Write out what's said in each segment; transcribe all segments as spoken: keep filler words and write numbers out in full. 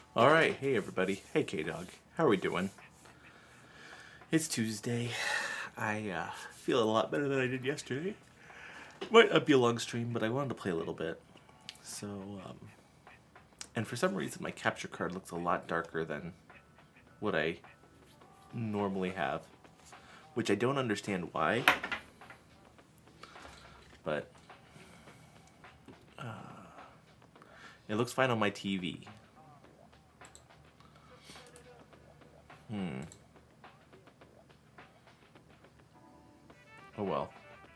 All right, hey everybody. Hey K-Dog. How are we doing? It's Tuesday. I uh, feel a lot better than I did yesterday. Might not be a long stream, but I wanted to play a little bit. So, um, and for some reason my capture card looks a lot darker than what I normally have, which I don't understand why, but uh, it looks fine on my T V. Hmm. Oh well.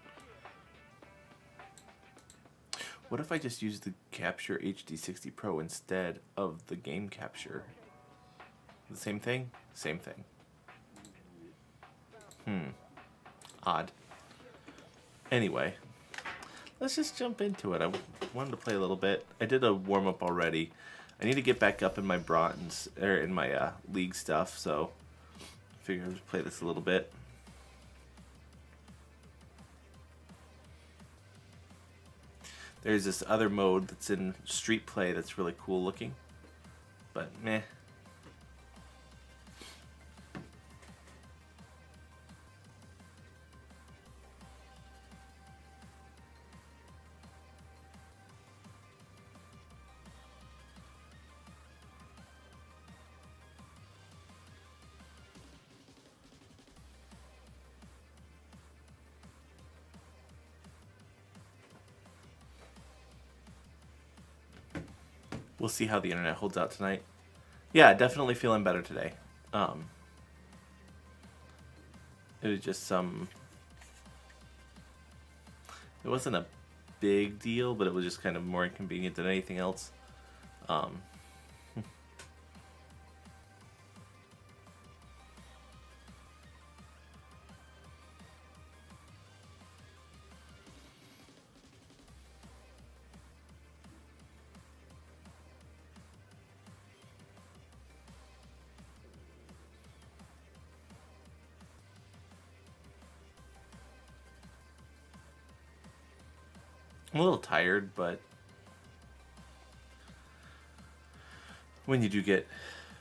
What if I just use the Capture H D sixty Pro instead of the game capture? The same thing? Same thing. Hmm. Odd. Anyway, let's just jump into it. I wanted to play a little bit. I did a warm-up already. I need to get back up in my bronze, or in my uh, league stuff, so I figured I'd play this a little bit. There's this other mode that's in Street Play that's really cool looking, but meh. We'll see how the internet holds out tonight. Yeah, definitely feeling better today. Um, it was just some... It wasn't a big deal, but it was just kind of more inconvenient than anything else. Um, I'm a little tired, but when you do get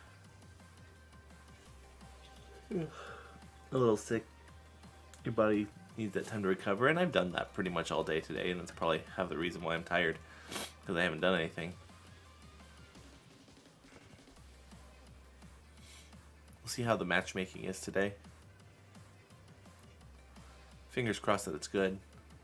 a little sick, your body needs that time to recover, and I've done that pretty much all day today, and that's probably half the reason why I'm tired, because I haven't done anything. We'll see how the matchmaking is today. Fingers crossed that it's good.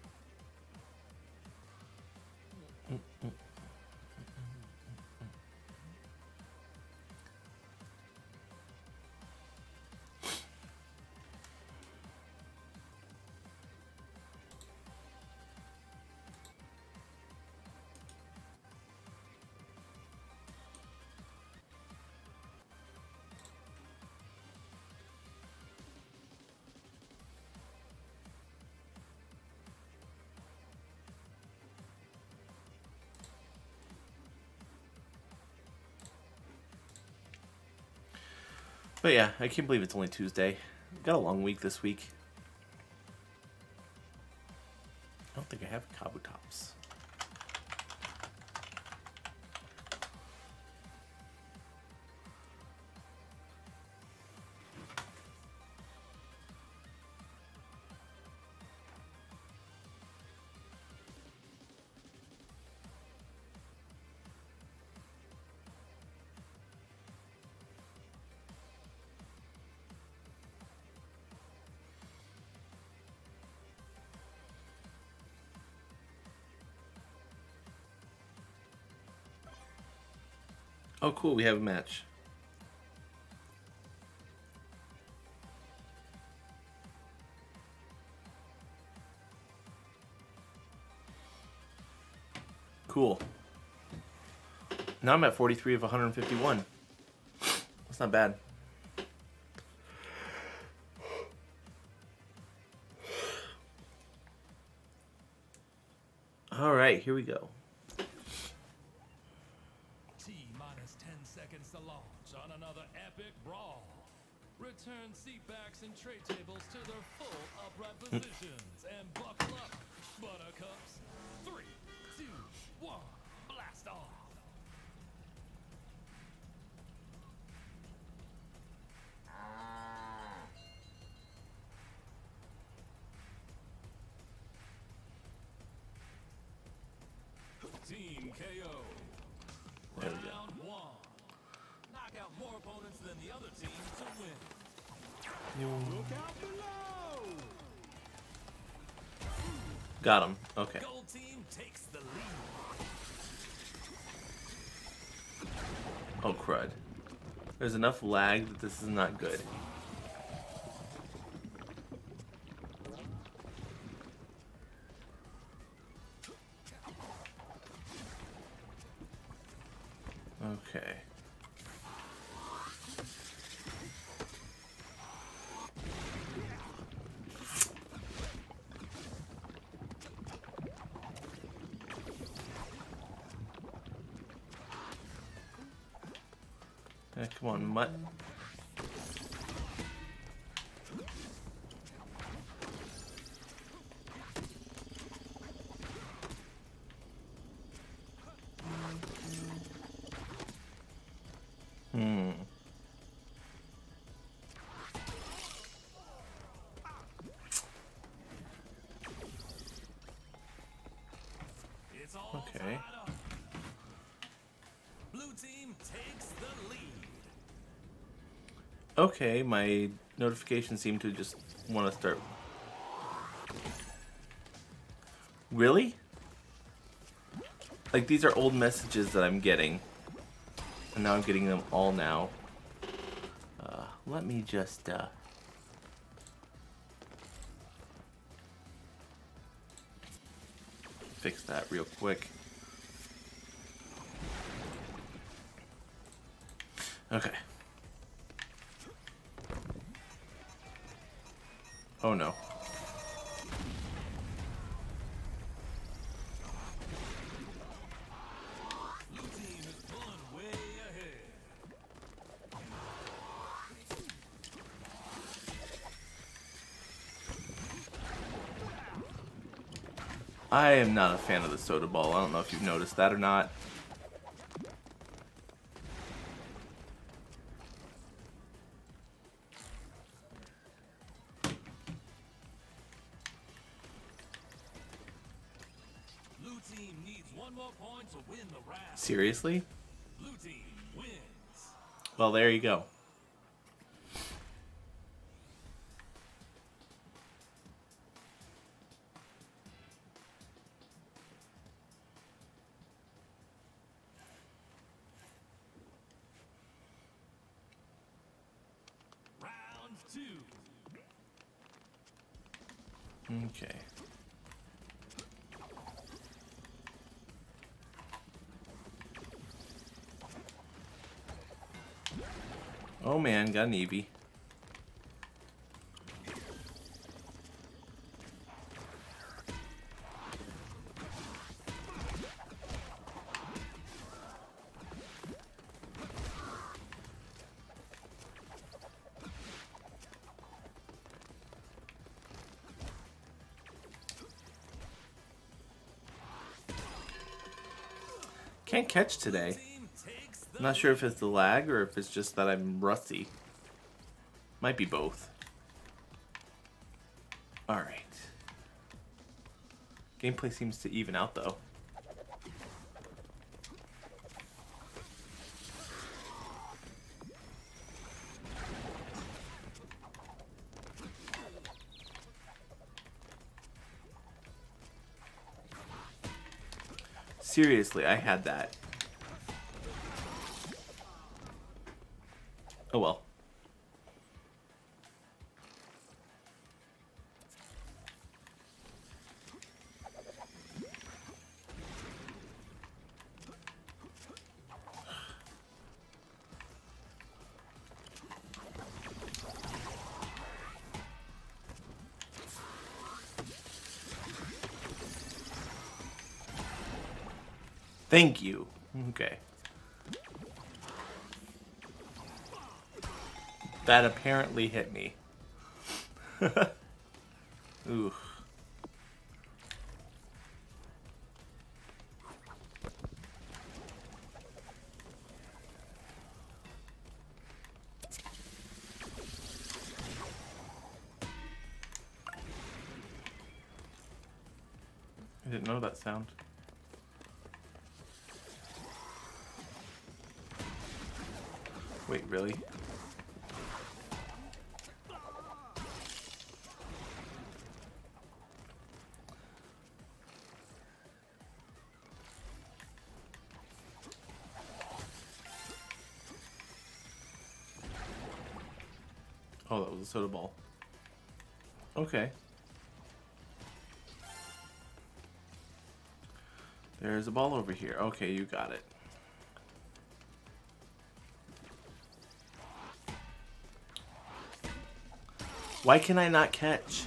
But yeah, I can't believe it's only Tuesday. Got a long week this week. I don't think I have Kabutops. Oh, cool, we have a match. Cool. Now I'm at forty-three of one hundred fifty-one. That's not bad. All right, here we go. Seconds to launch on another epic brawl. Return seatbacks and tray tables to their full upright positions and buckle up, buttercups. Three, two, one, blast off. K O. There we go. Round one. Knock out more opponents than the other team to win. Look out below! Got him. Okay. Gold team takes the lead. Oh, crud. There's enough lag that this is not good. Okay. Eh, come on, mutt. Hmm. It's all Okay. tied up. Blue team takes the lead. Okay, my notifications seem to just want to start. Really? Like, these are old messages that I'm getting. And now I'm getting them all now. Uh, let me just, uh... fix that real quick. Okay. Oh no. Blue team is pulling way ahead. I am not a fan of the soda ball. I don't know if you've noticed that or not. Blue team needs one more point to win the round. Seriously? Blue team wins. Well, there you go. Round two. Okay. Oh man, got an Eevee. Can't catch today. Team takes the I'm not sure if it's the lag or if it's just that I'm rusty. Might be both. Alright. Gameplay seems to even out though. Seriously, I had that. Oh well. Thank you. Okay. That apparently hit me. Ooh. I didn't know that sound. Wait, really? Oh, that was a soda ball. Okay. There's a ball over here. Okay, you got it. Why can I not catch?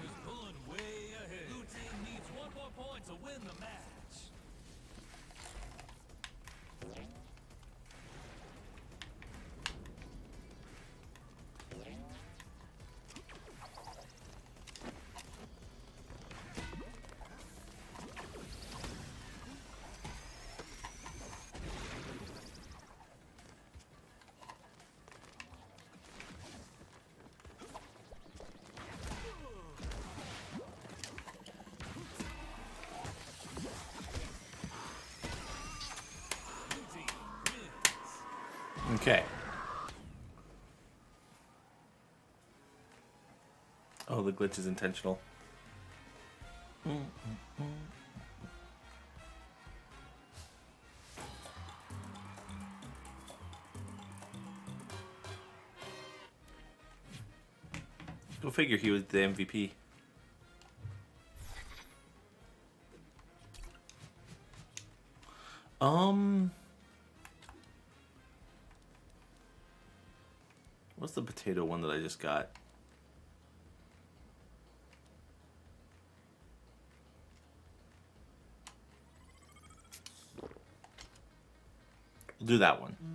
Okay. Oh, the glitch is intentional. Mm, mm, mm. Go figure, he was the M V P. Um... What's the potato one that I just got? We'll do that one.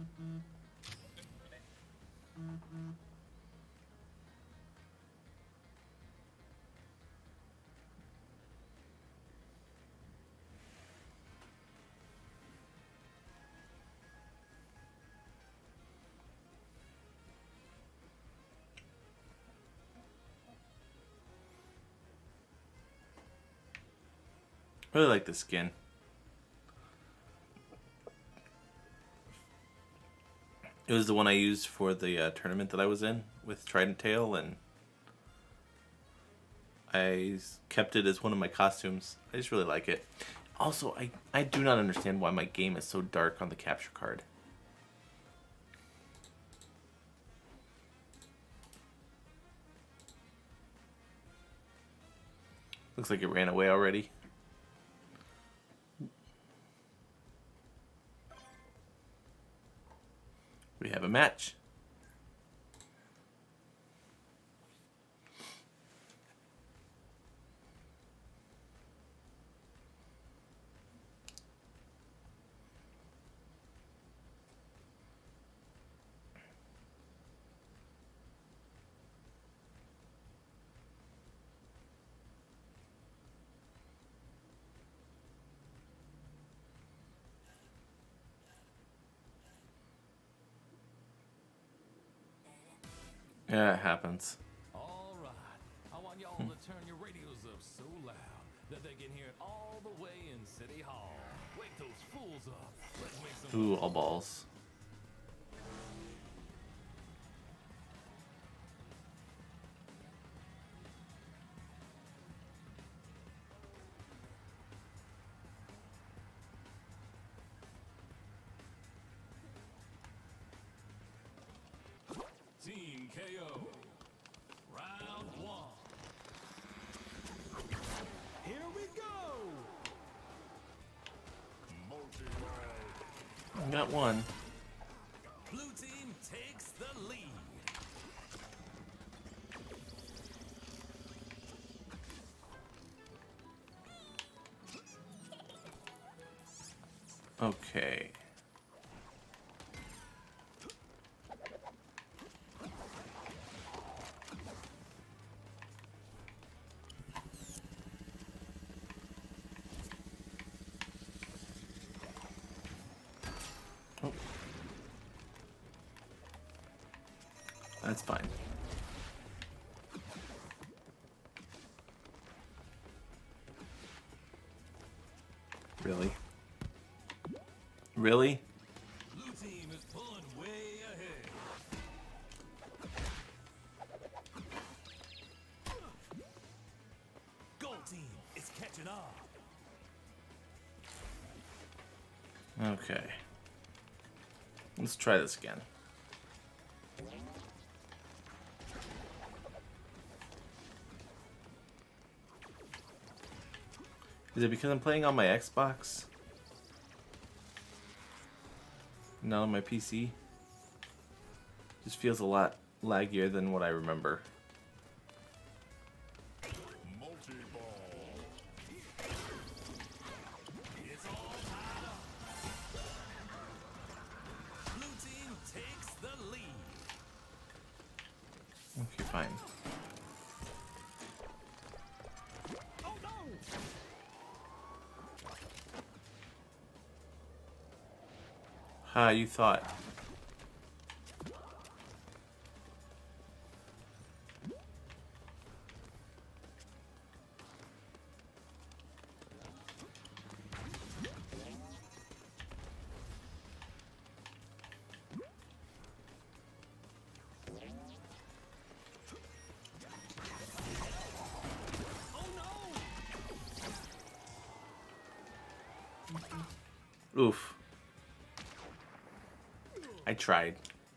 I really like the skin. It was the one I used for the uh, tournament that I was in with Trident Tail, and I kept it as one of my costumes. I just really like it. Also, I, I do not understand why my game is so dark on the capture card. Looks like it ran away already. We have a match. Yeah, it happens. All right. I want y'all to turn your radios up so loud that they can hear it all the way in City Hall. Wake those fools up. Let's make some Ooh, all balls. Team K O. Round one. Here we go. Got one. Blue team takes the lead. Okay. Oh. That's fine. Really? Really? Blue team is pulling way ahead. up. Okay. Let's try this again. Is it because I'm playing on my Xbox? Not on my P C? Just feels a lot laggier than what I remember. It's all tied up. Blue team takes the lead. Okay, fine. Oh no! Ha, you thought. Oof. I tried.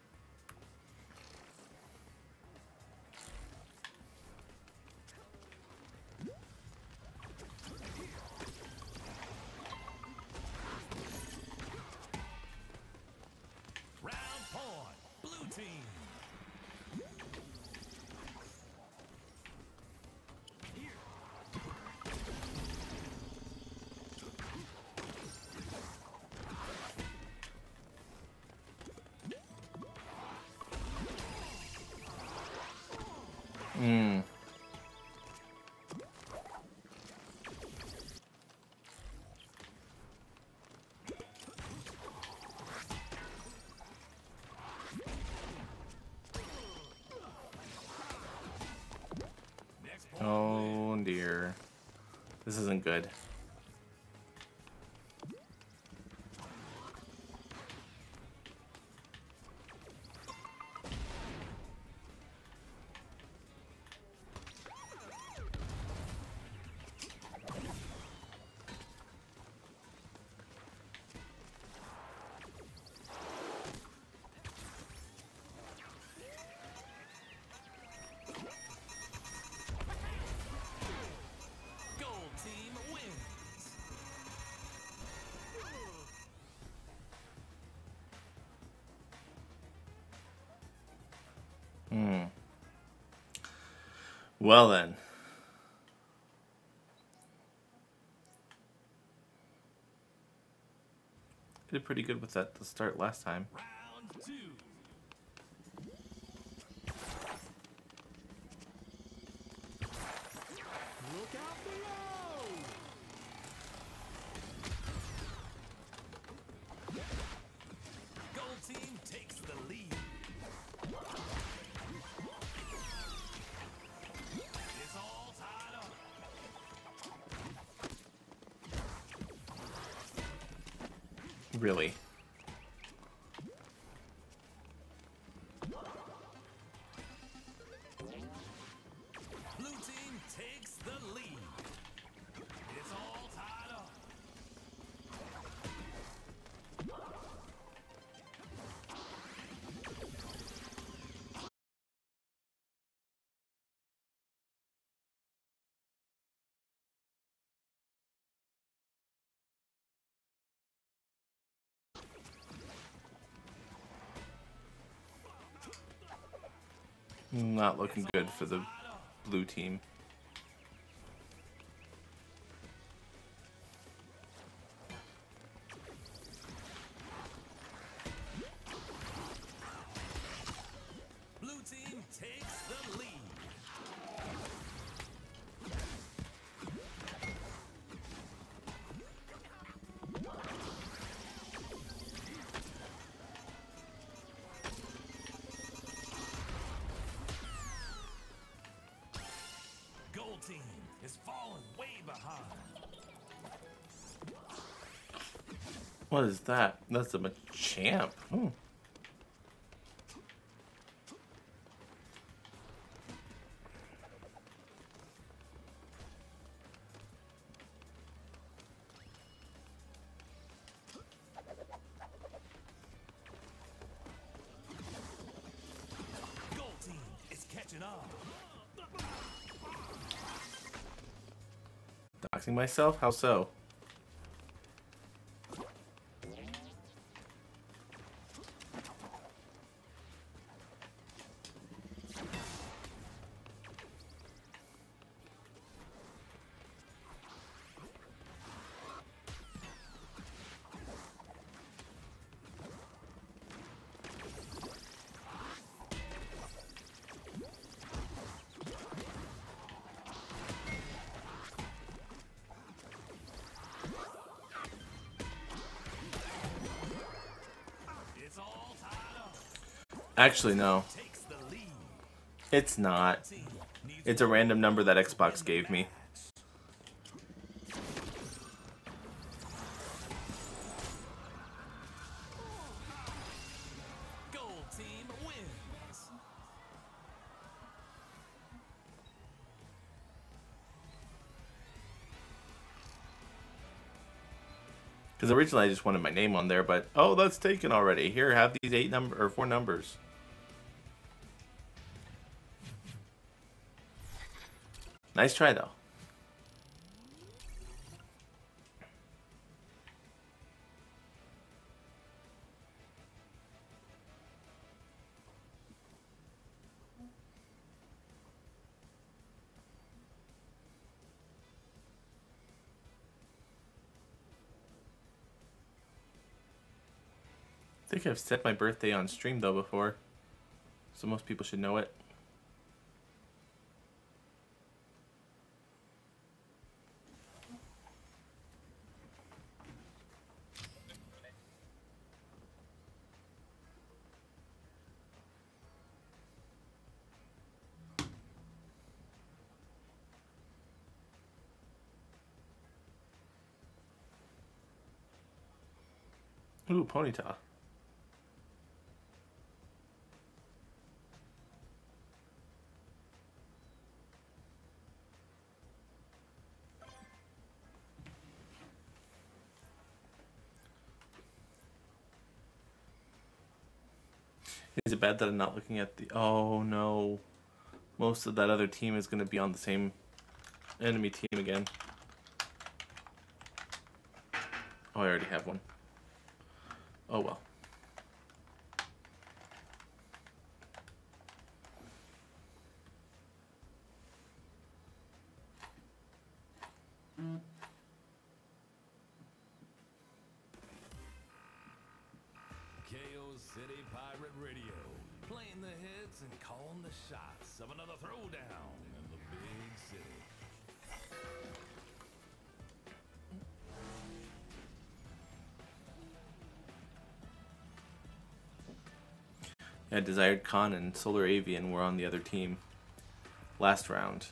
Round point. Blue team. Hmm. Next point. Oh dear. This isn't good. Gold team wins. Hmm. Well then. Did pretty good with that to start last time. Round two. Look out below! Gold team takes the lead. It's all tied up. Really. Blue team takes the lead. It's all tied up. Not looking good for the blue team. Blue team takes the lead. Gold team is falling way behind. What is that? That's a Machamp. Hmm. Xboxing myself? How so? Actually, no. It's not. It's a random number that Xbox gave me. Gold team wins. Because originally I just wanted my name on there, but oh, that's taken already. Here, have these eight number or four numbers. Nice try, though. I think I've said my birthday on stream, though, before. So most people should know it. Ooh, Ponyta. Is it bad that I'm not looking at the... Oh, no. Most of that other team is going to be on the same enemy team again. Oh, I already have one. Oh, well. K O City Pirate Radio, playing the hits and calling the shots of another throwdown in the big city. Yeah, Desired Khan and Solar Avian were on the other team last round.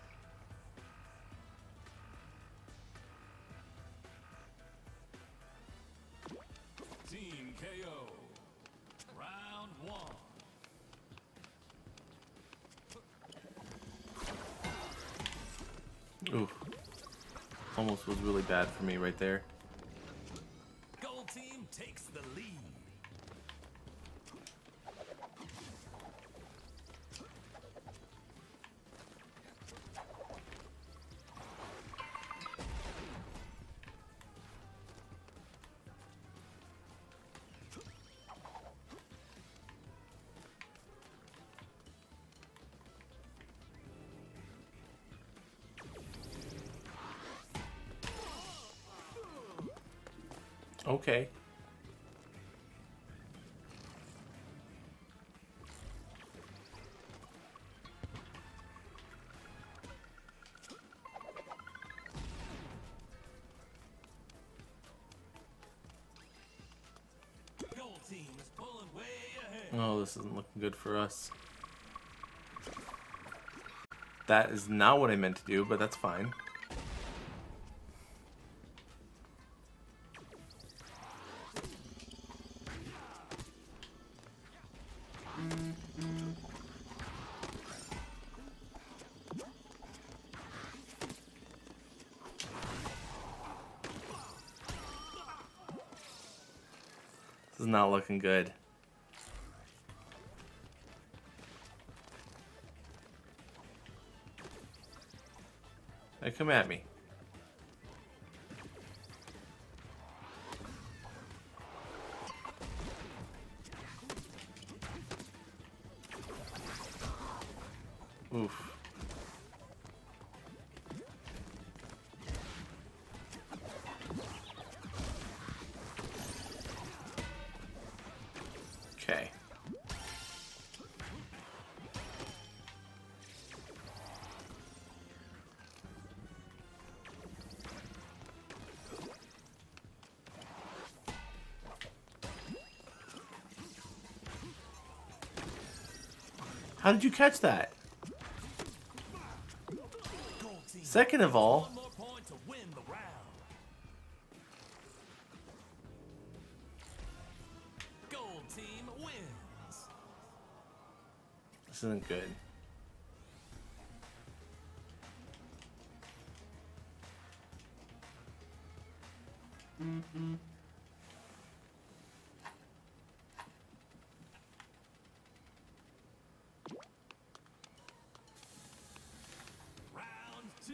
Team K O, round one. Ooh. Almost was really bad for me right there. Gold team takes the lead. Okay. Gold team is pulling way ahead. Oh, this isn't looking good for us. That is not what I meant to do, but that's fine. This is not looking good. Hey, come at me. Oof. Okay. How did you catch that? Second of all, One more point to win the round. Gold team wins. this isn't good. Round two.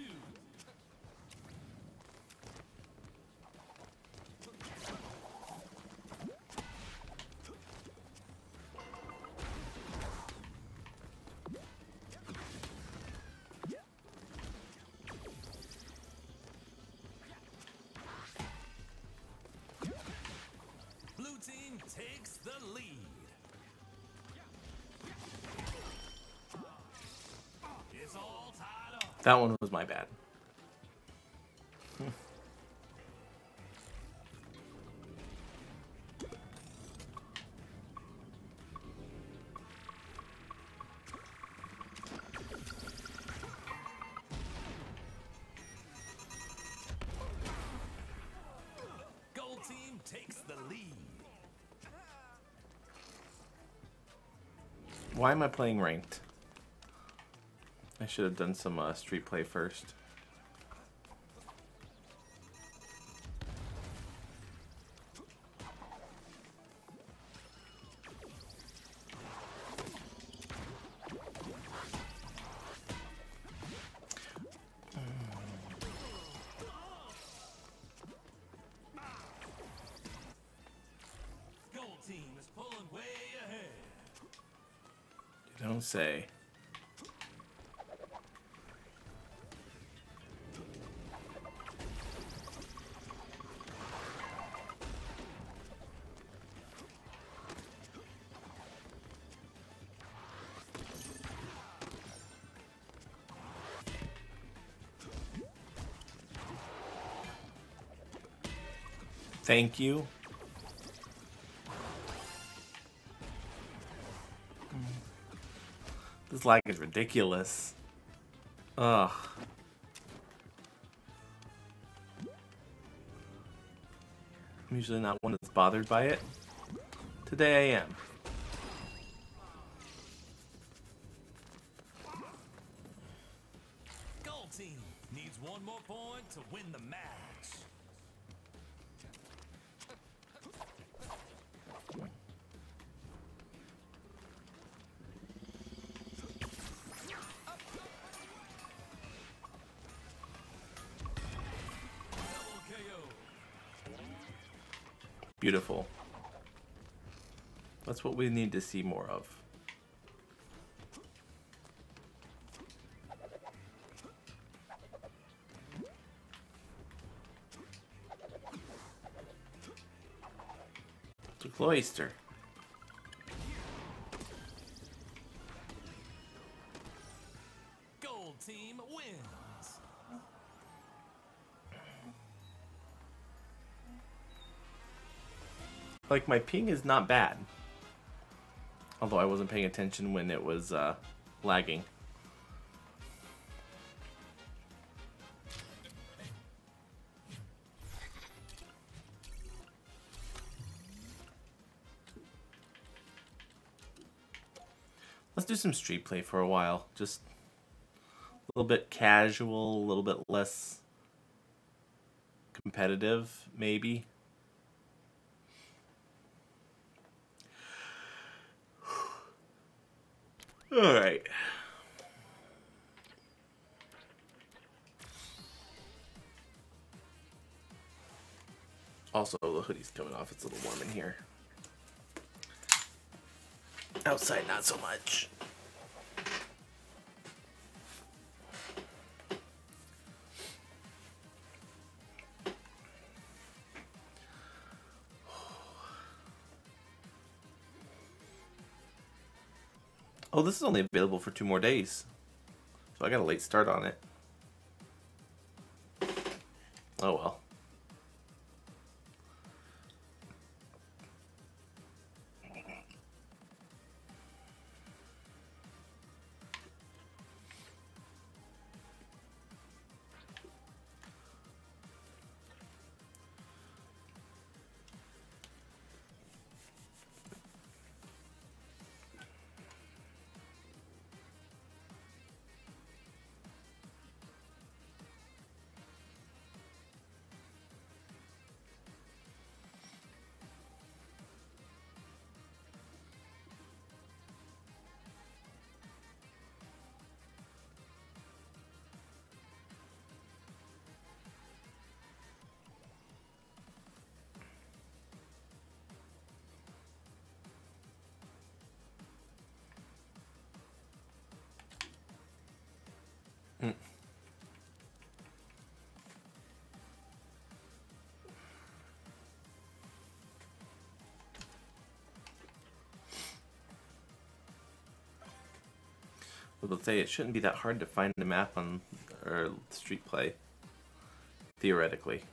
Blue team takes the lead. It's all tied up. That one was my bad. Gold team takes the lead. Why am I playing ranked? I should have done some uh, street play first. Gold team is pulling way ahead. You don't say. Thank you. This lag is ridiculous. Ugh. I'm usually not one that's bothered by it. Today I am. Gold team needs one more point to win the match. Double K O. Beautiful. That's what we need to see more of. It's a cloister. Gold team wins. Like, my ping is not bad. Although I wasn't paying attention when it was uh, lagging. Let's do some street play for a while. Just a little bit casual, a little bit less competitive, maybe. All right. Also, the hoodie's coming off. It's a little warm in here. Outside, not so much. Oh, this is only available for two more days. So I got a late start on it. Oh well. Mm. Well, let's say it shouldn't be that hard to find a map on or Street Play, theoretically.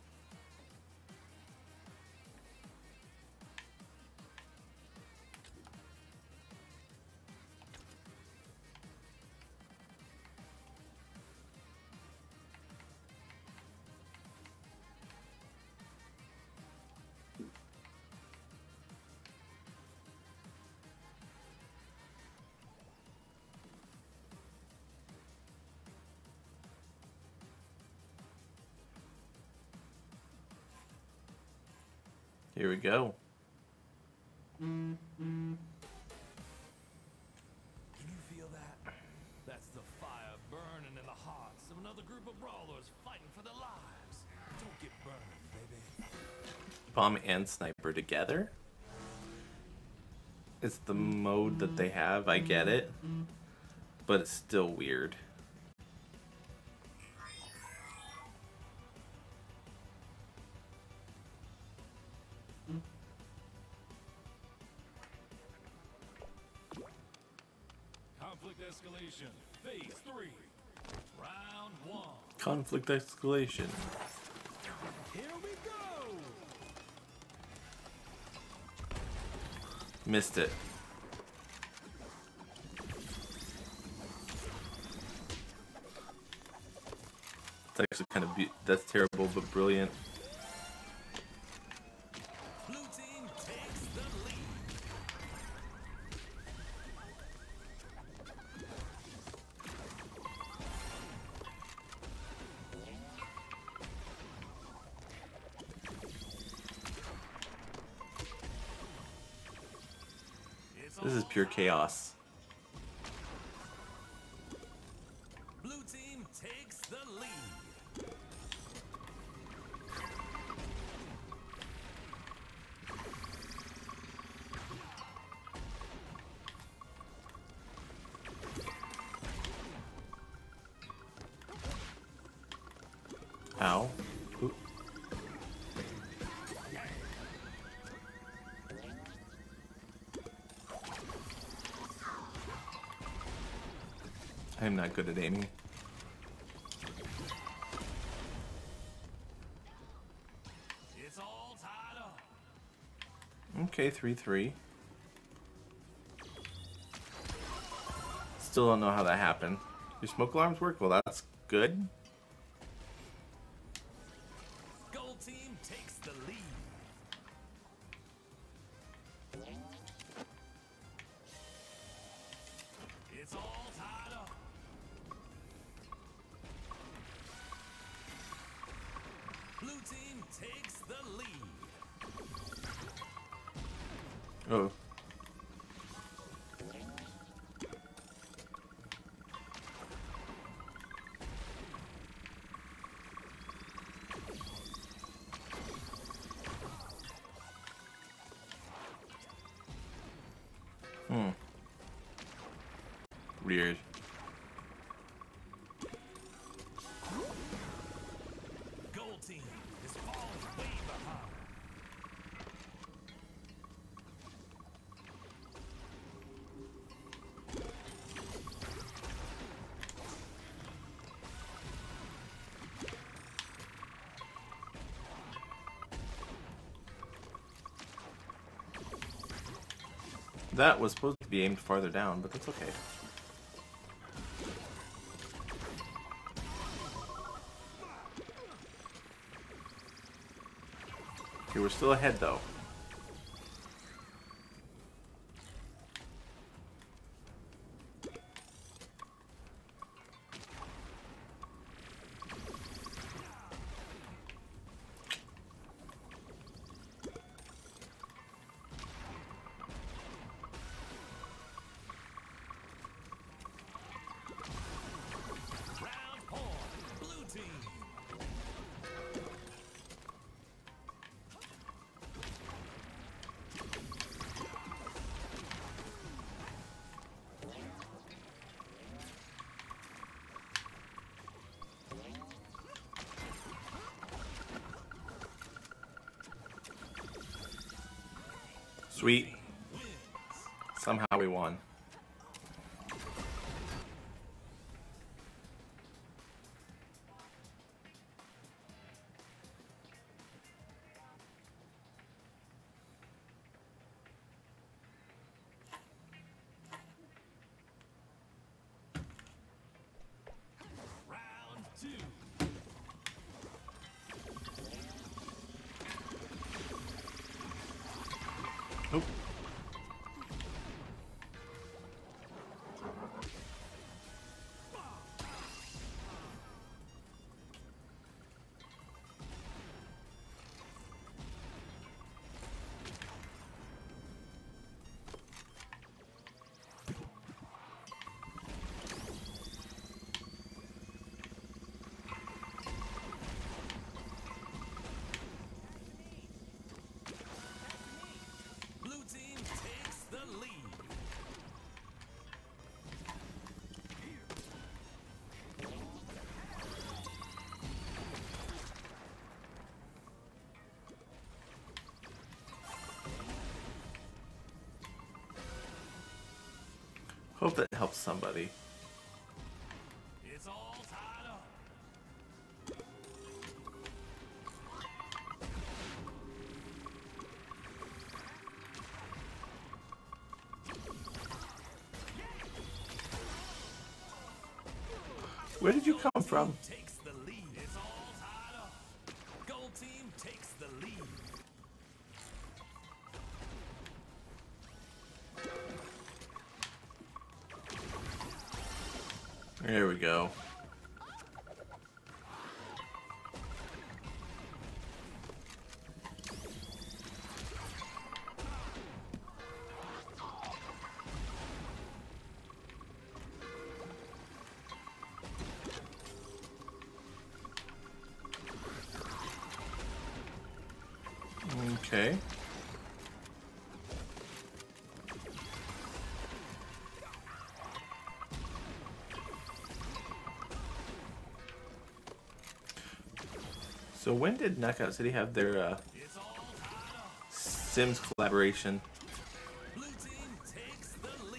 Here we go. Can you feel that? That's the fire burning in the hearts of another group of brawlers fighting for their lives. Don't get burned, baby. Bomb and sniper together? It's the mode that they have, I get it. But it's still weird. Conflict escalation, phase three, round one. Conflict escalation. Here we go. Missed it. It's actually kind of be that's terrible but brilliant. Blue team takes the lead. It's This is all pure chaos. Blue team takes the lead. Ow. Ooh. I'm not good at aiming. It's all tied up. Okay, three three. Still don't know how that happened. Your smoke alarms work? Well, that's good. Gold team takes the lead. It's all tied up. Blue team takes the lead. Oh. Hmm. Weird. Gold team is falling way behind. That was supposed to be aimed farther down, but that's okay. Okay, we're still ahead though. Round point, blue team. Sweet. Somehow we won. Round two. Nope. Blue team takes the lead. Hope that helps somebody. It's all tied up. Where did you come from? Takes the lead. It's all tied up. Gold team takes the lead. There we go. Okay. So when did Knockout City have their uh, It's all tied up. Sims collaboration? Blue team takes the lead.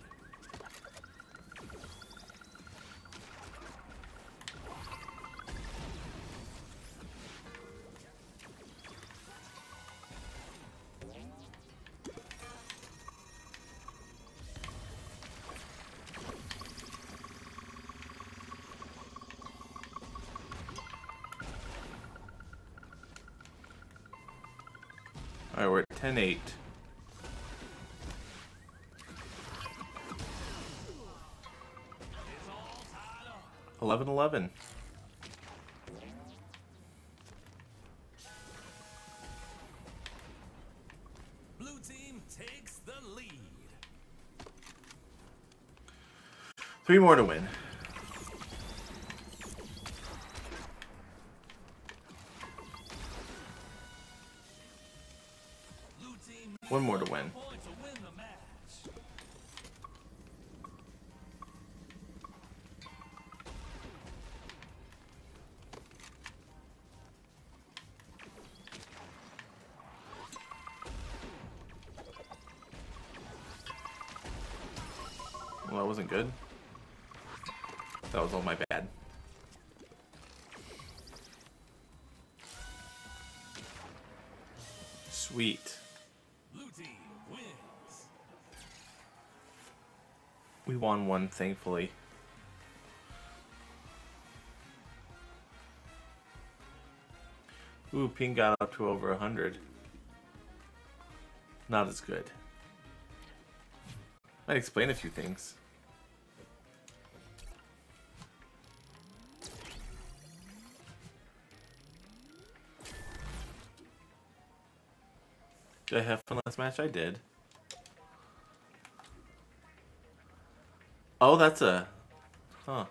Alright, we're at ten eight. It's all tied up. eleven eleven. Blue team takes the lead. Three more to win. Blue team needs One more to win. point to win the match. Well, that wasn't good. That was all my bad. Sweet. Blue team wins. We won one, thankfully. Ooh, ping got up to over one hundred. Not as good. Might explain a few things. Did I have fun last match? I did. Oh, that's a... Huh.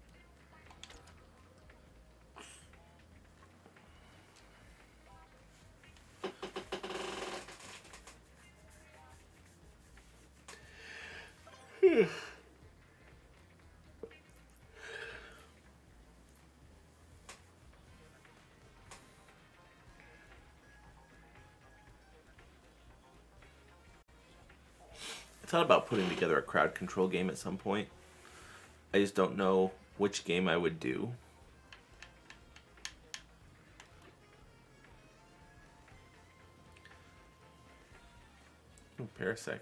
I thought about putting together a crowd control game at some point. I just don't know which game I would do. Ooh, Parasect.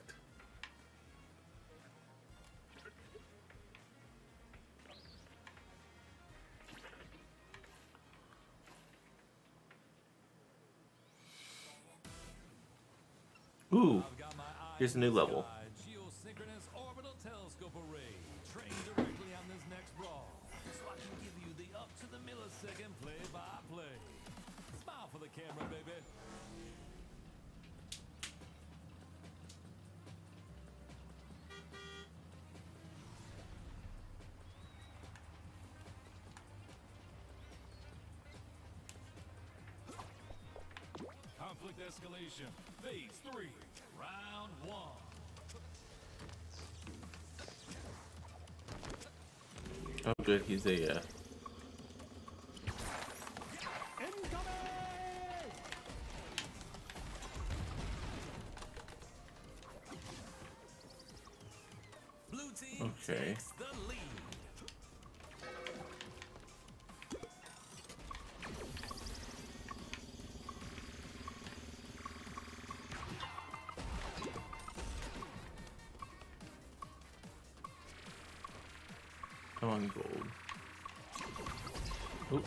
Ooh, here's a new level. Geosynchronous orbital telescope array. Train directly on this next brawl, so I can give you the up to the millisecond play-by-play. Smile for the camera, baby. Conflict escalation, phase three, round one. Oh, good. He's a. Uh... Blue team Okay. takes the lead. Come on, gold. Oop.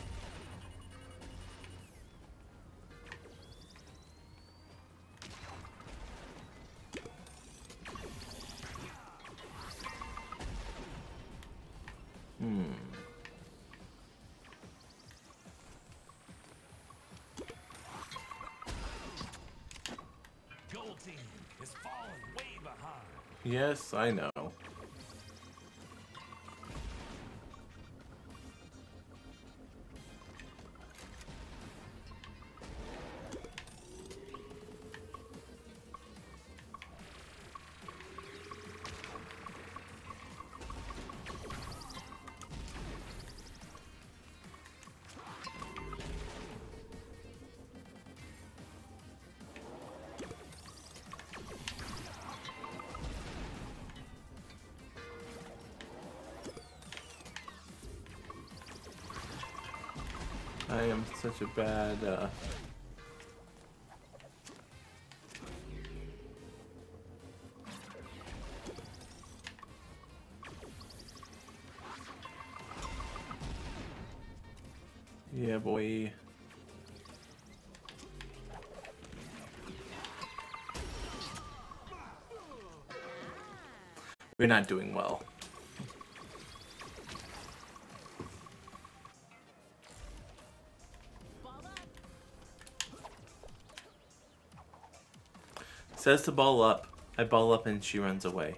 Hmm. Gold team is falling way behind. Yes, I know. I am such a bad, uh... yeah, boy. We're not doing well. Says to ball up. I ball up and she runs away.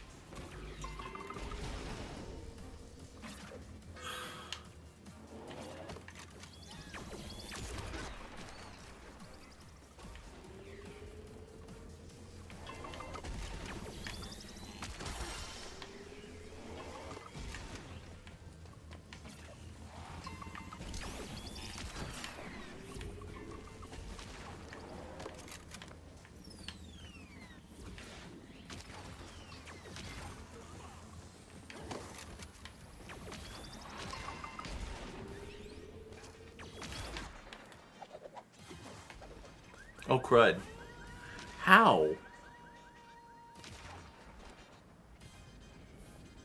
Oh, crud. How?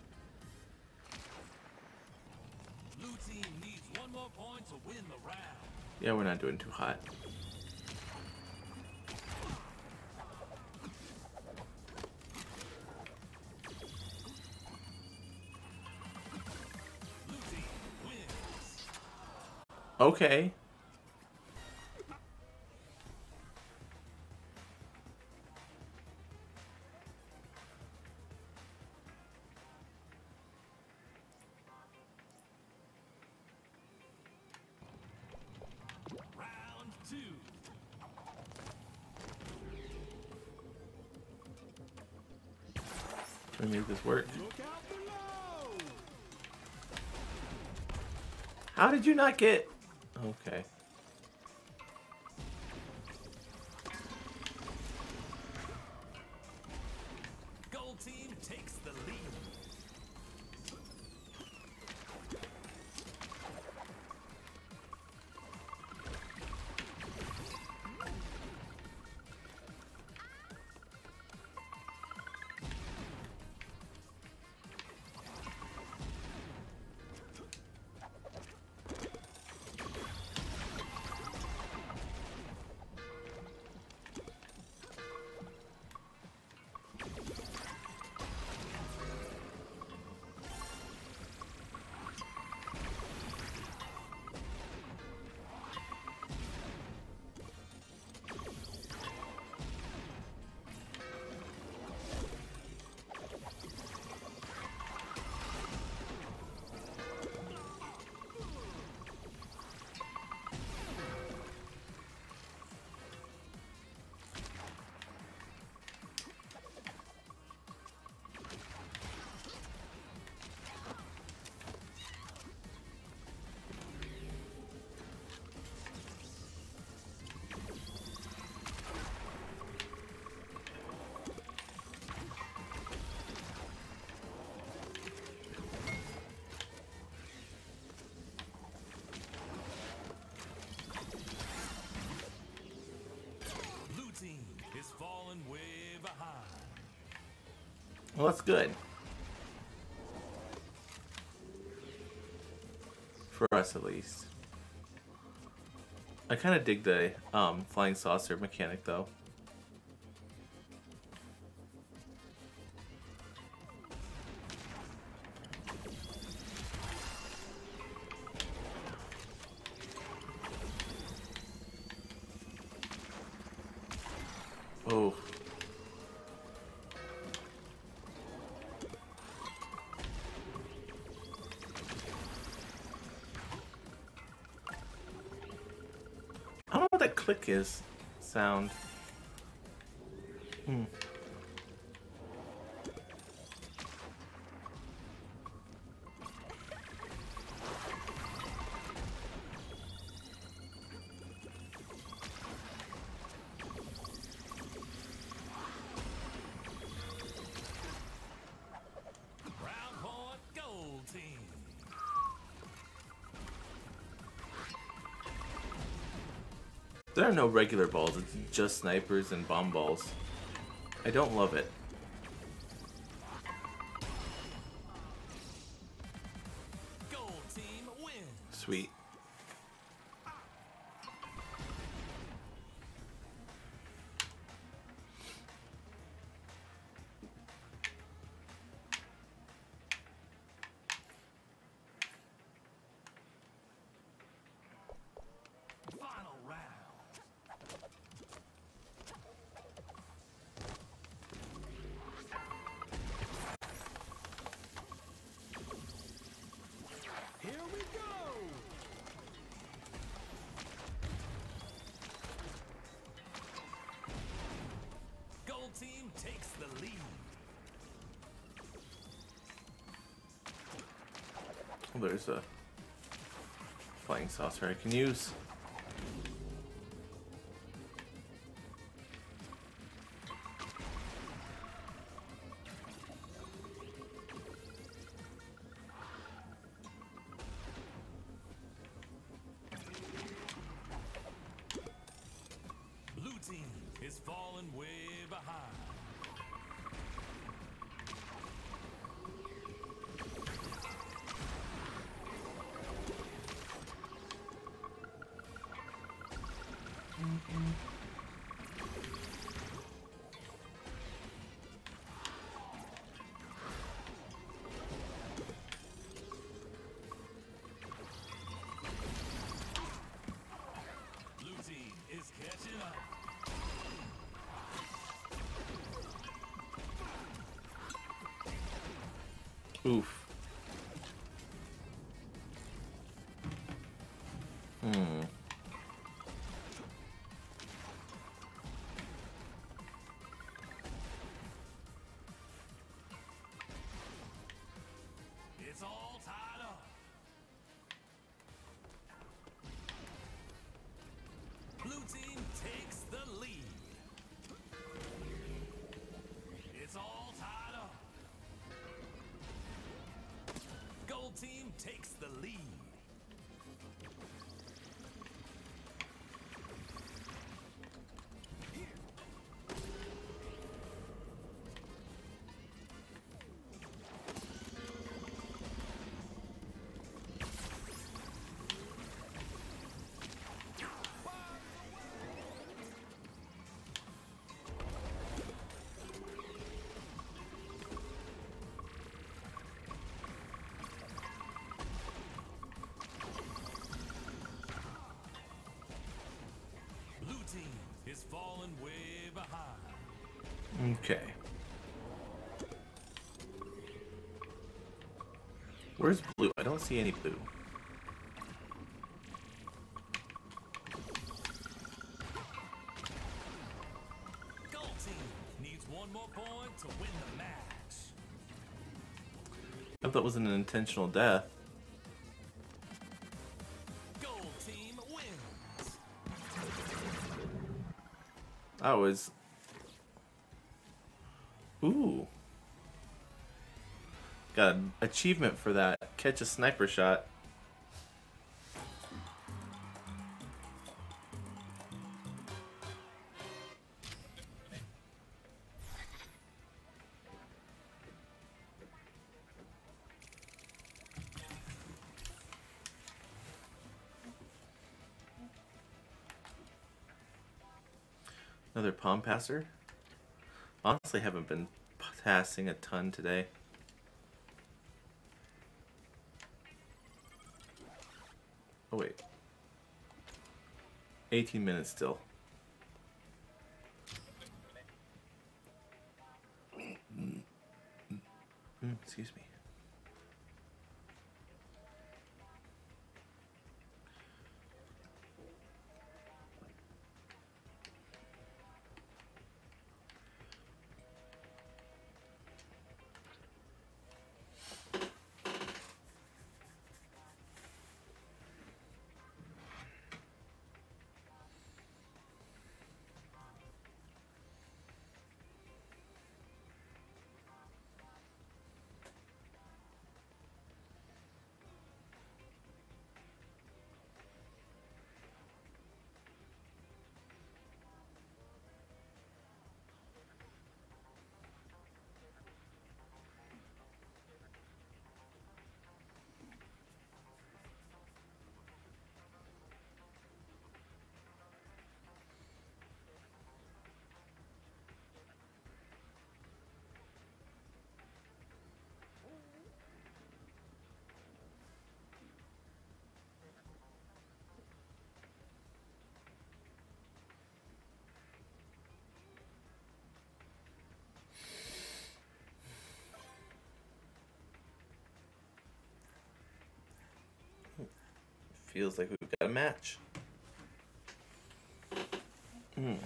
Yeah, we're not doing too hot. Okay. Round two. Let me make this work. Look out below! How did you not get... Okay. Gold team takes the lead. Blue team is falling way behind. Well, that's good. For us, at least. I kind of dig the um, flying saucer mechanic, though. Oh. I don't know what that click is. Sound. Hmm. Round point, gold team. There are no regular balls, it's just snipers and bomb balls. I don't love it. Gold team wins. Sweet. Final round. Here we go! Gold team takes the lead. Oh, there's a flying saucer I can use. Blue team is falling way behind. Oof. Hmm. It's all tied up. Blue team takes the lead. It's all tied up. Gold team takes the lead. Blue team is falling way behind. Okay. Where's blue? I don't see any blue. Gold team needs one more point to win the match. I thought that was an intentional death. Gold team wins. That was. Ooh. Got an achievement for that. Catch a sniper shot. Another palm passer. Honestly, haven't been passing a ton today. Oh wait. eighteen minutes still. Mm, excuse me. Feels like we've got a match. Mm.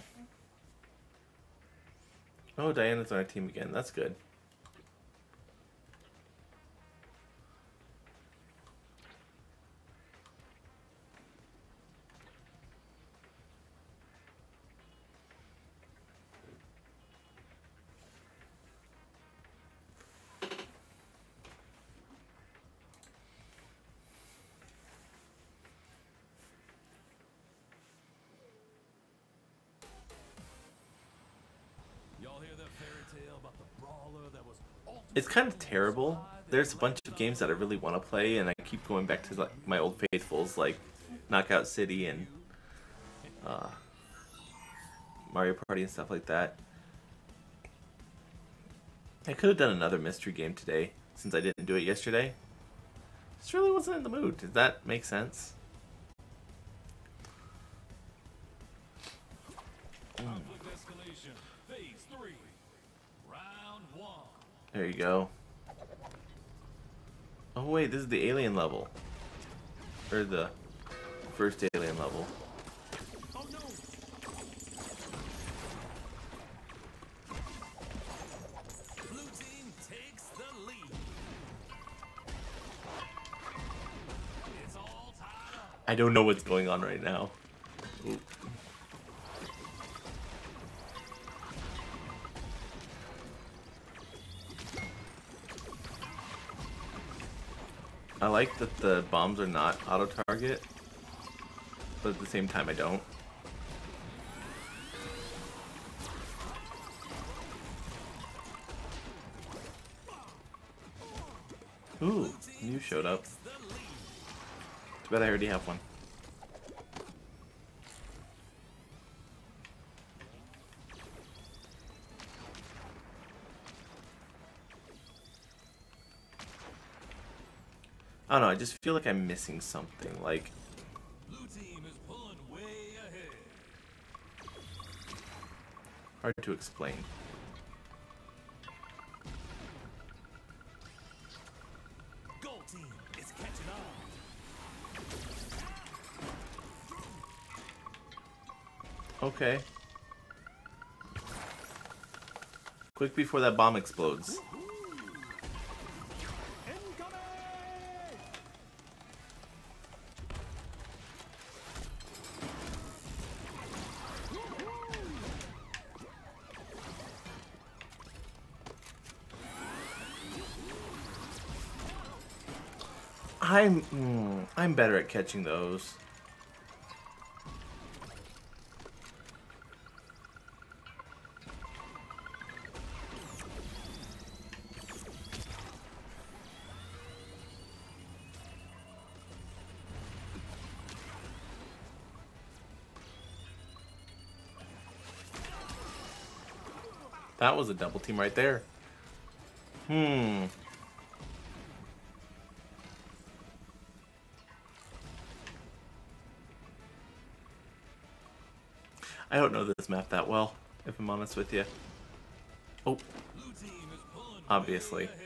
Oh, Diana's on our team again. That's good. Y'all hear that fairy tale about the brawler that was It's kind of terrible. There's a bunch of games that I really want to play, and I keep going back to like my old faithfuls, like Knockout City and uh, Mario Party and stuff like that. I could have done another mystery game today, since I didn't do it yesterday. Just really wasn't in the mood. Does that make sense? conflict escalation. Phase three. Round one. There you go. Oh wait, this is the alien level. Or the first alien level. Oh no! Blue team takes the lead. It's all tied up. I don't know what's going on right now. Ooh. I like that the bombs are not auto-target, but at the same time I don't. Ooh, you showed up. The lead. Too bad I already have one. I don't know, I just feel like I'm missing something, like... Blue team is pulling way ahead. hard to explain. Gold team is catching on. Okay. Quick before that bomb explodes. Incoming! I'm... mm, I'm better at catching those. That was a double team right there. Hmm. I don't know this map that well, if I'm honest with you. Oh, Blue team is pulling obviously. way ahead.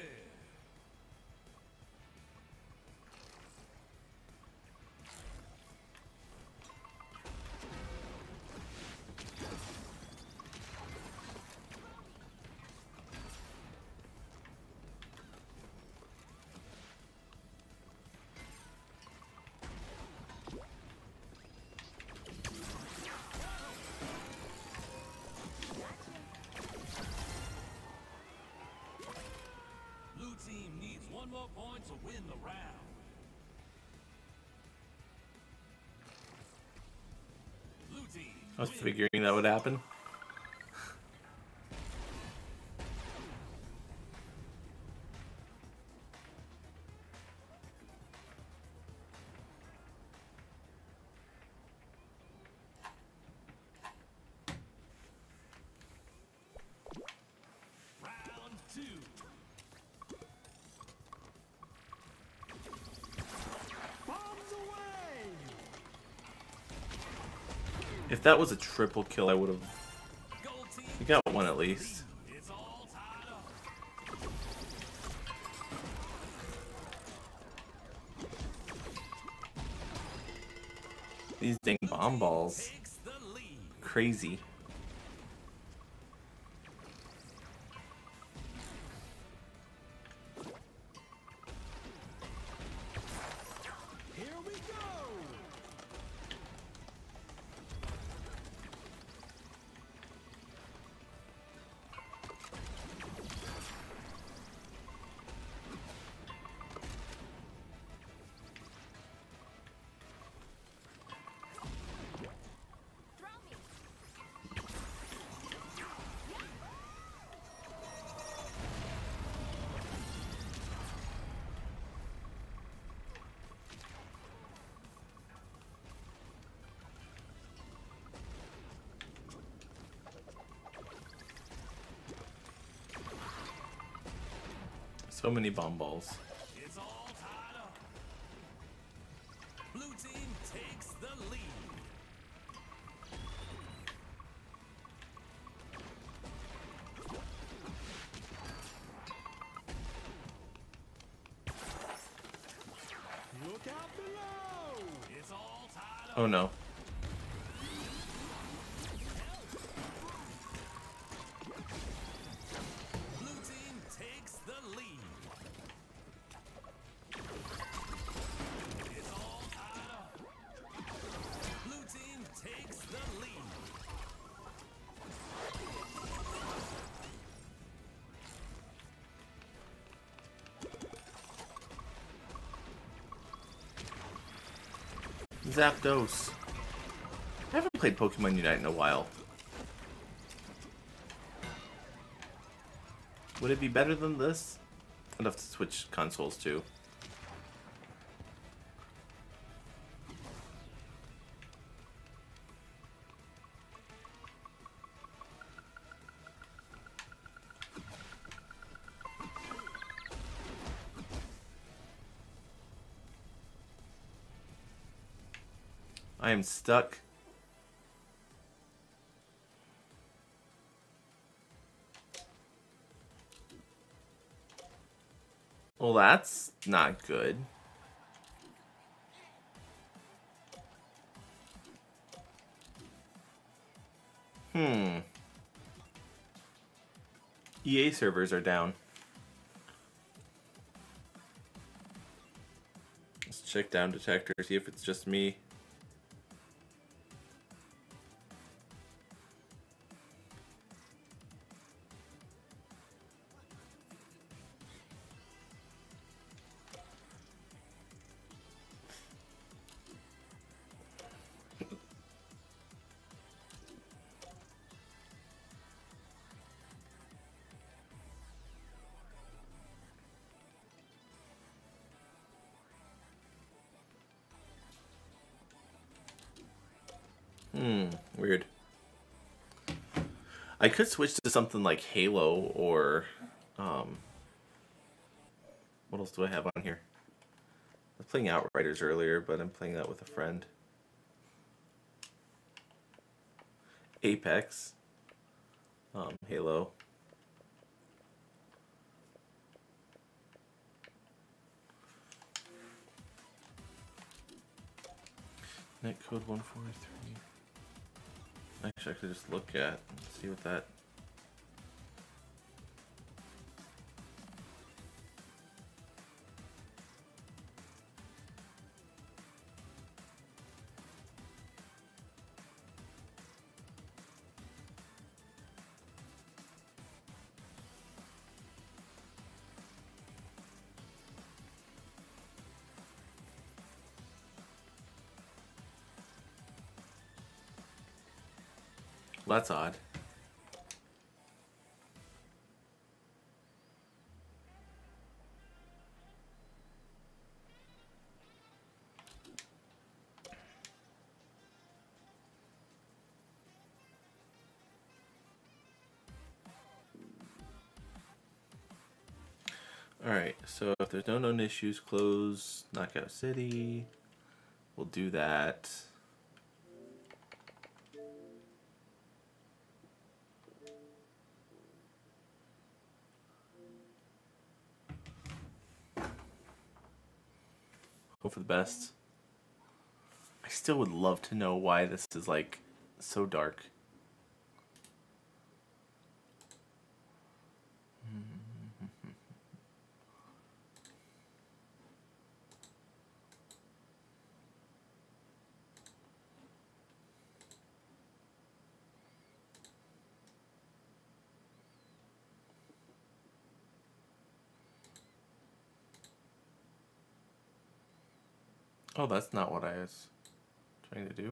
Blue team needs one more point to win the round. Blue team. I was wins. figuring that would happen. Round two. Bombs away! If that was a triple kill, I would have... Gold team. We got one at least. It's all tied up. These dang bomb balls. Takes the lead. Crazy. Here we go! So many bomb balls. It's all tied up. Blue team takes the lead. Oh no. Blue team takes the lead. It's all tied up. Blue team takes the lead. Zapdos. I haven't played Pokemon Unite in a while. Would it be better than this? I'd have to switch consoles too. I am stuck. Well, that's not good. Hmm. E A servers are down. Let's check down detector, see if it's just me. Hmm, weird. I could switch to something like Halo or, um, what else do I have on here? I was playing Outriders earlier, but I'm playing that with a friend. Apex, um, Halo. Netcode one forty-three. Actually, I could just look at and see what that. Well, that's odd. Alright, so if there's no known issues, close Knockout City. We'll do that. Hope for the best. I still would love to know why this is like so dark. Oh, that's not what I was trying to do.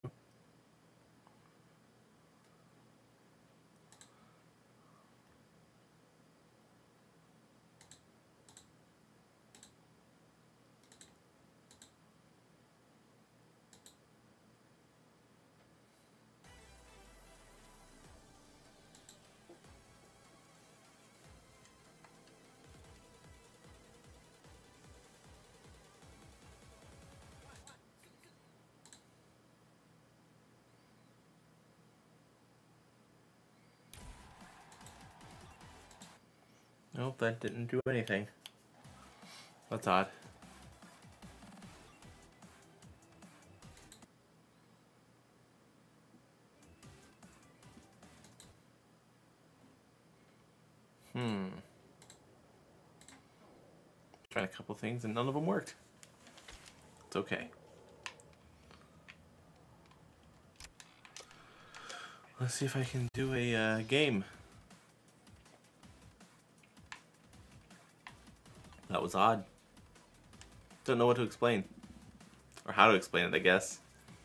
Nope, that didn't do anything. That's odd. Hmm. Tried a couple things and none of them worked. It's okay. Let's see if I can do a uh, game. That was odd. Don't know what to explain. Or how to explain it, I guess.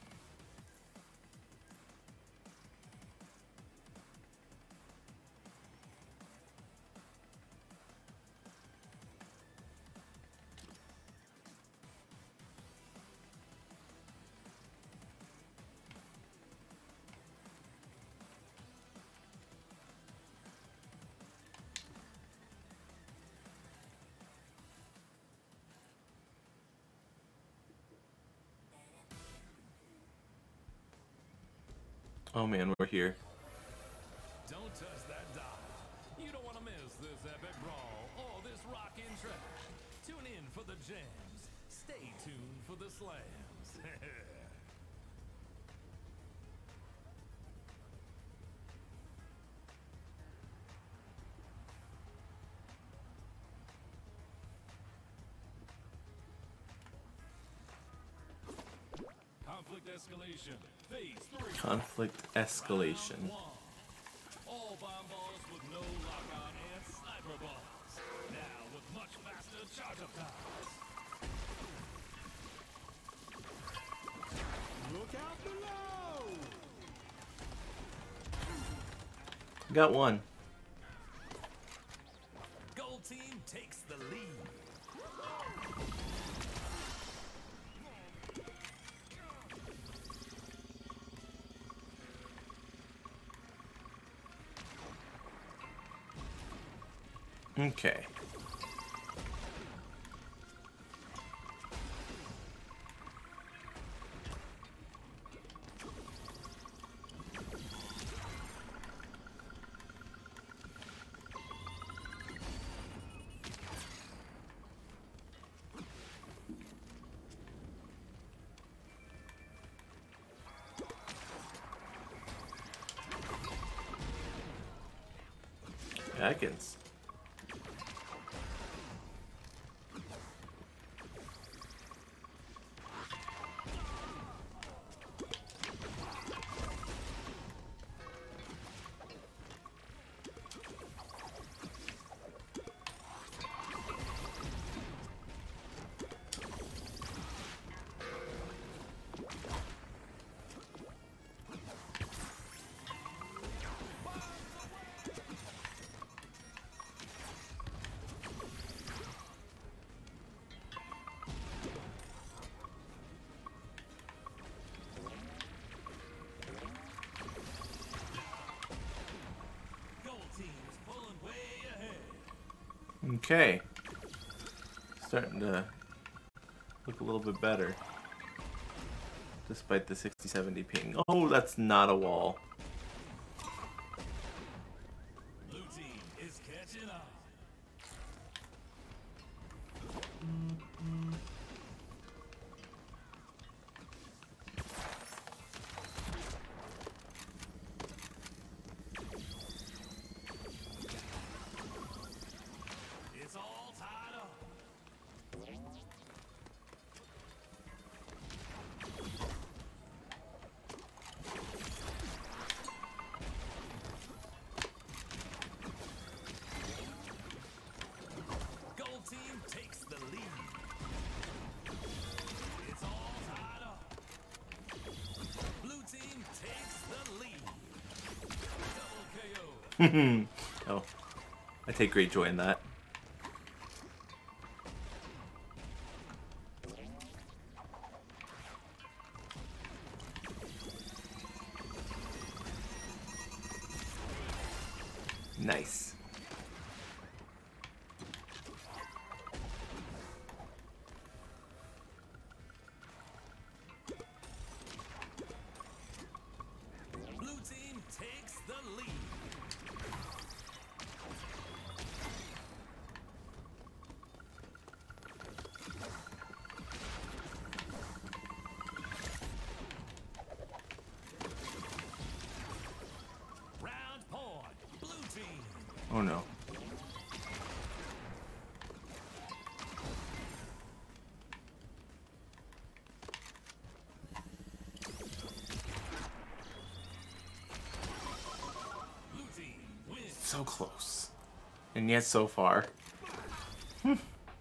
Oh man, we're here. Don't touch that dial. You don't want to miss this epic brawl or this rockin' track. Tune in for the jams. Stay tuned for the slams. Conflict escalation. Phase three. Conflict escalation. Round one. All bomb balls with no lock-on and sniper balls. Now with much faster charge-up times. Look out below! Got one. Gold team takes the lead. Okay. Atkins. Gold team is pulling way ahead. Okay. Starting to look a little bit better. Despite the sixty seventy ping. Oh, that's not a wall. Blue team is catching up. It's all tied up. Gold team takes the lead. It's all tied up. Blue team takes the lead. Double K O. Oh. I take great joy in that. Nice. Blue team takes the lead. Round point. Blue team. Oh no. So close. And yet so far. Hmm.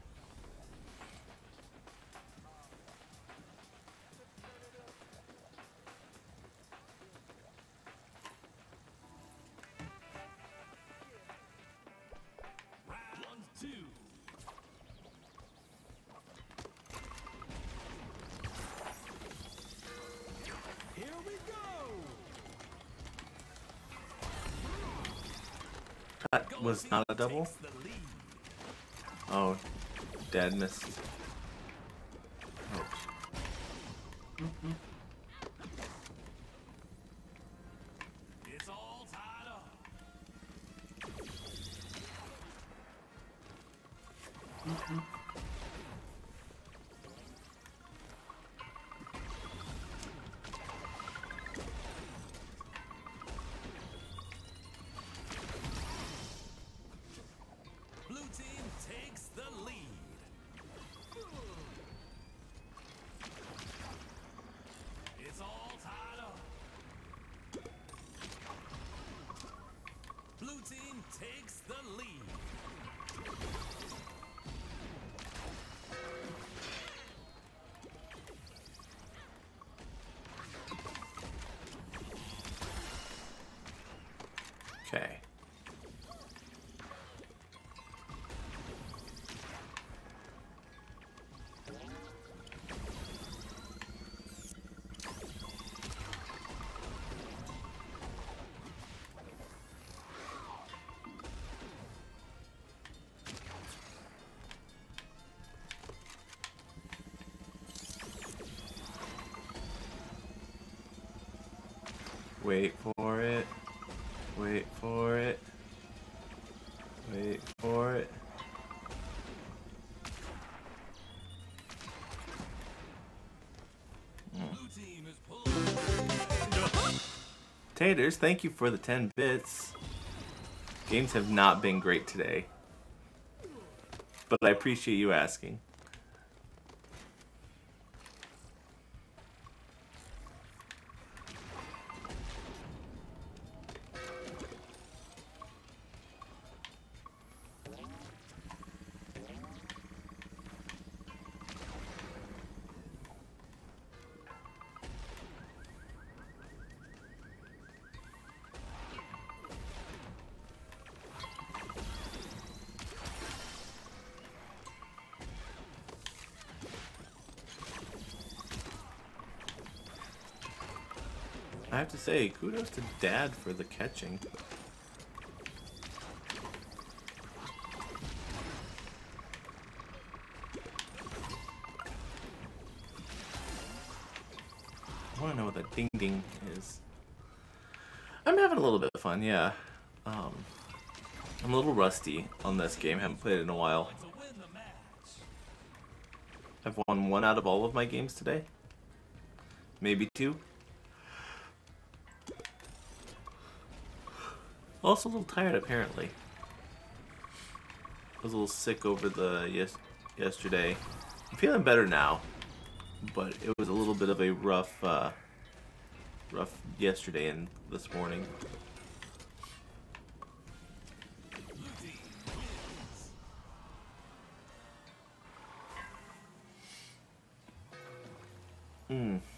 Round two. Here we go. That was not a double? Takes the lead. Oh, Dad missed. Oh. It's all tied up. Blue team takes the lead. It's all tied up. Blue team takes the lead. Okay. Wait for it. Wait for it. Wait for it. Blue team is pulling. Taters, thank you for the ten bits. Games have not been great today. But I appreciate you asking. I have to say, kudos to Dad for the catching. I want to know what that ding ding is. I'm having a little bit of fun, yeah. Um, I'm a little rusty on this game. Haven't played it in a while. To win the match. I've won one out of all of my games today. Maybe two. Also a little tired, apparently. I was a little sick over the yes yesterday. I'm feeling better now, but it was a little bit of a rough, uh, rough yesterday and this morning. Blue team wins. Hmm.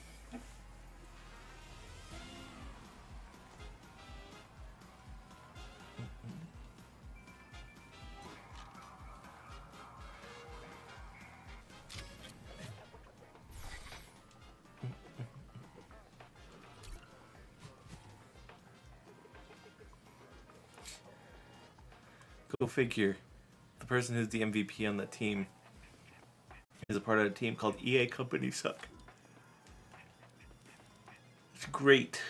Go figure. The person who's the M V P on that team is a part of a team called E A Company Suck. It's great.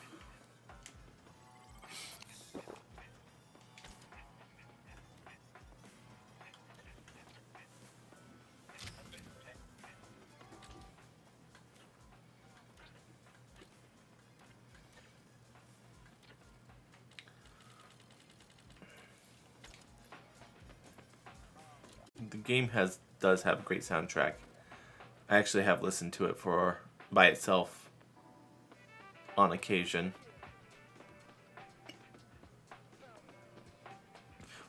The game has does have a great soundtrack. I actually have listened to it for by itself on occasion.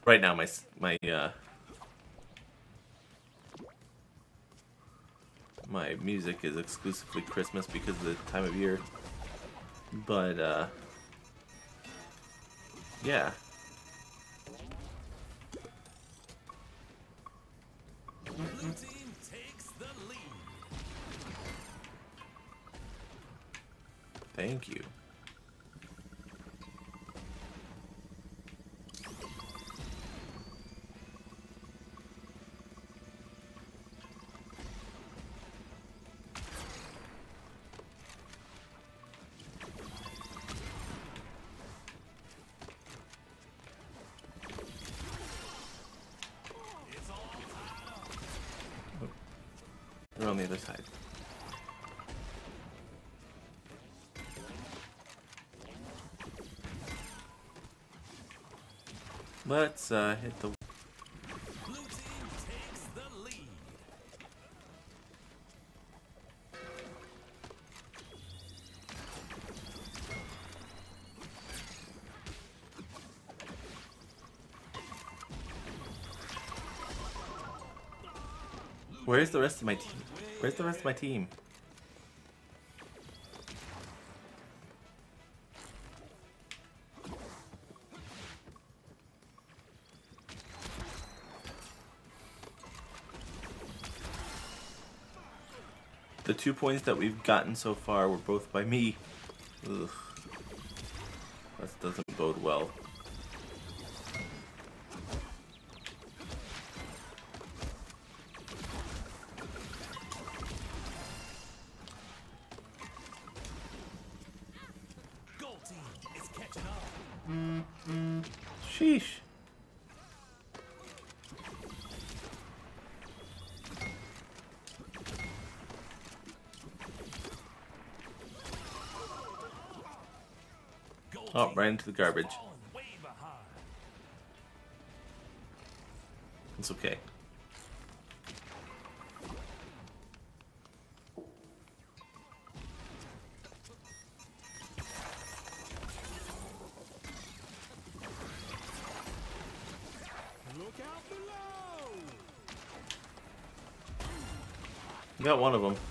Right now, my s- my uh, my music is exclusively Christmas because of the time of year. But uh, yeah. Blue team takes the lead. Thank you. It's all tied up. They're on the other side. Let's uh, hit the. Blue team takes the lead. Where's the rest of my team? Where's the rest of my team? The two points that we've gotten so far were both by me. Ugh. That doesn't bode well. Gold team is catching up. Sheesh. Gold Oh, team right into the garbage. is falling way behind. It's okay. Look out below! You got one of them.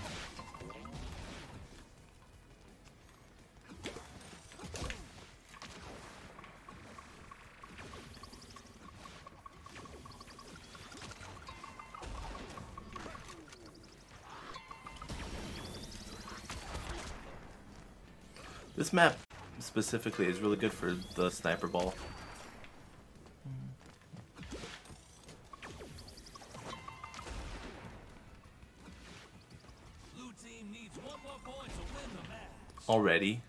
This map specifically is really good for the sniper ball. Blue team needs one more point to win the match. Already.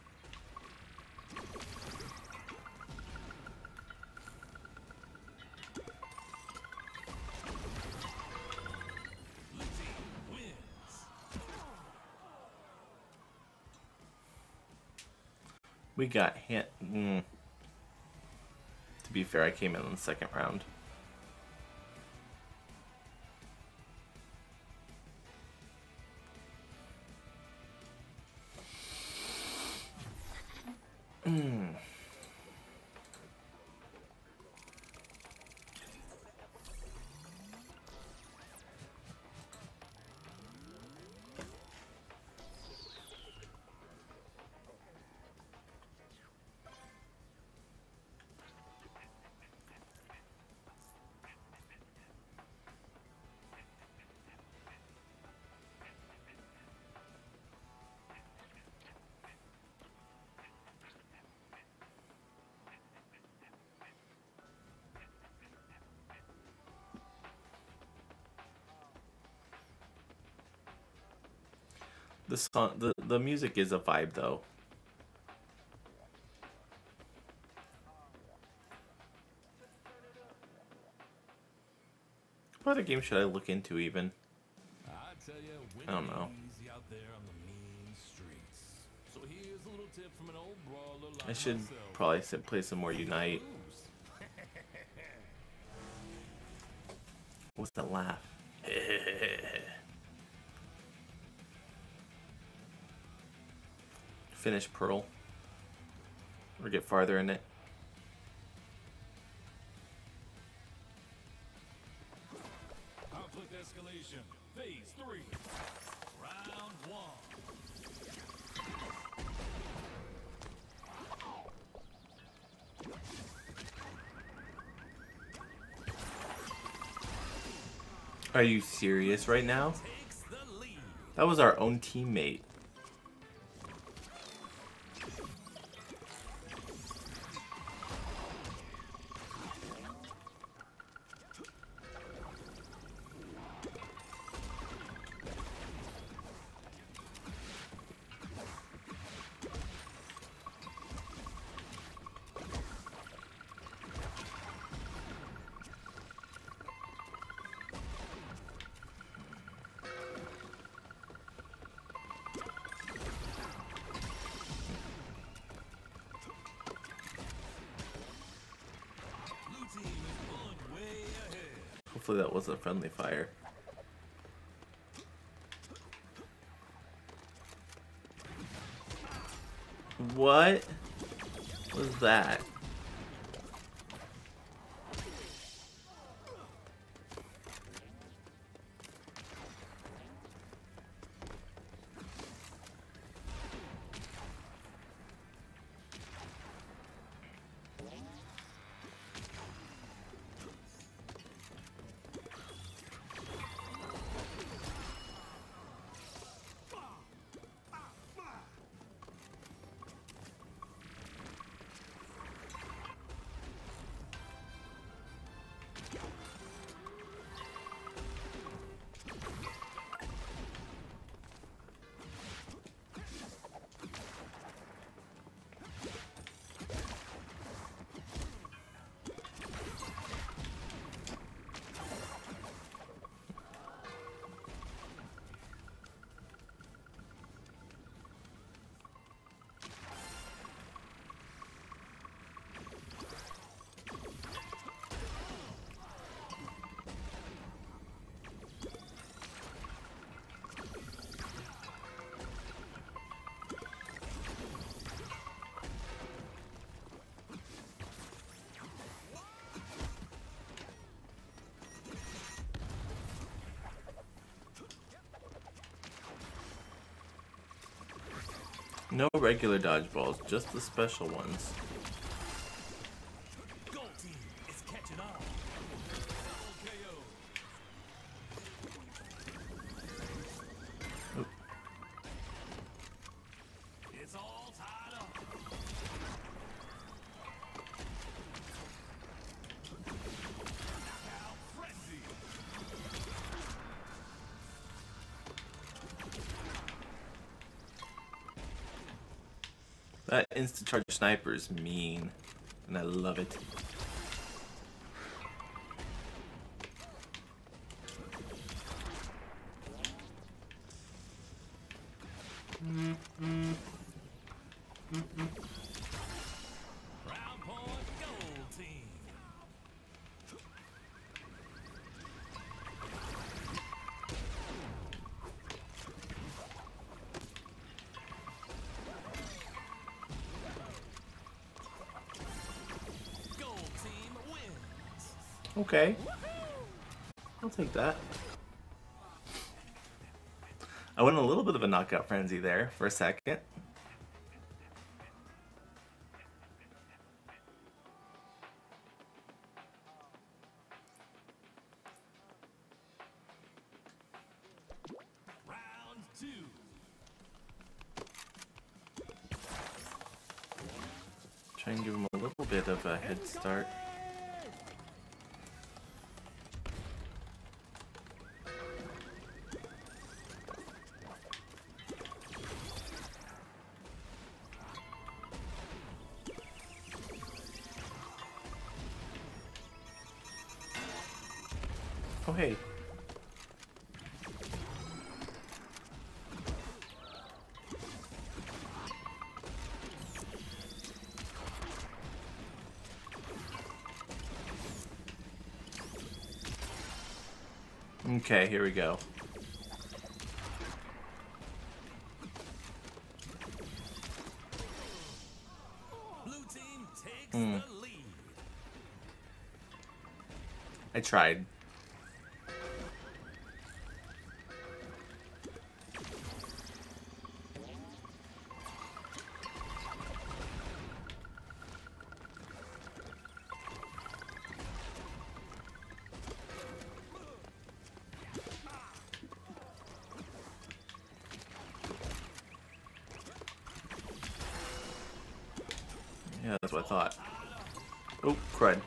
Blue team wins. We got hit. Mm. To be fair, I came in on the second round. Mm. The song, the the music is a vibe though. What other game should I look into even? I tell you, I don't winning know. ain't easy out there on the mean streets. So here's a little tip from an old brawler like I should myself. probably sit, play some more Unite. Lose. What's that laugh? Finish Pearl. Or get farther in it. escalation. Phase three. Round one. Are you serious right now? Takes the lead. That was our own teammate. Blue team is pulling way ahead. Hopefully that wasn't a friendly fire. What was that? No regular dodgeballs, just the special ones. Gold team is catching on. Double K O. Oop. It's all tied up. Knockout frenzy. That instant charge sniper is mean, and I love it. Round point, gold team. Gold team wins. Okay. I'll take that. I went a little bit of a knockout frenzy there for a second. Round two. Try and give him a little bit of a head start. Oh, hey. Okay, here we go. Blue team takes Hmm. the lead. I tried. Yeah, that's what I thought. Oh, crud.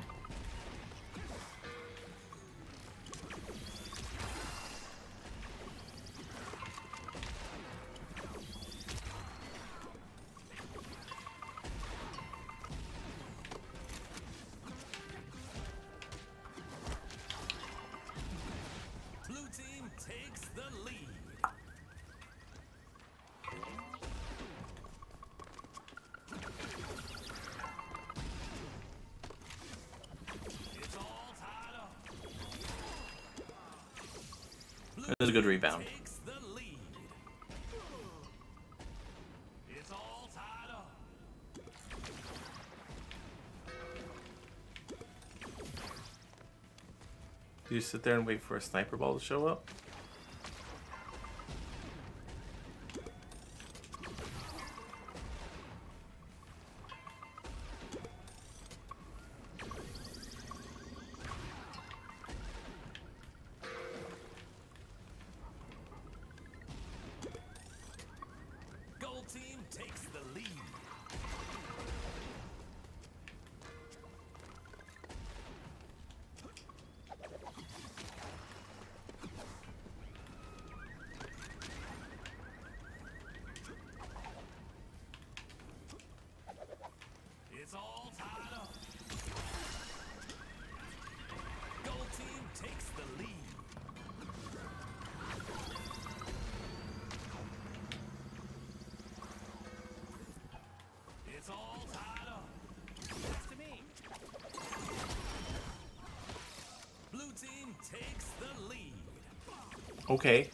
Blue team takes the lead. It's all tied up. That was a good rebound. Takes the lead. It's all tied up. Do you sit there and wait for a sniper ball to show up? Gold team takes the lead. It's all tied up. Gold team takes the lead. It's all tied up. Pass to me. Blue team takes the lead. Okay.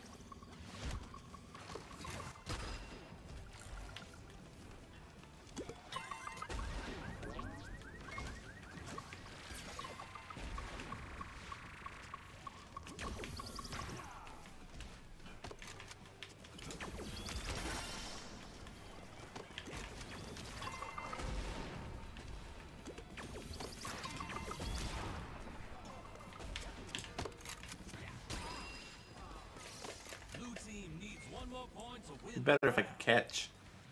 Blue team needs one more point to win. Better if I could catch.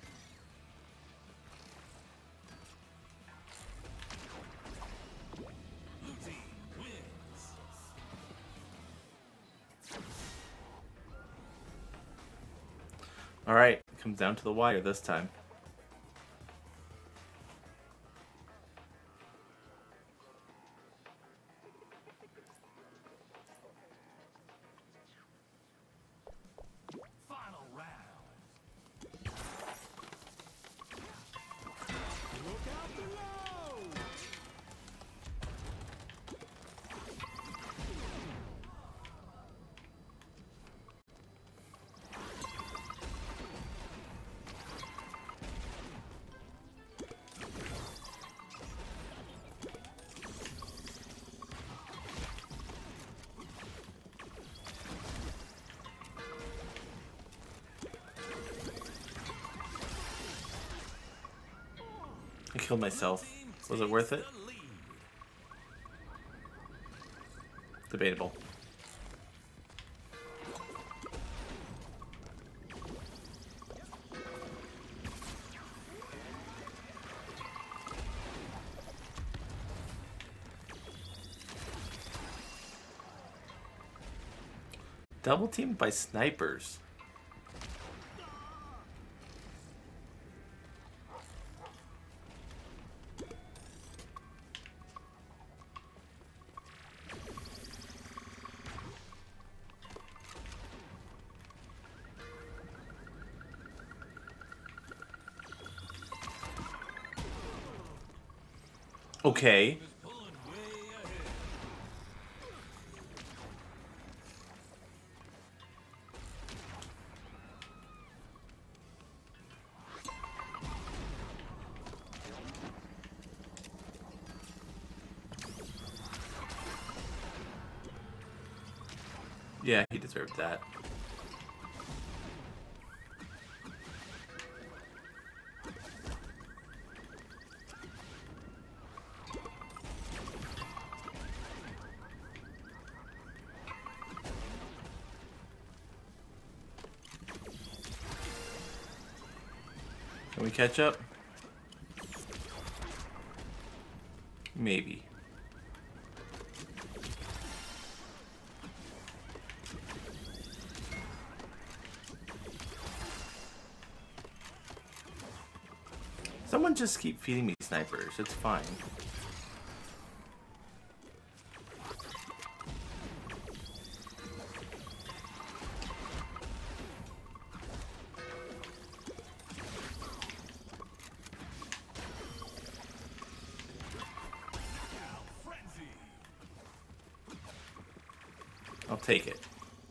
Blue team wins. Alright, comes down to the wire this time. Final round. Look out below! I killed myself. Was it worth it? The lead. Debatable. Double teamed by snipers. Okay. Is pulling way ahead. Yeah, he deserved that. Can we catch up? Maybe. Someone just keep feeding me snipers. It's fine. I'll take it.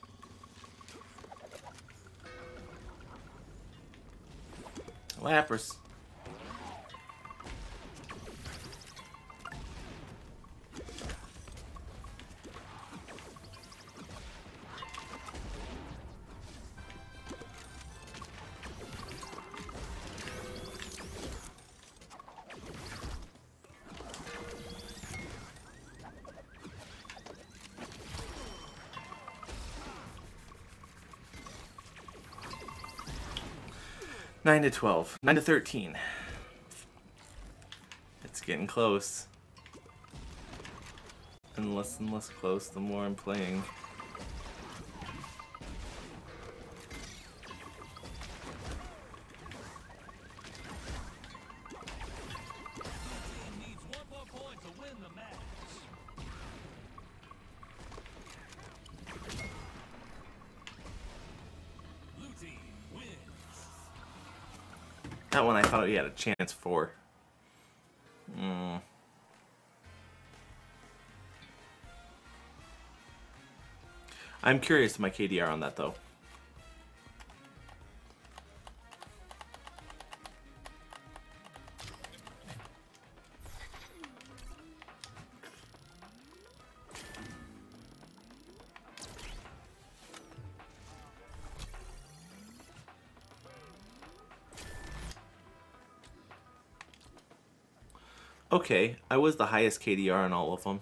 Lapras. Nine to twelve. Nine to thirteen. It's getting close. And less and less close the more I'm playing. Needs one more point to win the match. Blue team wins. That one I thought he had a chance for. Mm. I'm curious my K D R on that though. Okay, I was the highest K D R on all of them.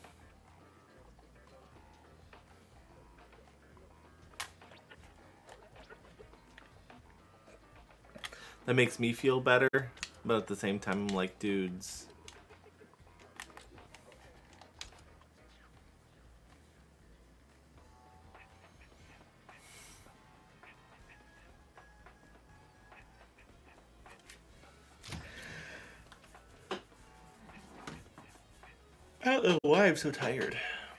That makes me feel better, but at the same time, I'm like, dudes. I don't know why I'm so tired.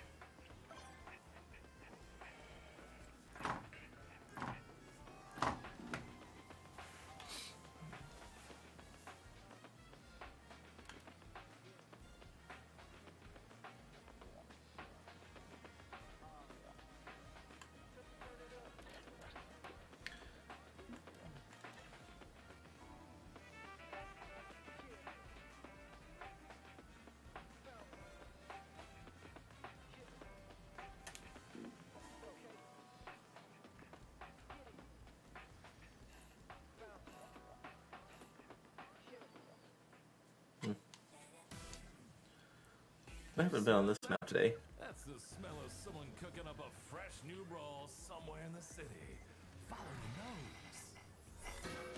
I haven't been on this map today. That's the smell of someone cooking up a fresh new brawl somewhere in the city. Follow your nose.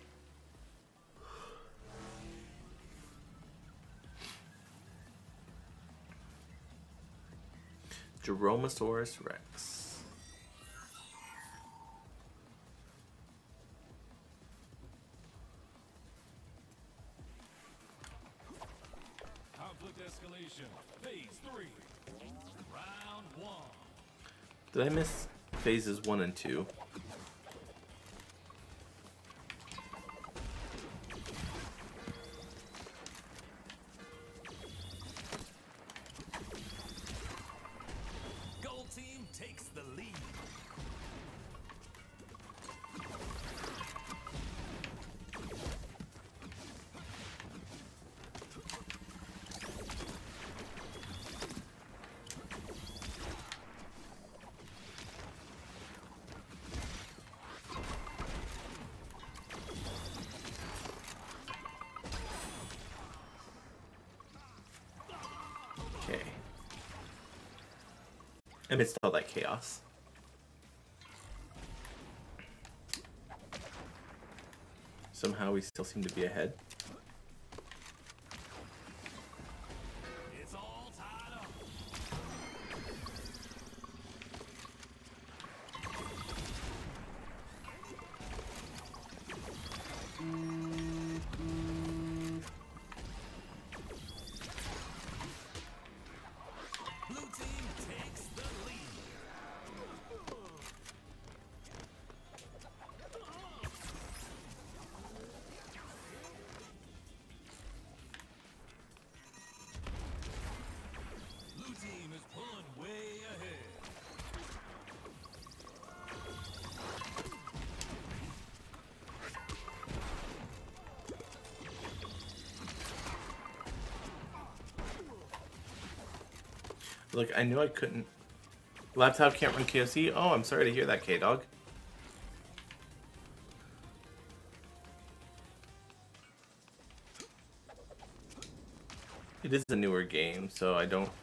Dromasaurus Rex. Conflict escalation. Phase three. Round one. Did I miss phases one and two? Gold team takes the lead. Okay. Amidst all that chaos. Somehow we still seem to be ahead. It's Look, I knew I couldn't. Laptop can't run K F C? Oh, I'm sorry to hear that, K-Dog. It is a newer game, so I don't...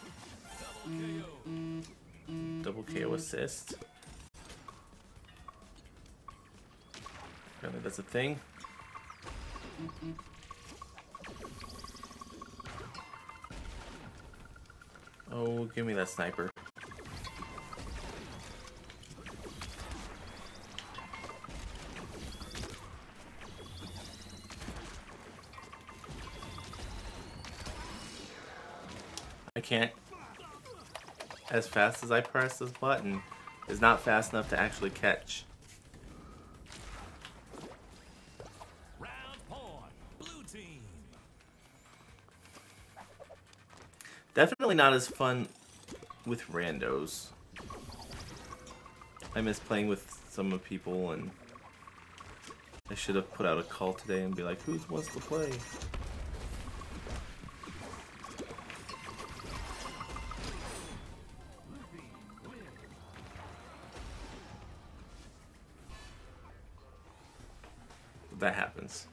Double K O assist. Apparently that's a thing. Oh, give me that sniper. I can't. As fast as I press this button is not fast enough to actually catch. Round point, blue team. Definitely not as fun with randos. I miss playing with some of people, and I should have put out a call today and be like, who wants to play? That happens.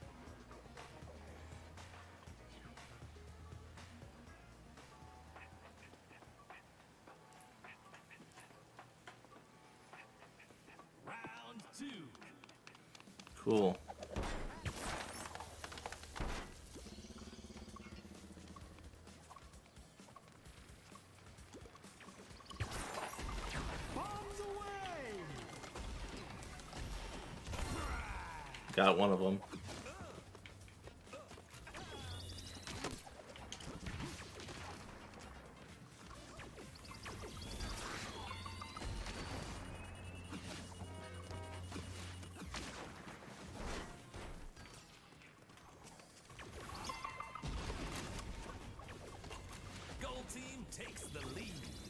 Round two. Cool. Bombs away! Got one of them. Gold team takes the lead.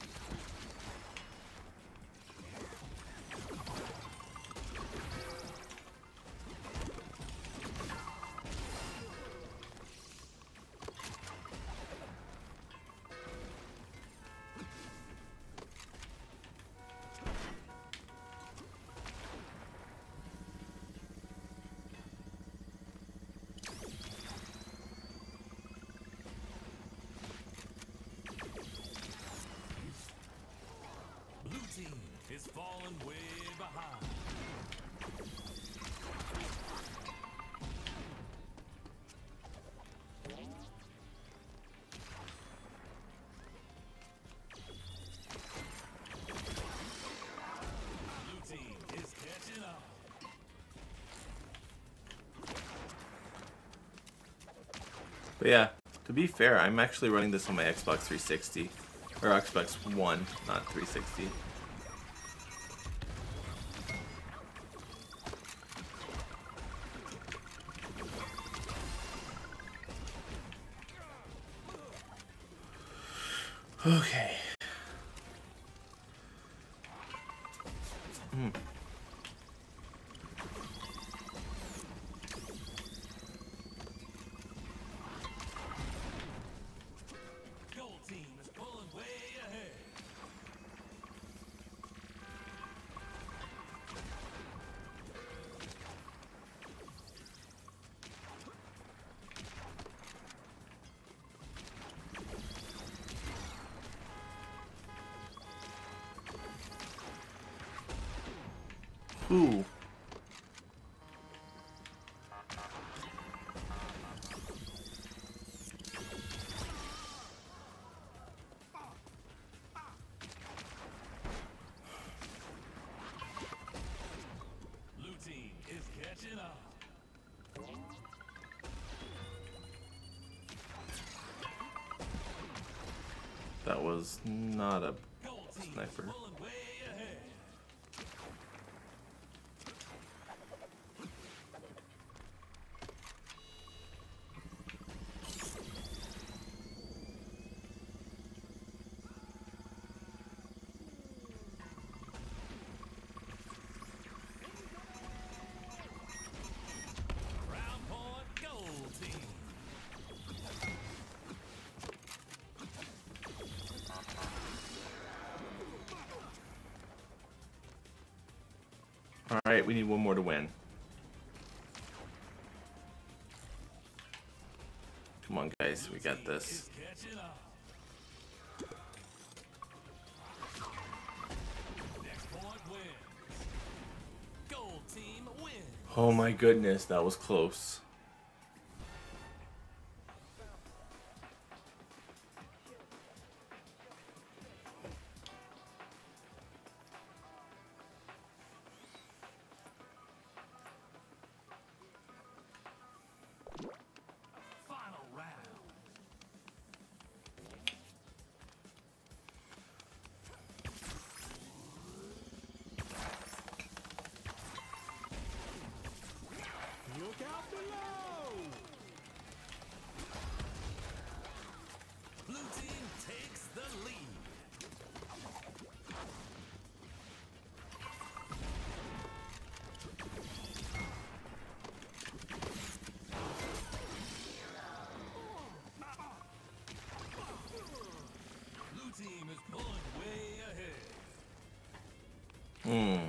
Blue team is falling way behind. Blue team is catching up. But yeah, to be fair, I'm actually running this on my Xbox three sixty. Or Xbox One, not three sixty. Okay. Hmm. Gold team is pulling way ahead. Ooh. Blue team is catching up. That was not a Gold team sniper. is pulling way ahead. Round point, gold team. Alright, we need one more to win. Come on, guys, we got this. Oh my goodness, that was close. Final round. Look out below! Blue team takes the lead. Blue team is pulling way ahead. Hmm.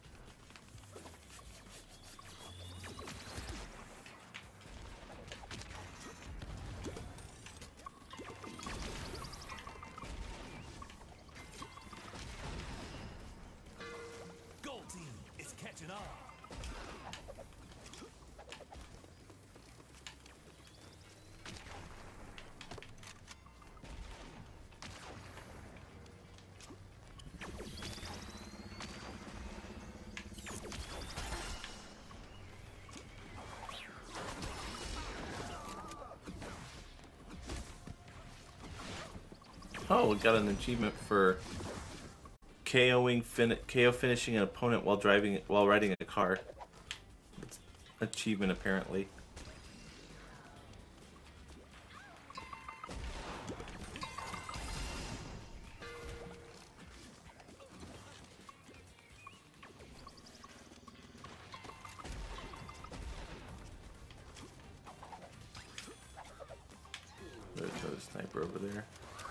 Gold team is catching up. Oh, we got an achievement for KOing fin K O finishing an opponent while driving while riding a car. It's an achievement apparently. There's a sniper over there.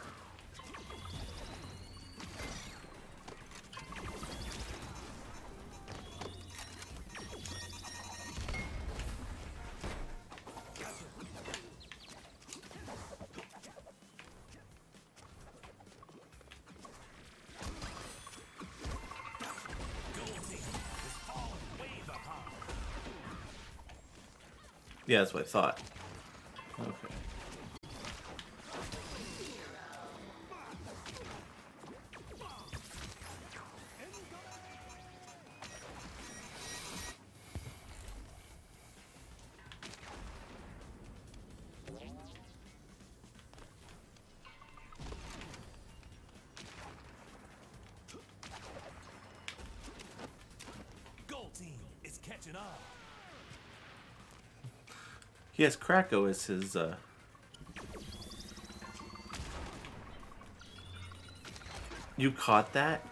Yeah, that's what I thought. Okay. Gold team is catching up. Yes, Krakow is his, uh... You caught that?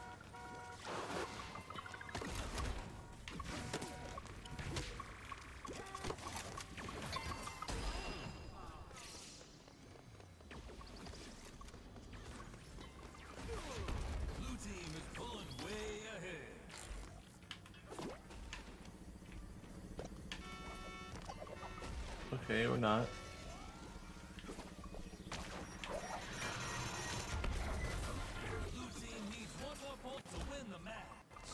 Blue team is pulling way ahead. Okay, or not. Blue team needs one more point to win the match.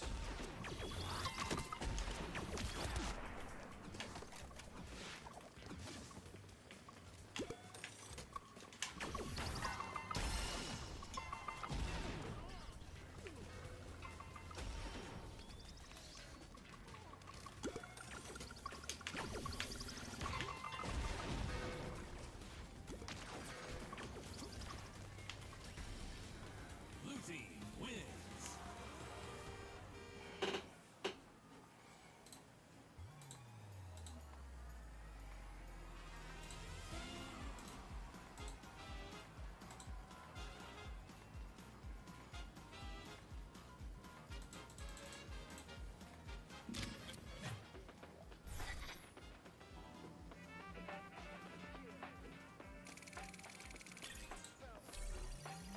Blue team wins.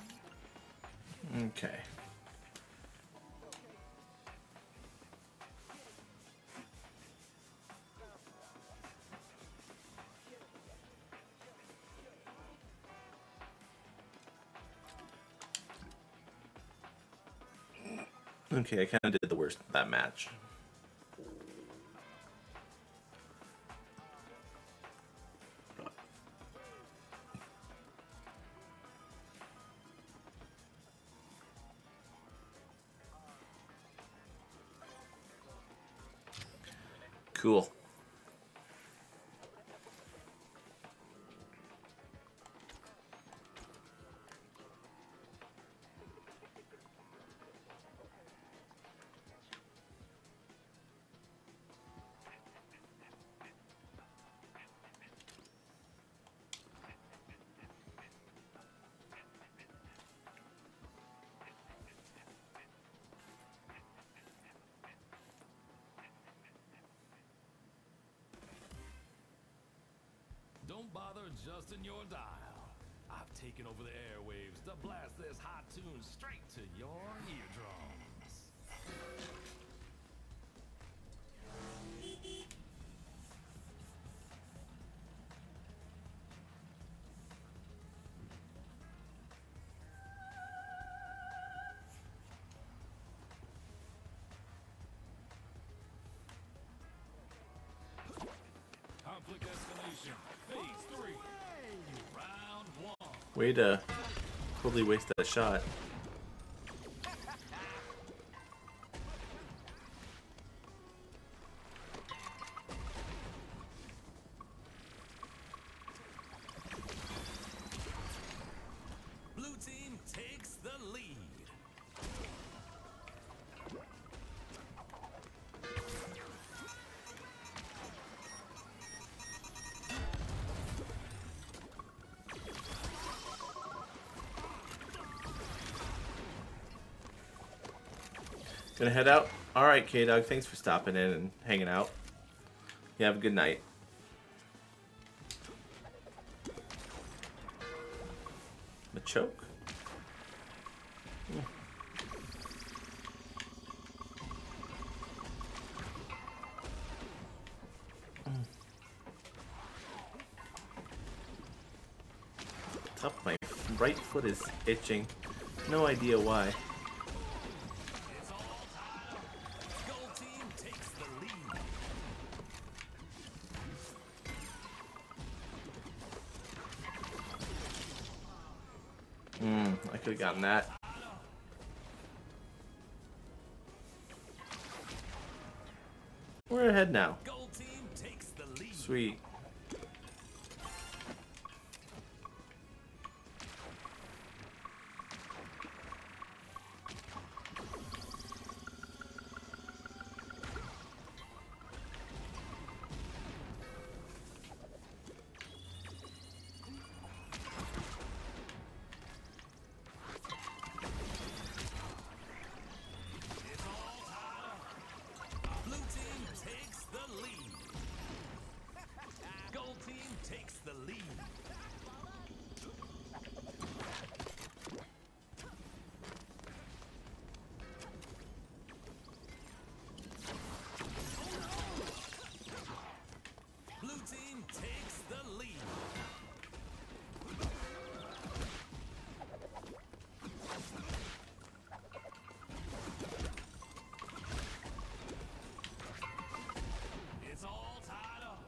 Okay. Okay, I kind of did the worst of that match. Cool. Don't bother adjusting your dial. I've taken over the airwaves to blast this hot tune straight to your eardrums. Conflict escalation. Phase three. Round one. Way to totally waste that shot. Blue team takes the lead. Gonna head out? Alright, K-Dog, thanks for stopping in and hanging out. You have a good night. A choke? Top of my right foot is itching. No idea why. It's all tied up. Gold team takes the lead. Hmm, I could have gotten that. We're ahead now. Gold team takes the lead. Sweet. It's all tied up. Blue team takes the lead. Gold team takes the lead. Blue team takes the lead. It's all tied up.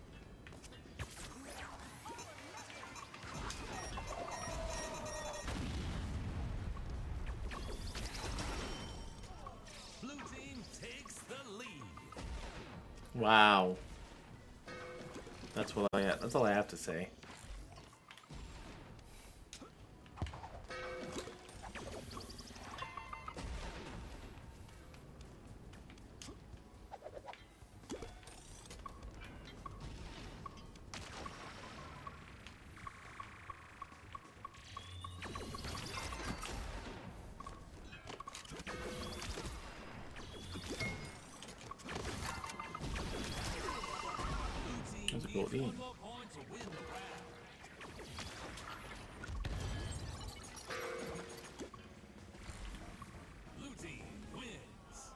Blue team takes the lead. Wow. That's what I that's all I have to say. That's a gold One team. more point to win the round. Blue team wins.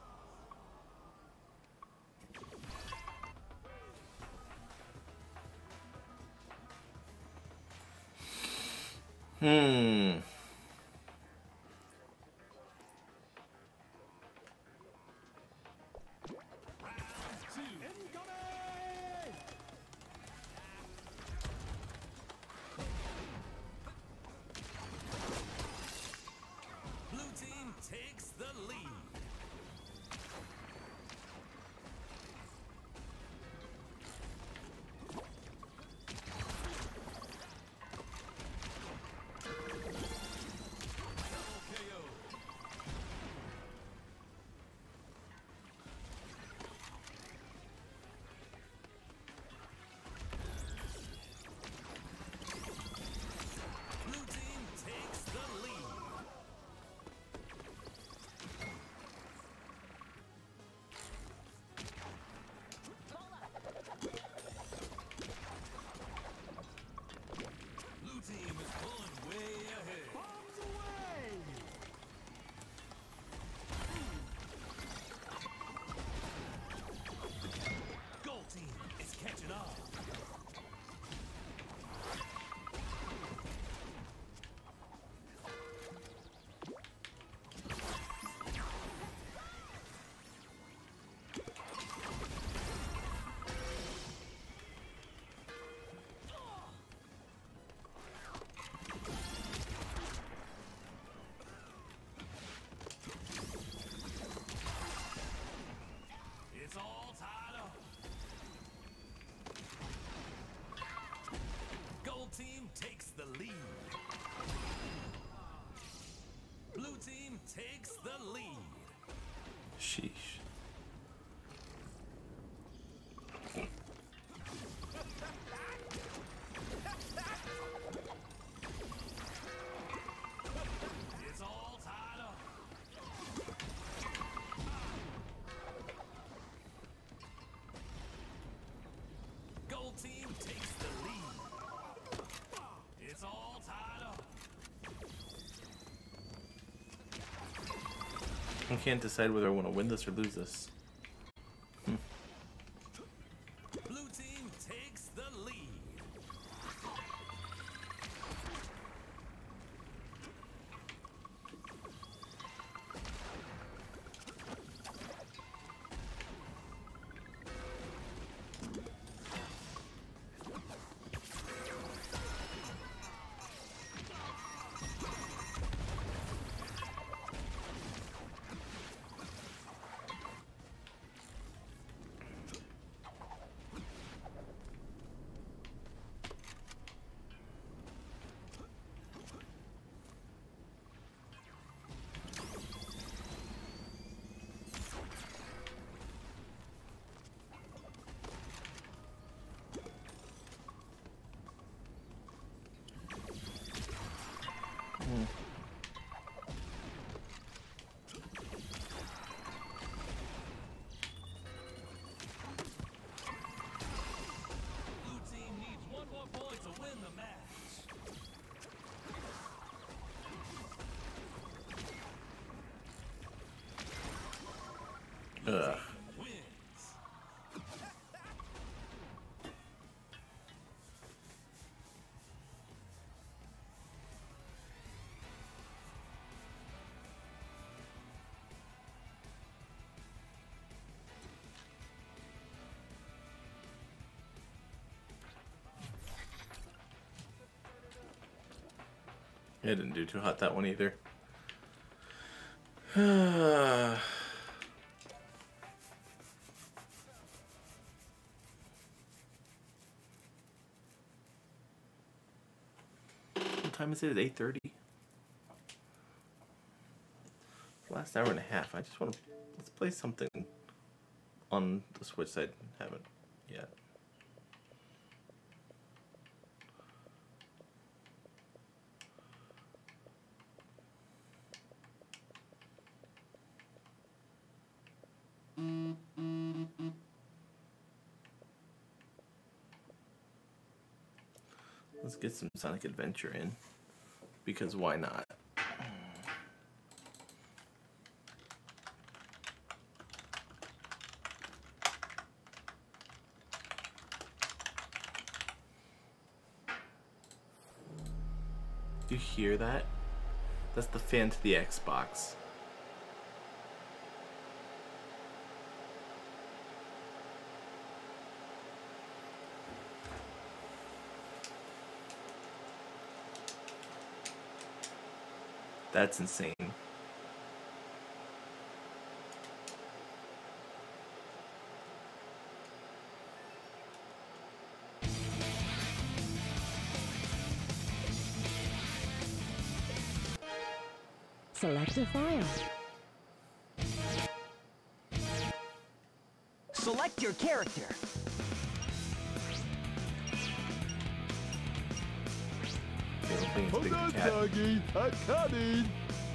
Hmm. takes the lead. It's all tied up. Gold team takes the lead. Blue team takes the lead. Sheesh. It's all tied up. Gold team takes the lead. It's all tied up. I can't decide whether I want to win this or lose this. Hmm. Blue team takes the lead. Blue team needs one more point to win the match. Ugh. Wins. It didn't do too hot that one either. What time is it? It's eight thirty. Last hour and a half. I just want to let's play something on the Switch that I haven't yet. Let's get some Sonic Adventure in, because why not? Do you hear that? That's the fan to the Xbox. That's insane. Select a file. Select your character. Hold on, Doggy. I'm coming.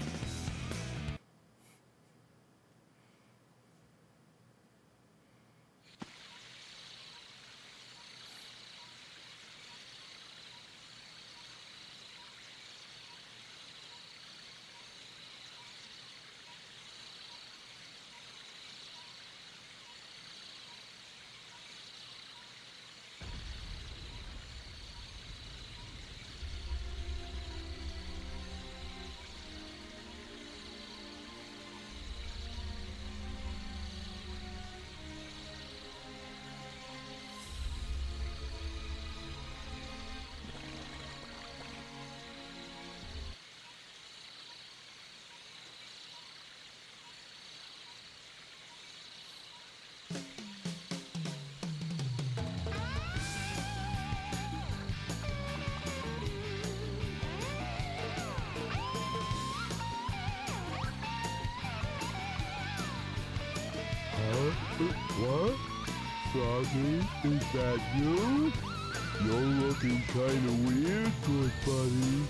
Huh? What? Froggy, is that you? You're looking kinda weird, good buddy.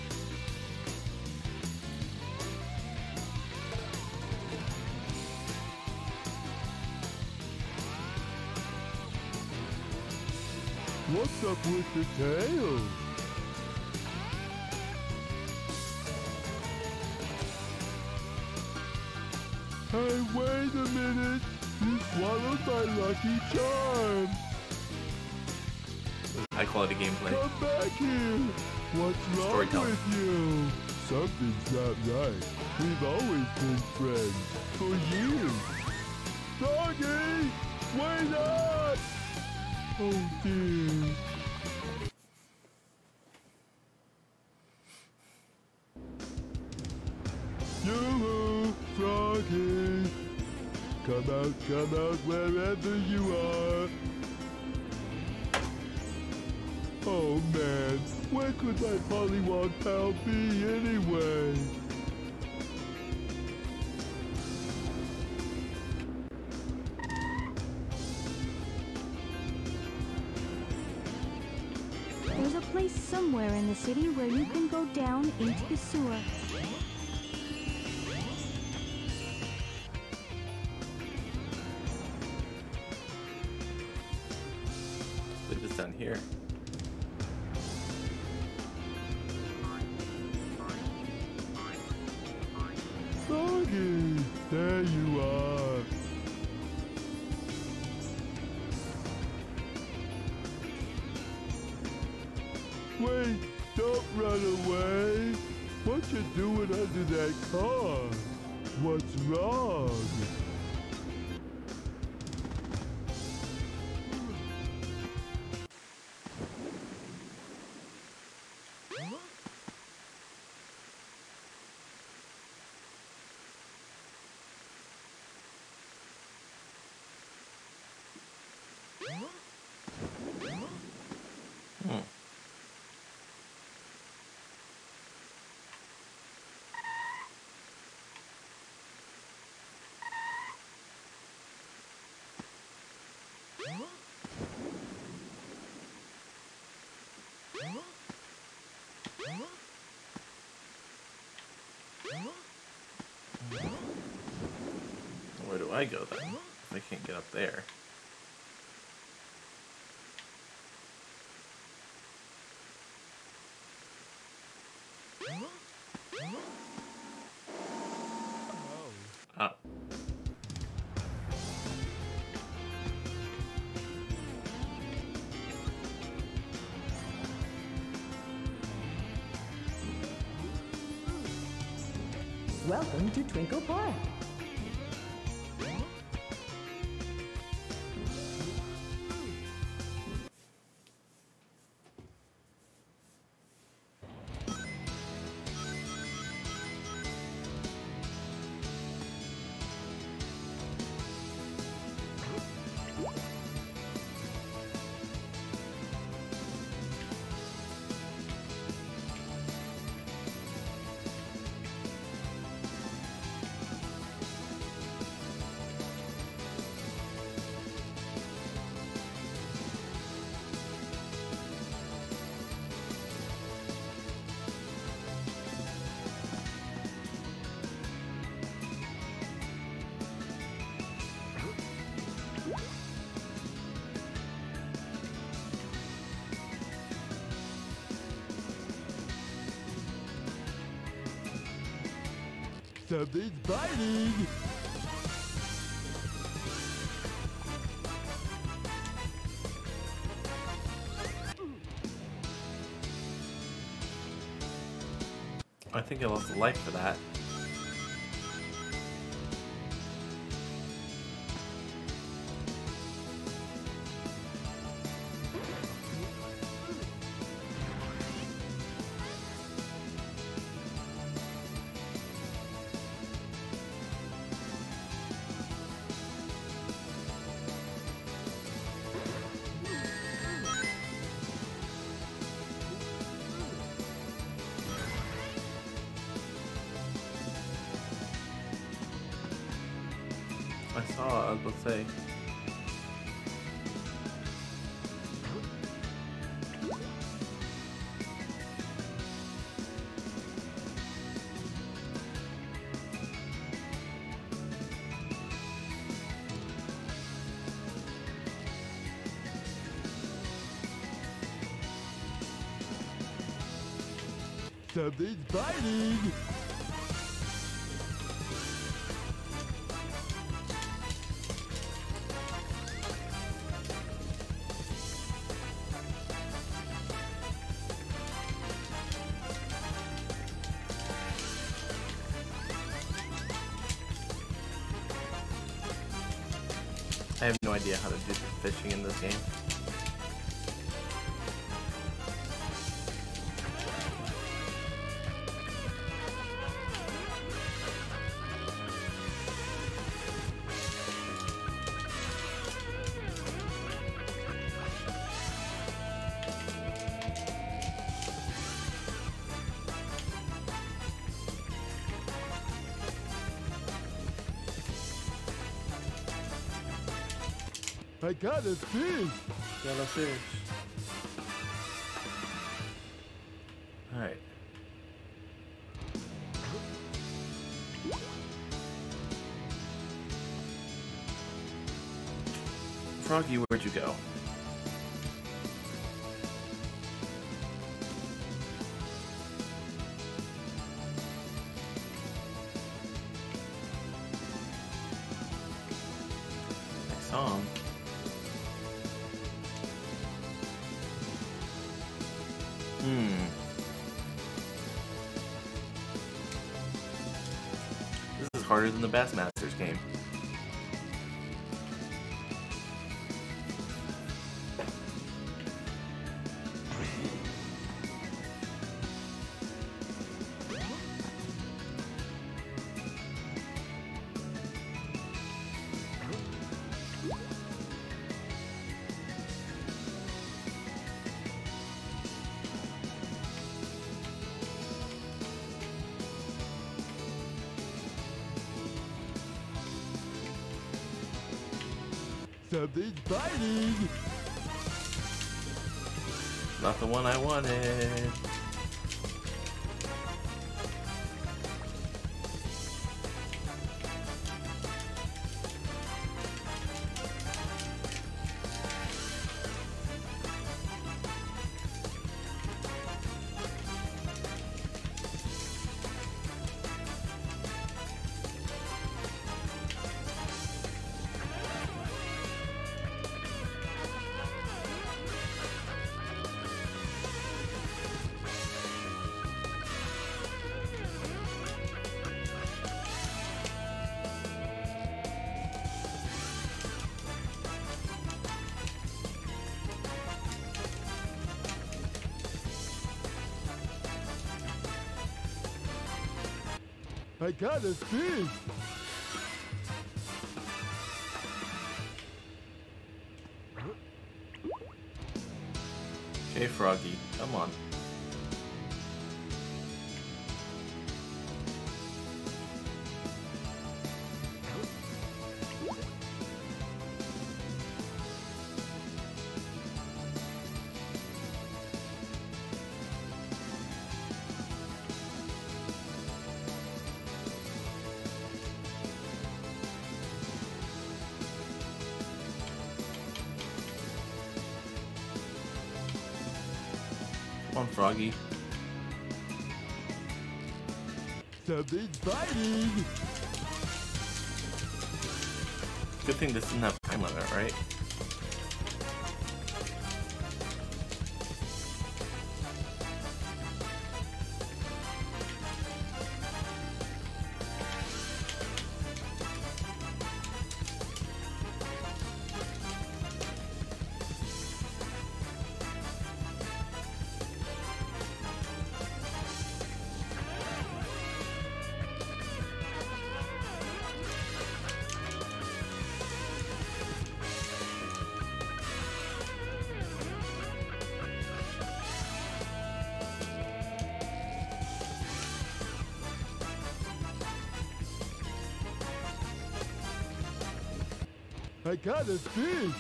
What's up with the tail? Hey, wait a minute! You swallowed my lucky charm! High quality gameplay. Come back here! What's wrong Storytelling. with you? Something's not right. We've always been friends. For years. Doggy! Wait up! Oh dear. Yoo-hoo, Froggy! Come out, come out wherever you are. Oh man, where could my Pollywog pal be anyway? There's a place somewhere in the city where you can go down into the sewer. I believe it's down here. Froggy, there you are. Wait, don't run away. What you doing under that car? What's wrong? Hmm. Where do I go then? If I can't get up there. Ah. Welcome to Twinkle Park. Something's biting! I think I lost a life for that. I saw it, I was about to say. Something's biting! I have no idea how to do fishing in this game. I got a fish! Got a fish. Alright. Froggy, where'd you go? I saw him. Hmm. This is harder than the Bassmasters game. Something's biting! Not the one I wanted. I got a fish! Okay, Froggy, come on. Come on, Froggy. Something's biting. Good thing this doesn't have time limit, right? I got a fish.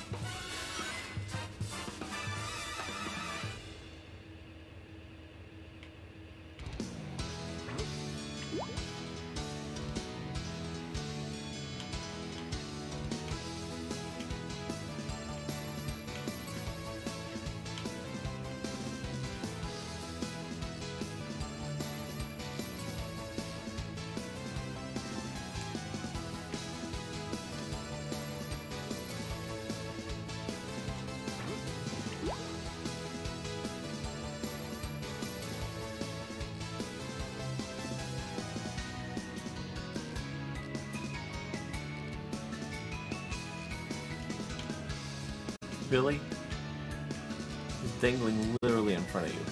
Billy is dangling literally in front of you.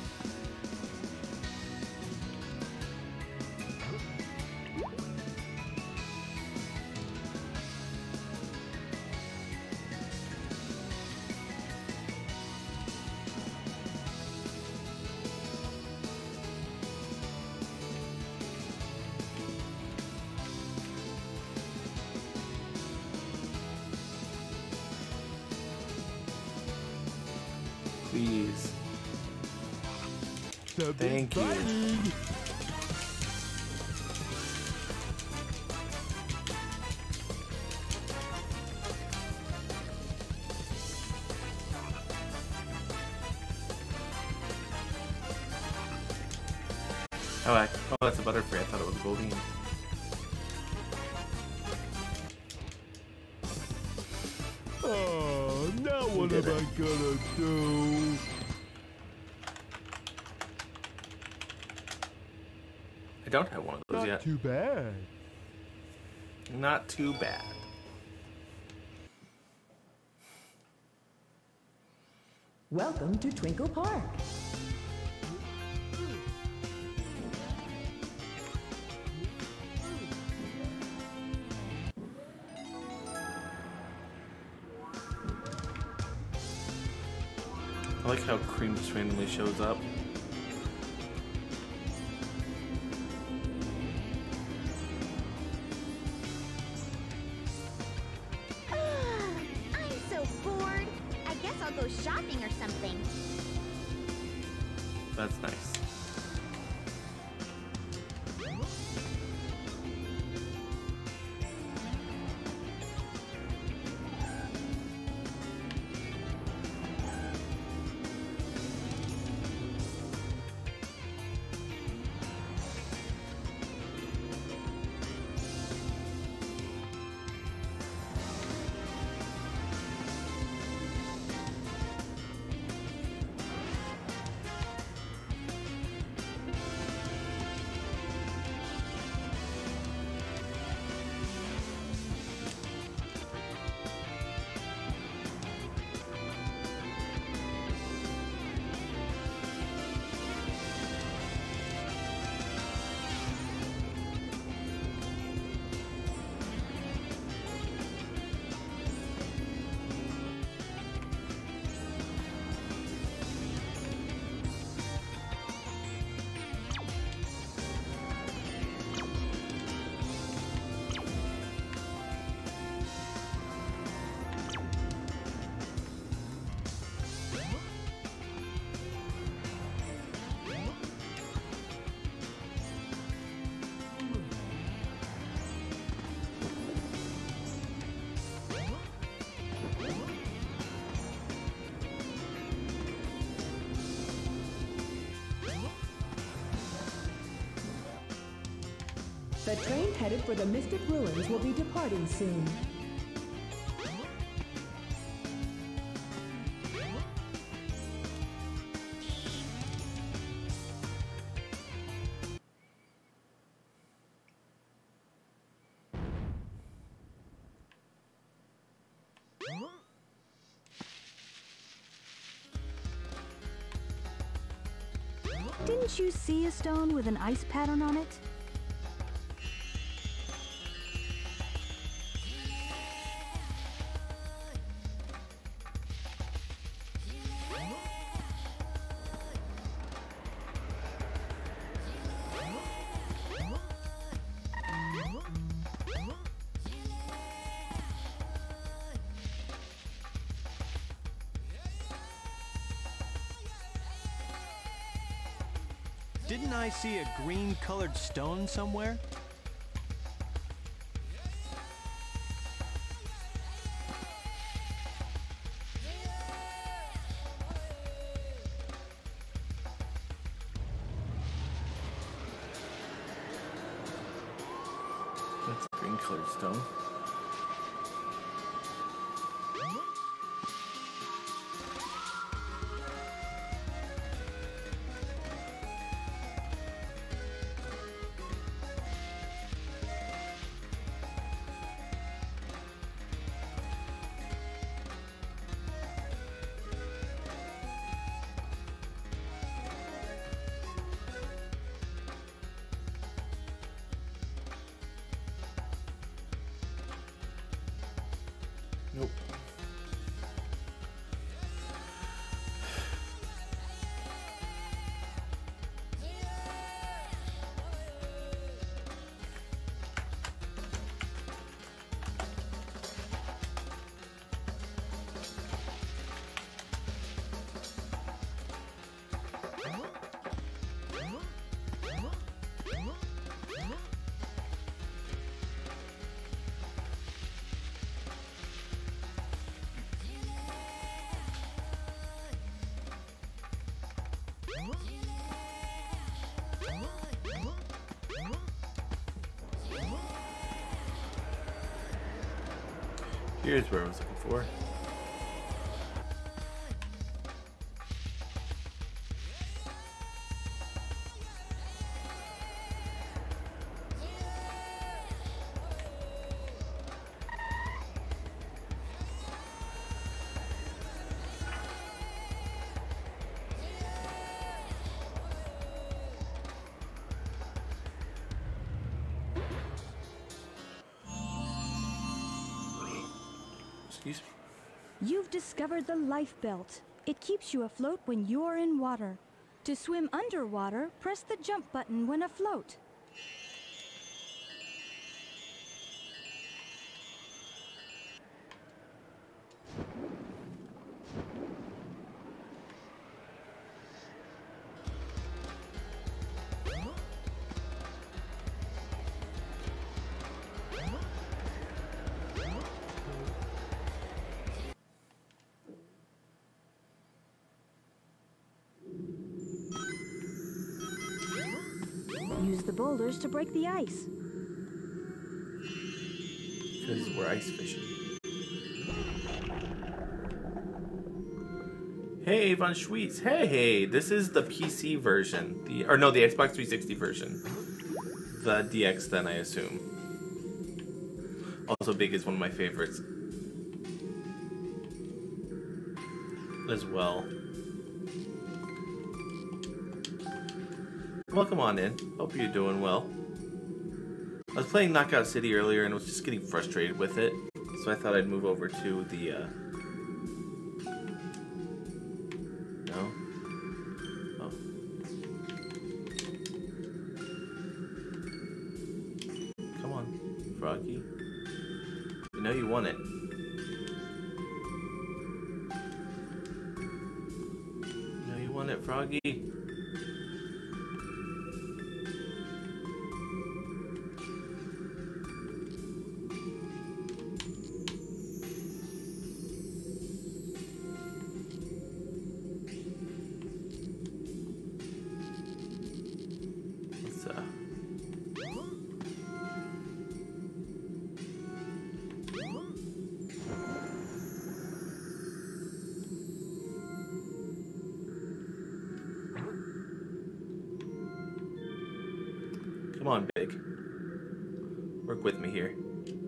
Please. Something's Thank you. biting. Oh, I, oh, that's a butterfree. I thought it was a Goldeen. Oh, now what did am it. I gonna do? I don't have one of those Not yet. too bad. Not too bad. Welcome to Twinkle Park. I like how Cream just randomly shows up. I'm so bored. I guess I'll go shopping or something. That's nice. The train headed for the Mystic Ruins will be departing soon. Didn't you see a stone with an ice pattern on it? Didn't I see a green-colored stone somewhere? That's a green colored stone. Nope. Here's where I was looking for. Excuse me. You've discovered the life belt. It keeps you afloat when you're in water. To swim underwater, press the jump button when afloat. Use the boulders to break the ice. Because we're ice fishing. Hey, Von Schweetz. Hey, hey. This is the P C version. The Or no, the Xbox three sixty version. The D X then, I assume. Also, Big is one of my favorites. As well. Welcome on in. Hope you're doing well. I was playing Knockout City earlier and was just getting frustrated with it, so I thought I'd move over to the, uh... No? Oh. Come on, Froggy. You know you want it. You know you want it, Froggy. Come on, Big. Work with me here.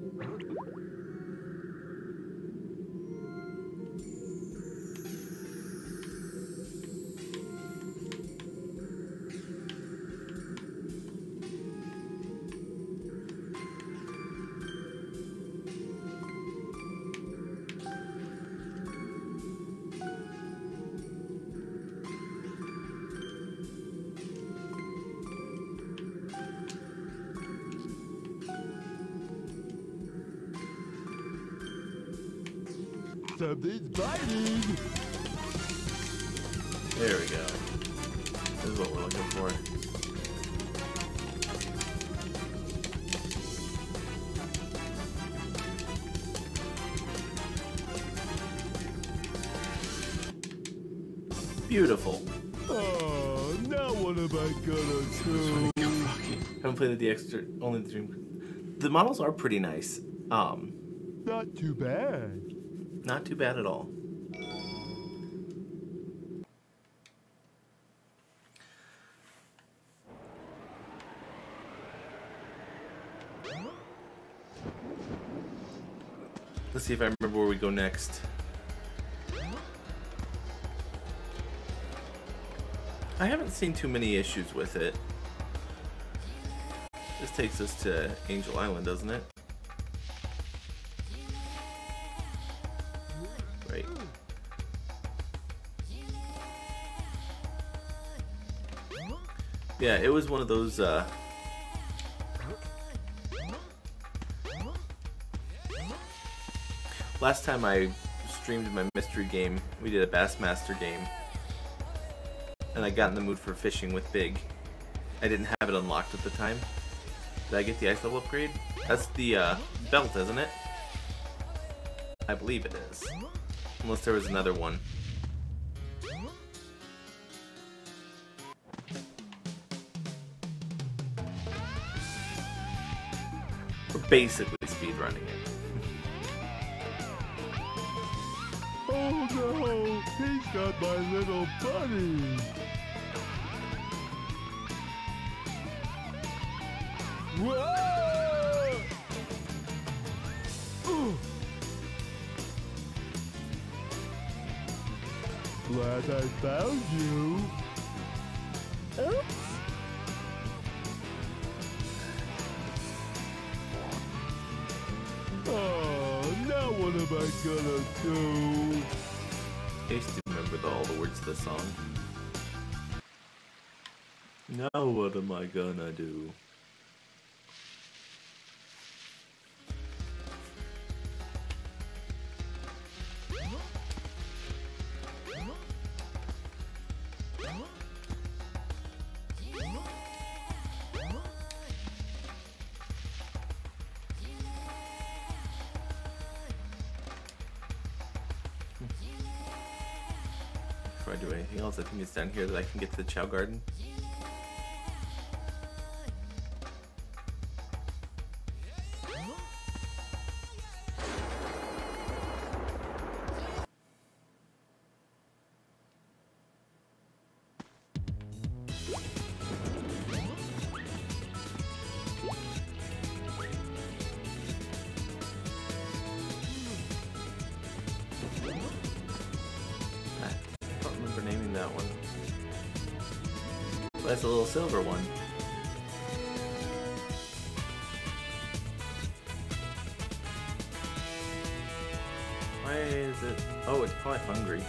Something's biting! There we go. This is what we're looking for. Beautiful. Oh, now what am I gonna do? Haven't played the extra, only the dream. The models are pretty nice. Um, Not too bad. not too bad at all. Let's see if I remember where we go next. I haven't seen too many issues with it. This takes us to Angel Island, doesn't it? Right. Yeah, it was one of those, uh... last time I streamed my mystery game, we did a Bassmaster game. And I got in the mood for fishing with Big. I didn't have it unlocked at the time. Did I get the ice level upgrade? That's the uh, belt, isn't it? I believe it is. Unless there was another one. We're basically speedrunning it. Oh no, he's got my little buddy. Whoa! Ooh. Glad I found you. Oops. Oh, now what am I gonna do? I used to remember the, all the words to the song. Now what am I gonna do? Before I do anything else, I think it's down here that I can get to the Chow Garden. I don't remember naming that one. That's a little silver one. Why is it? Oh, it's probably hungry.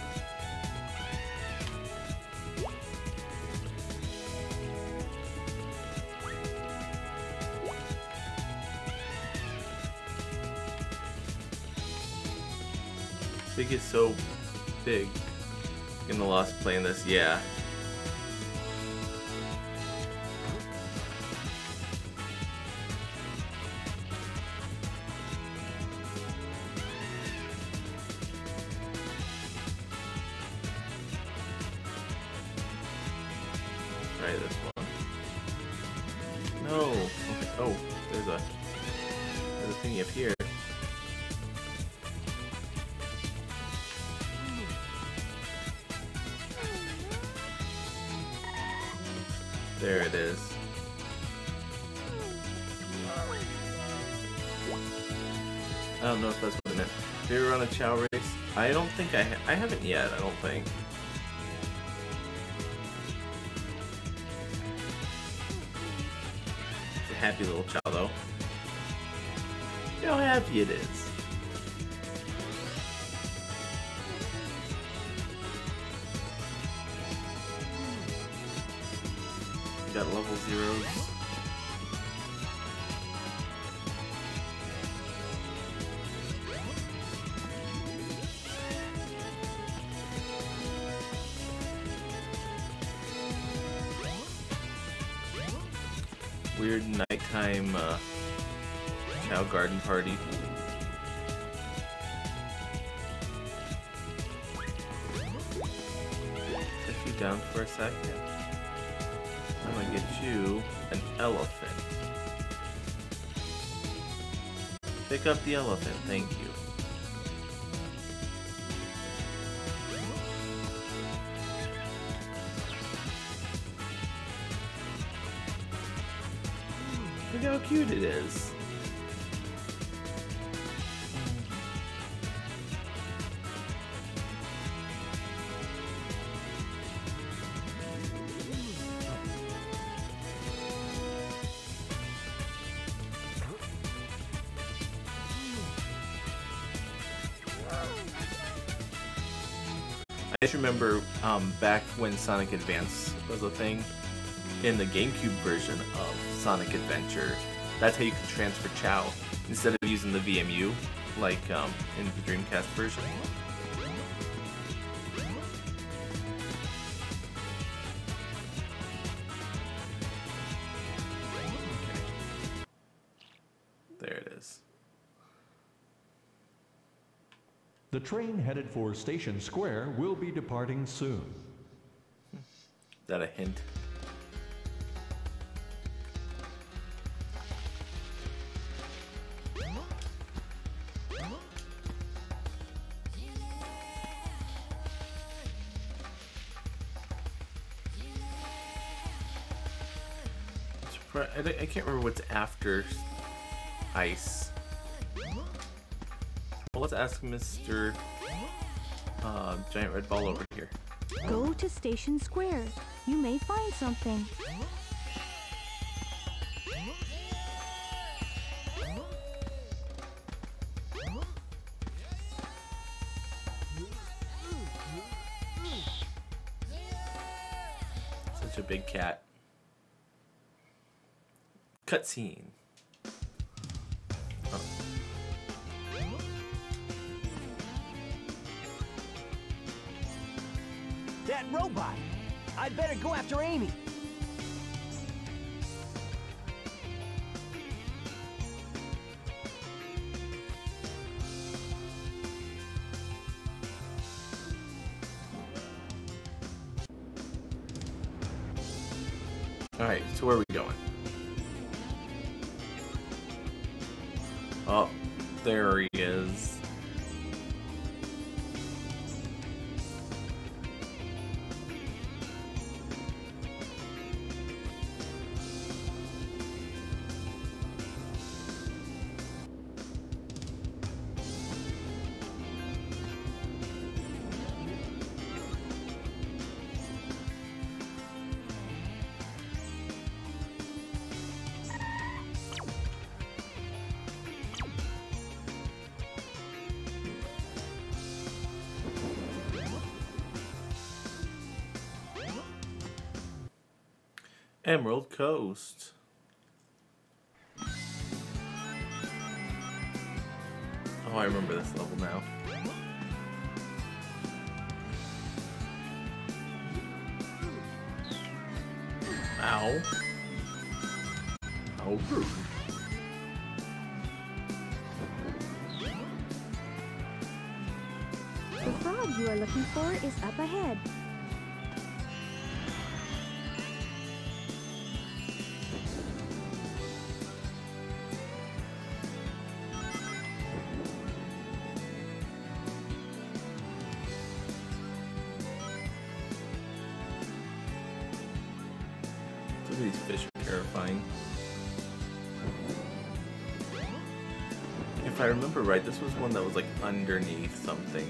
Big is so big. In the lost playing this, yeah. Try this one. No. Okay. Oh, there's a there's a thingy up here. There it is. I don't know if that's what it meant. Have you ever run a chow race? I don't think I ha I haven't yet, I don't think. It's a happy little chow though. You know how happy it is. Got level zeros. Weird nighttime uh, cow garden party. Set you down for a second. I'm gonna get you an elephant. Pick up the elephant, thank you. Look how cute it is. I just remember um, back when Sonic Advance was a thing, in the GameCube version of Sonic Adventure, that's how you could transfer Chow instead of using the V M U like um, in the Dreamcast version. There it is. The train headed for Station Square will be departing soon. Is that a hint? I can't remember what's after ice. Well, let's ask Mister Uh, Giant Red Ball over here. Go to Station Square. You may find something. Such a big cat. Cutscene. Oh. That robot! I'd better go after Amy. Alright, so where are we going? Oh, there he is. Emerald Coast. Oh, I remember this level now. Ow. How rude. The frog you are looking for is up ahead. These fish are terrifying. If I remember right, this was one that was like underneath something.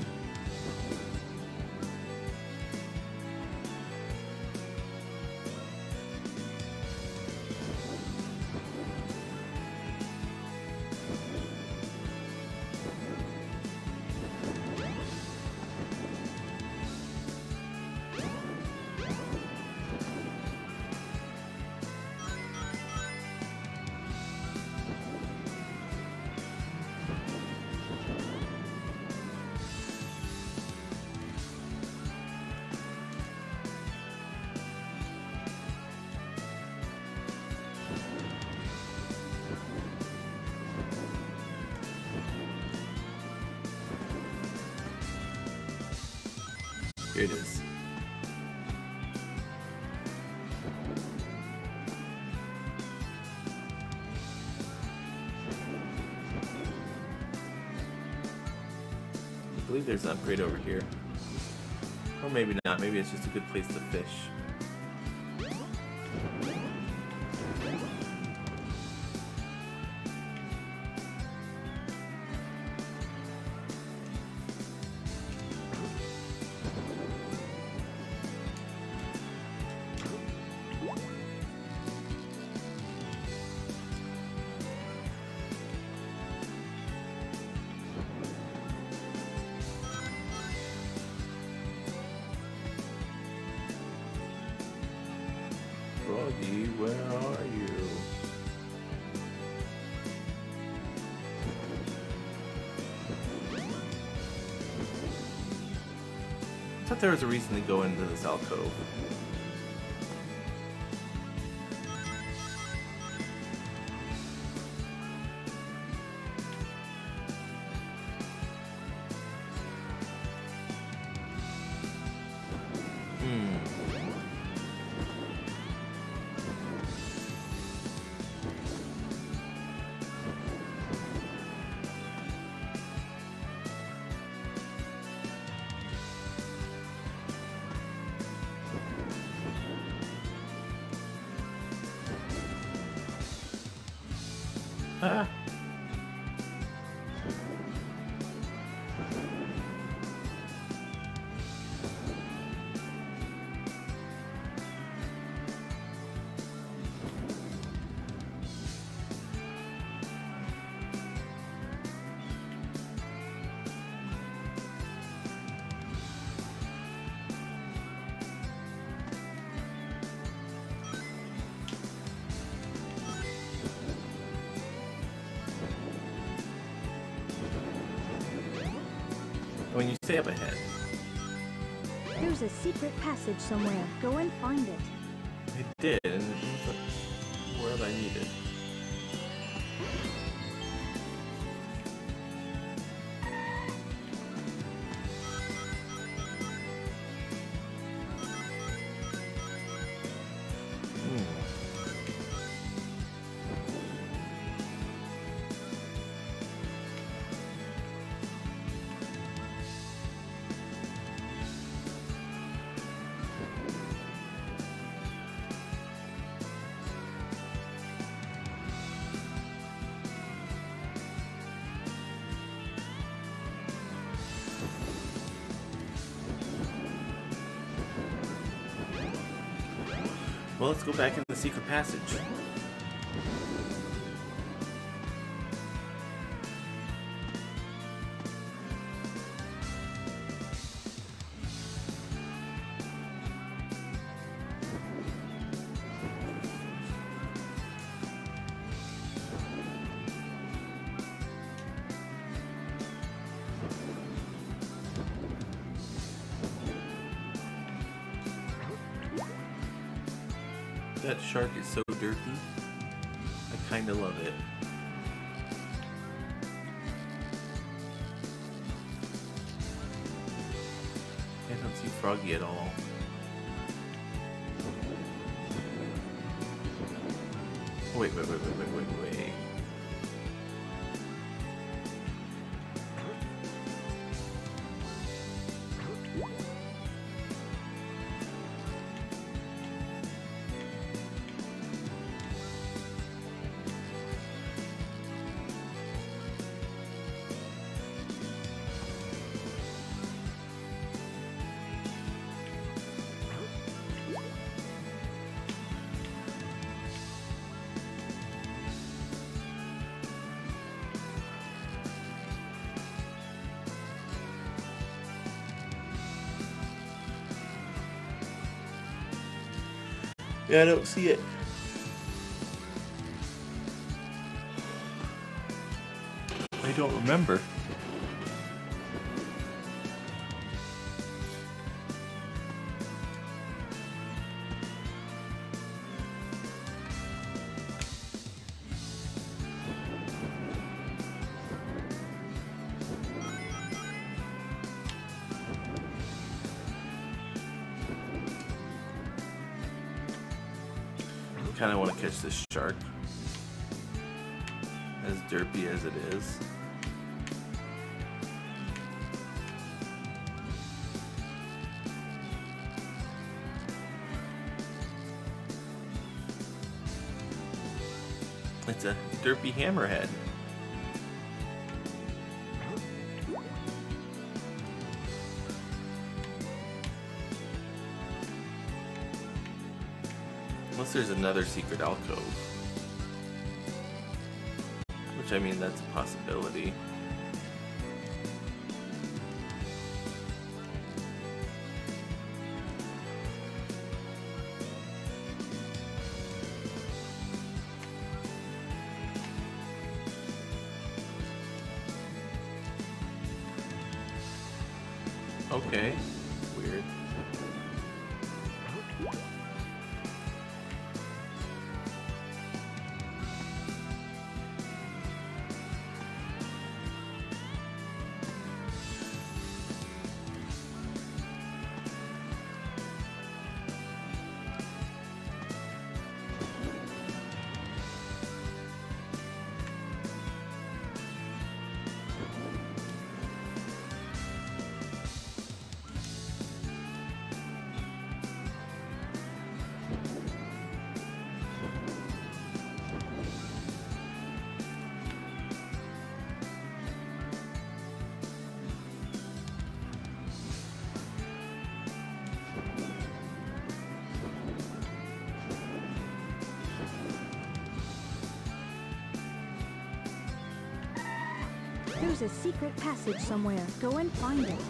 Here it is. I believe there's an upgrade over here. Or maybe not. Maybe it's just a good place to fish. Froggy, where are you? I thought there was a reason to go into this alcove. Ah. When you say up ahead. There's a secret passage somewhere. Go and find it. It did, and it was where I needed. Well, let's go back in the secret passage. That shark is so dirty. I kinda love it. I don't see Froggy at all. Wait, wait, wait, wait, wait, wait, wait. Yeah, I don't see it. I don't remember. I kind of want to catch this shark, as derpy as it is. It's a derpy hammerhead. Unless there's another secret alcove. Which, I mean, that's a possibility. Okay. Weird. There's a secret passage somewhere. Go and find it.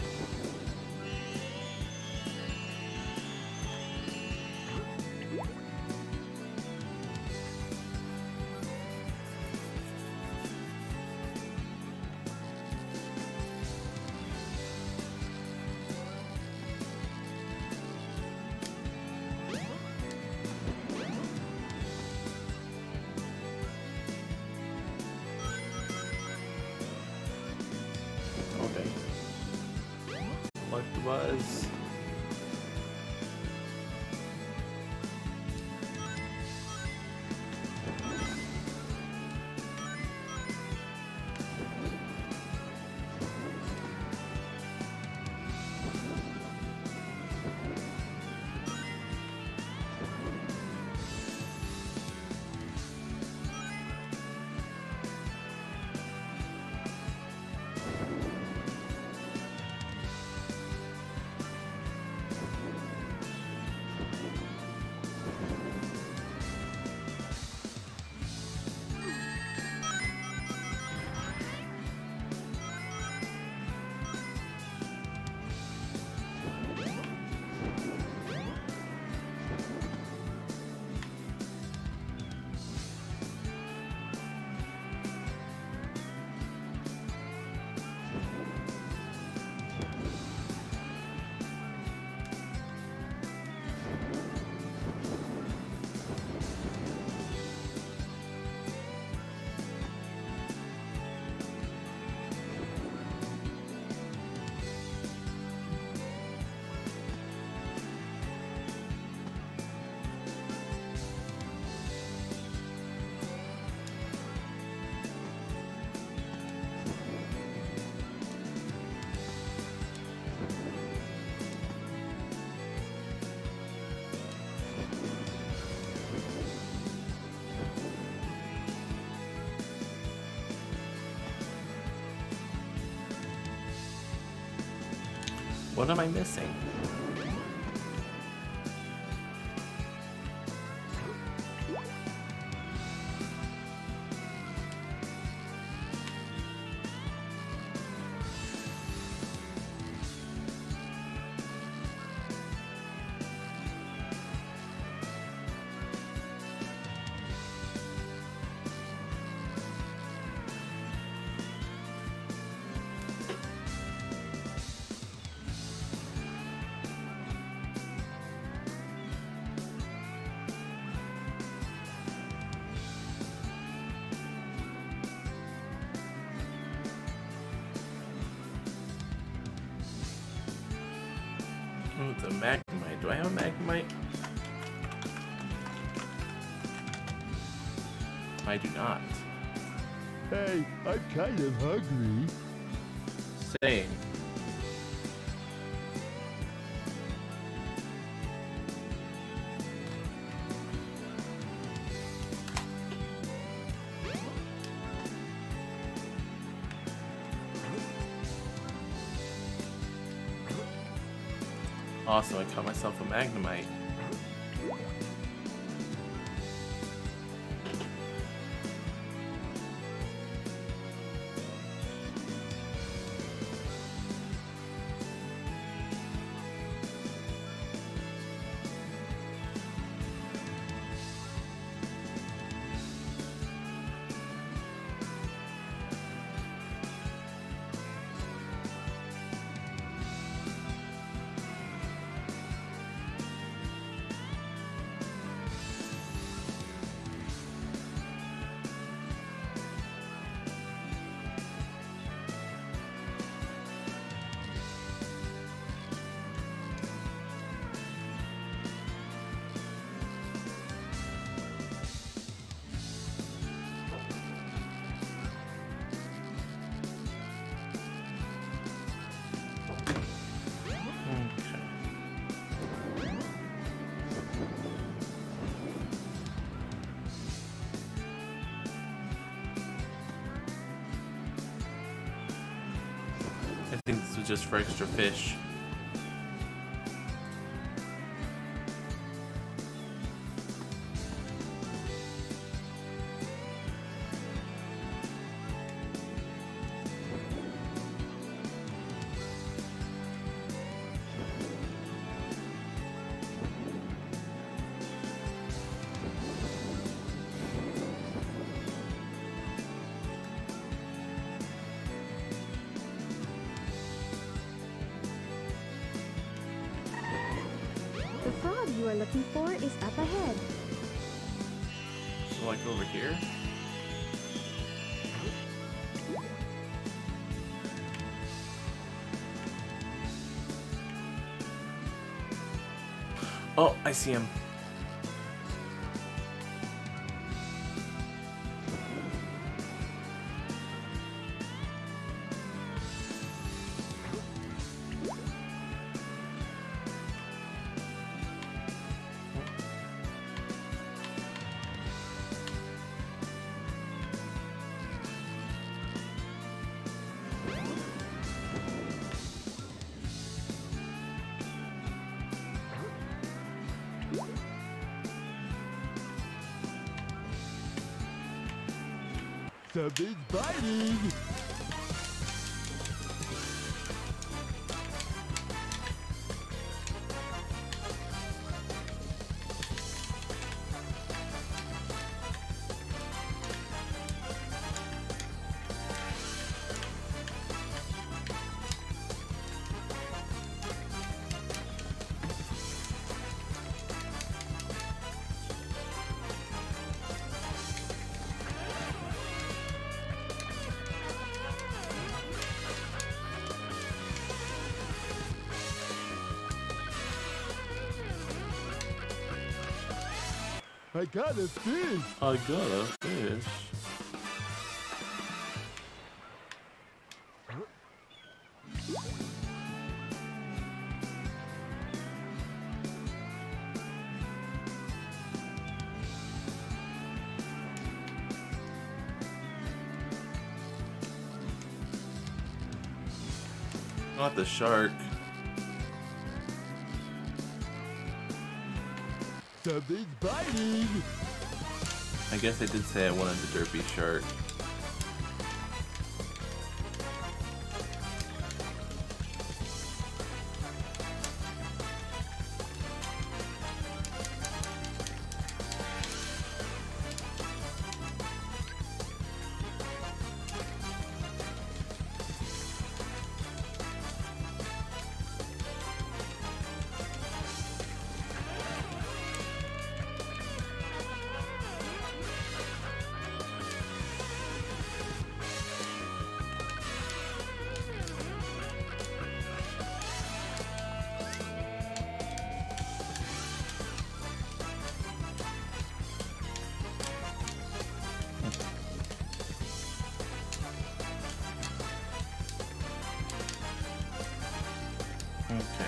What was? What am I missing? What's a magnemite? Do I have a magnemite? I do not. Hey, I'm kind of hungry. Same. Awesome, I caught myself a magnemite. I think this was just for extra fish. The frog you are looking for is up ahead. So like over here? Oh, I see him. Something's biting. I got a fish. I got a fish. Not the shark. Something's biting. I guess I did say I wanted the derpy shark. Okay.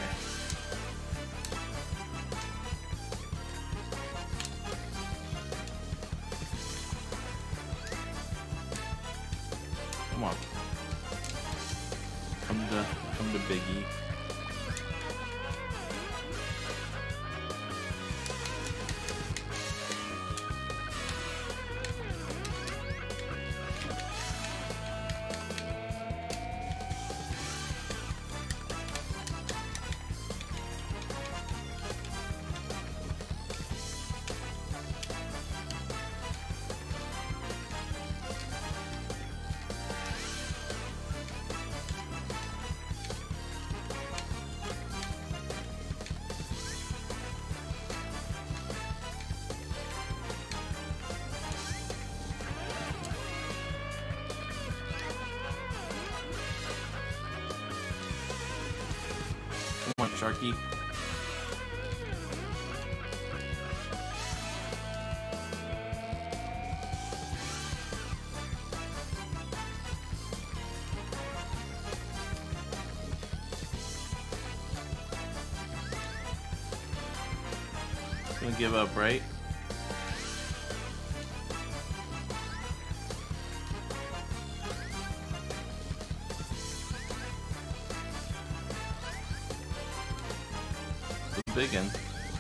Come on. Come to, come to Biggie. Come on, Sharky. Gonna give up, right? Big one.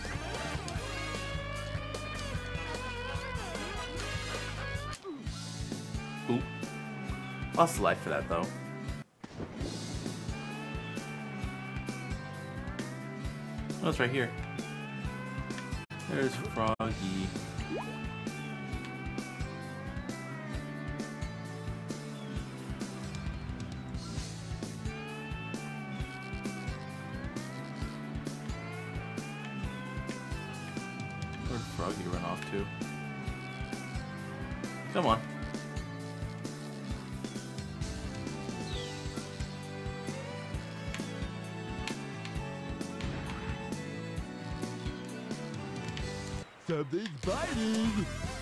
Oop. Lost a life for that though. Oh, it's right here. There's Froggy. Where'd Froggy run off to? Come on. Something's biting!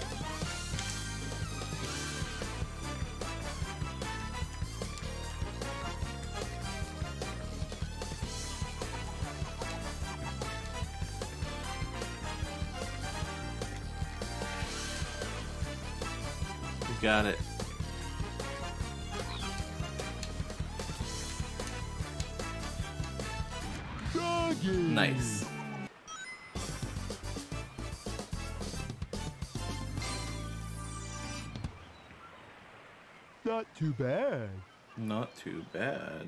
We got it. Doggy! Nice. Not too bad. Not too bad.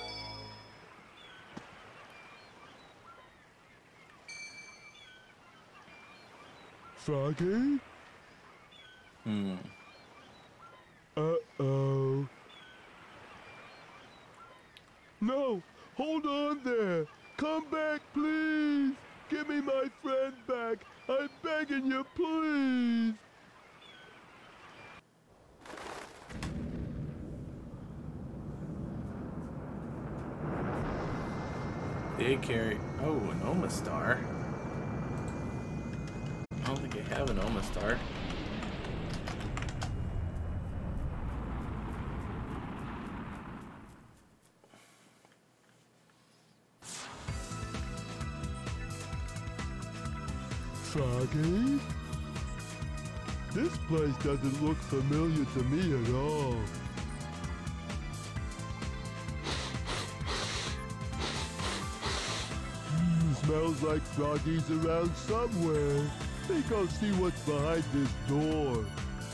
Froggy? Hmm. Uh-oh. No! Hold on there! Come back, please! Give me my friend back! I'm begging you, please! They carry. Oh, an Omastar. I don't think I have an Omastar. Froggy? This place doesn't look familiar to me at all. Hmm, smells like Froggy's around somewhere. Think I'll see what's behind this door.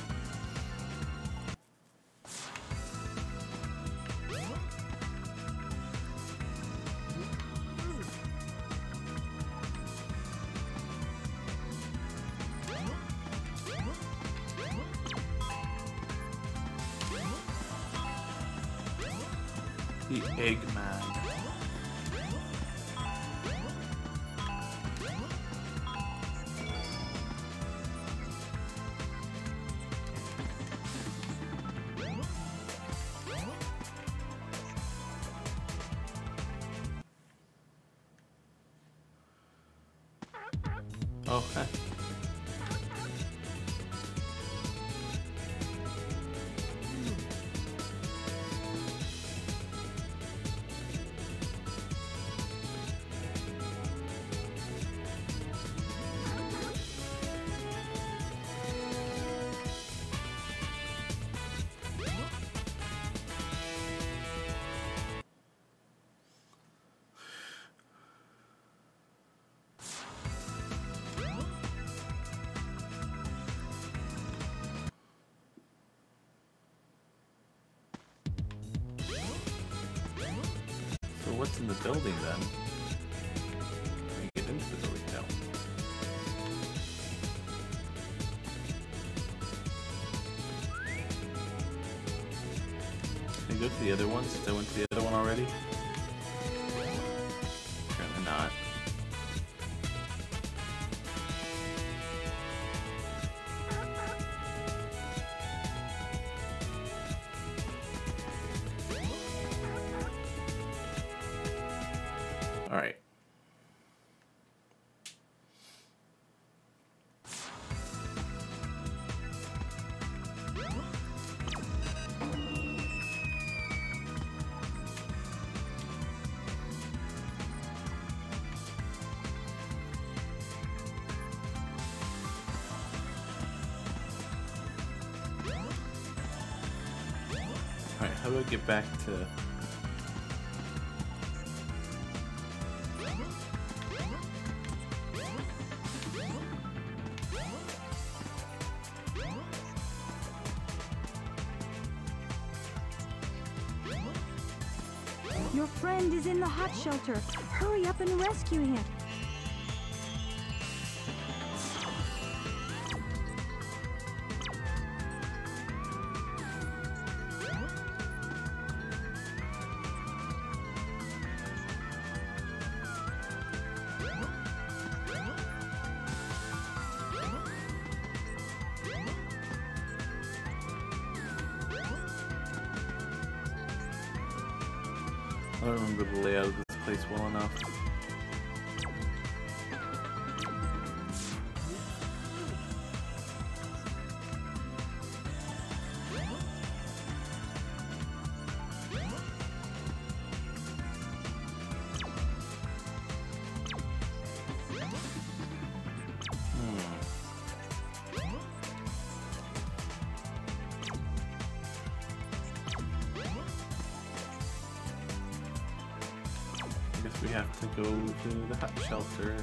The Eggman. Okay. what's in the building then. Can you get into the building now? Can I go to the other one since I went to the other one already? Apparently not. Alright. Alright, how do I get back to... Your friend is in the hot shelter. Hurry up and rescue him. I don't remember the layout of this place well enough. We have to go to the hot shelter.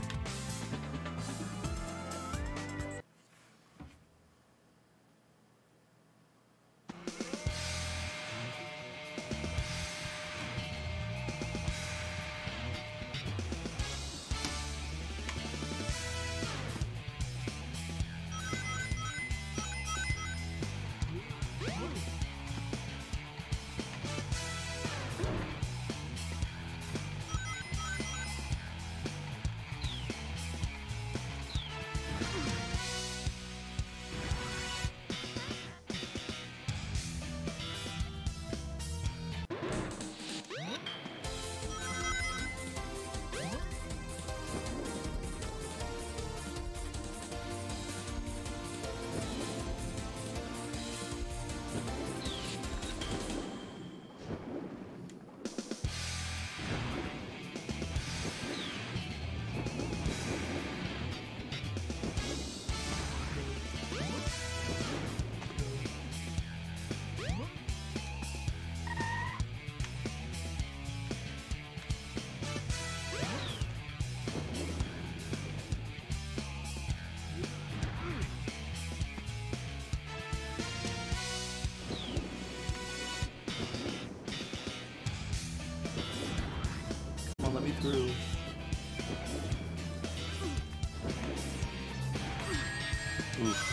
Let me through. Oof.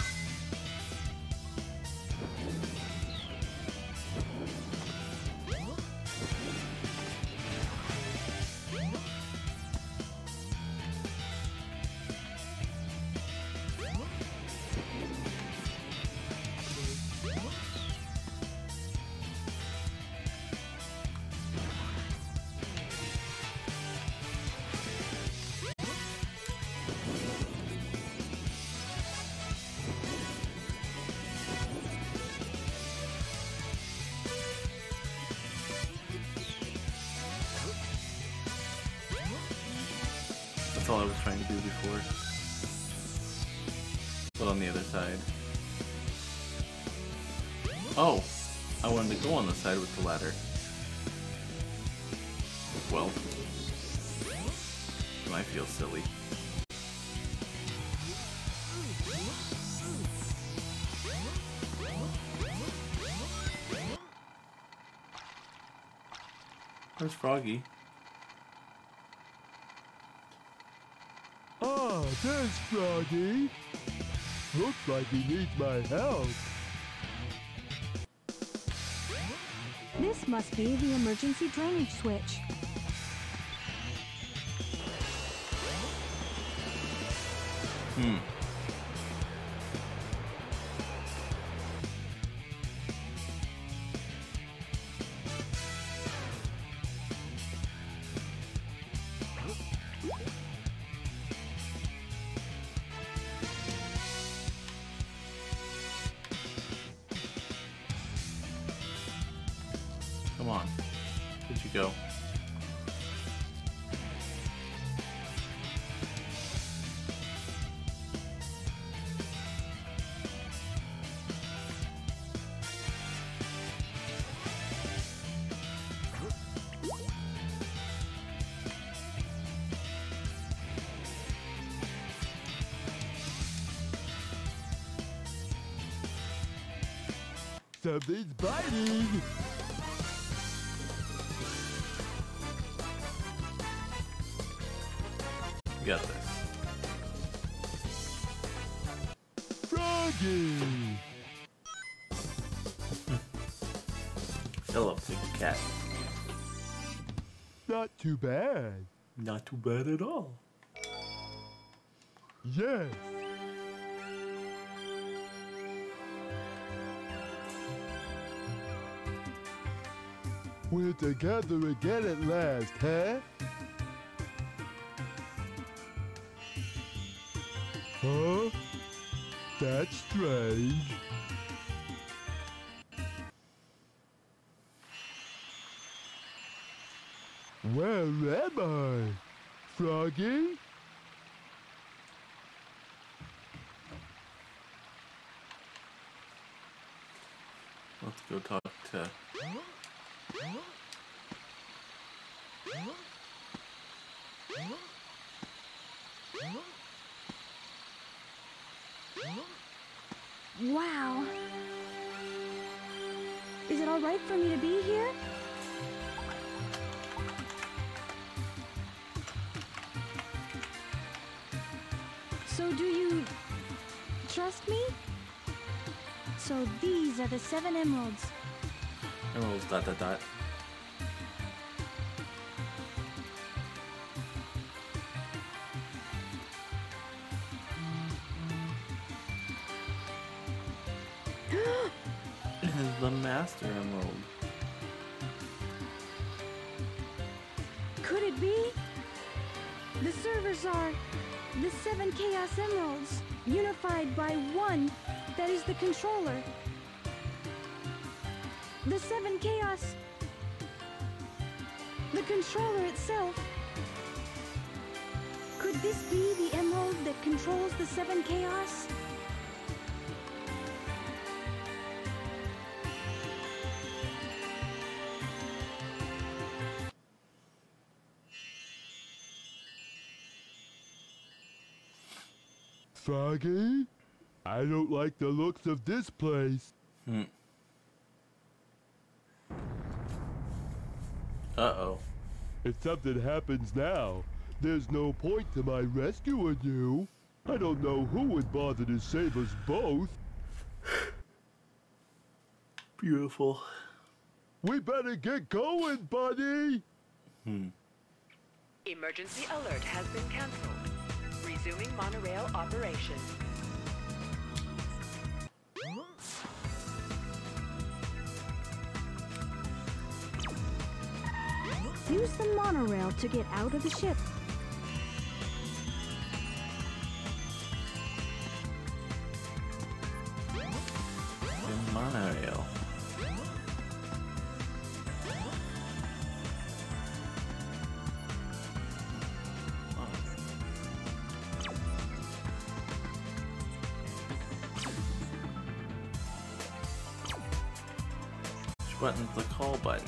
That's all I was trying to do before. But on the other side. Oh! I wanted to go on the side with the ladder. Well. I feel silly. Where's Froggy? this, Froggy? Looks like he needs my help. This must be the emergency drainage switch. Hmm. Come on. Where'd you go? Something's biting. You got this. Froggy! I love big cat. Not too bad. Not too bad at all. Yes. We're together again at last, huh? Huh? That's strange. Where am I? Froggy? Let's go talk to... Wow. Is it all right for me to be here? So do you trust me? So these are the seven emeralds. Emeralds dot dot dot. It is the Master Emerald. Could it be? The servers are the seven Chaos Emeralds, unified by one that is the controller. The seven Chaos. The controller itself. Could this be the emerald that controls the seven Chaos? Froggy? I don't like the looks of this place. Hmm. Uh-oh. If something happens now, there's no point to my rescuing you. I don't know who would bother to save us both. Beautiful. We better get going, buddy! Hmm. Emergency alert has been canceled. Resuming monorail operation. Use the monorail to get out of the ship. The monorail. Which button's the call button?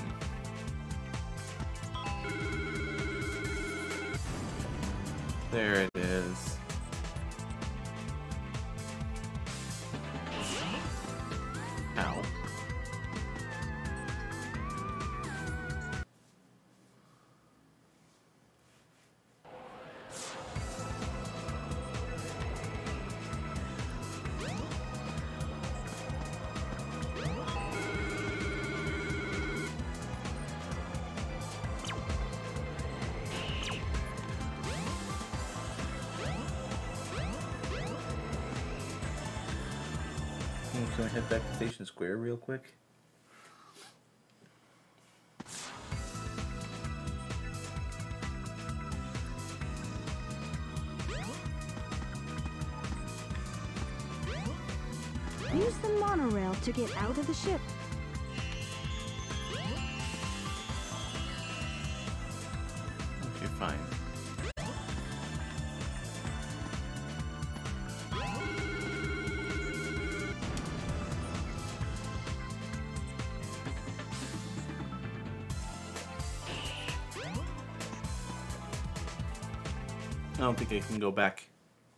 There it is. Ow. Can we head back to Station Square real quick? Use the monorail to get out of the ship. Okay, fine. I don't think I can go back.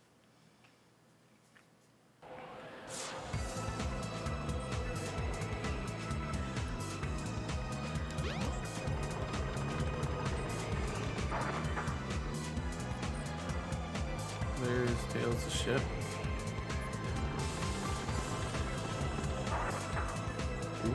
There's Tails the ship. Ooh.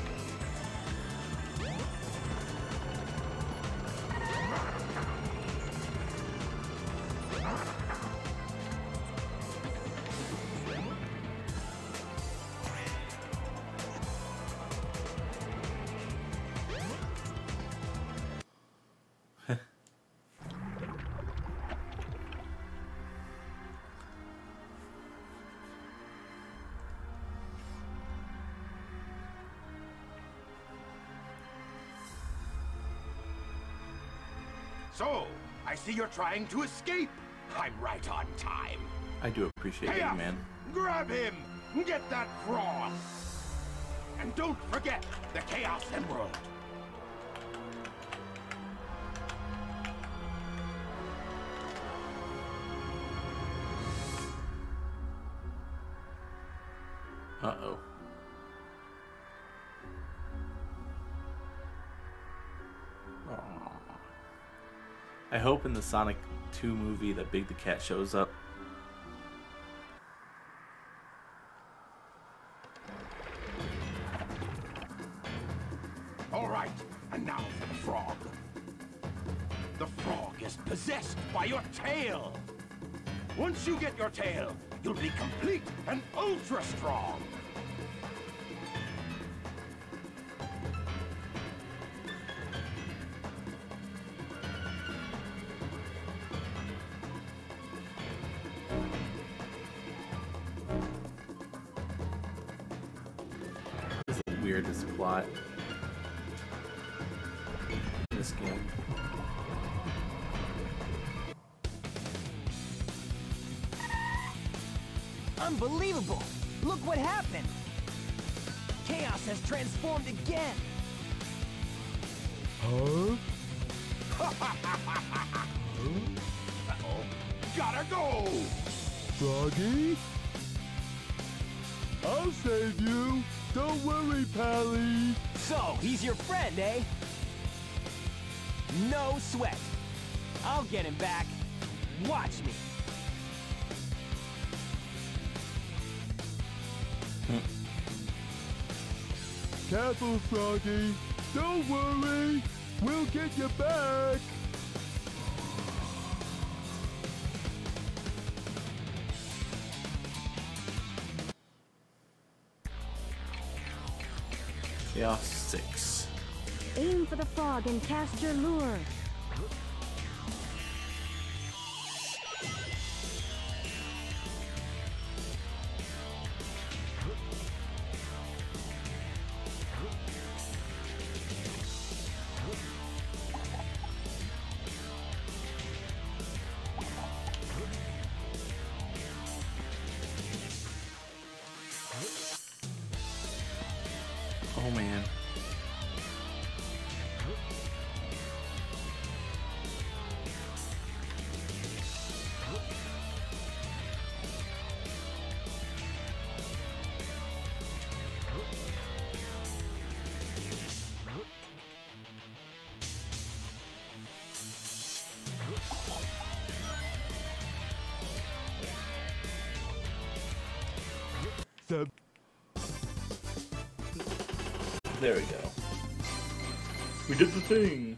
So, I see you're trying to escape. I'm right on time. I do appreciate Hey, you, up! man. Grab him! Get that frog! And don't forget the Chaos Emerald! Uh-oh. Aw. I hope in the Sonic two movie that Big the Cat shows up. All right, and now for the frog. The frog is possessed by your tail. Once you get your tail, you'll be complete and ultra strong. This is weird, this plot. This game. Unbelievable! Look what happened! Chaos has transformed again! Huh? Uh-oh. Gotta go! Froggy? I'll save you. Don't worry, Pally. So, he's your friend, eh? No sweat. I'll get him back. Watch me. Careful, Froggy. Don't worry. We'll get you back. Chaos six. Aim for the frog and cast your lure. Oh man. The There we go. We did the thing.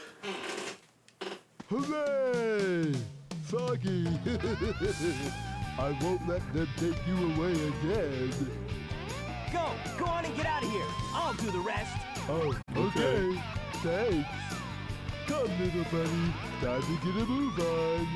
Hooray! Froggy! I won't let them take you away again. Go! Go on and get out of here! I'll do the rest! Oh, okay. Thanks. Come, little buddy. Time to get a move on.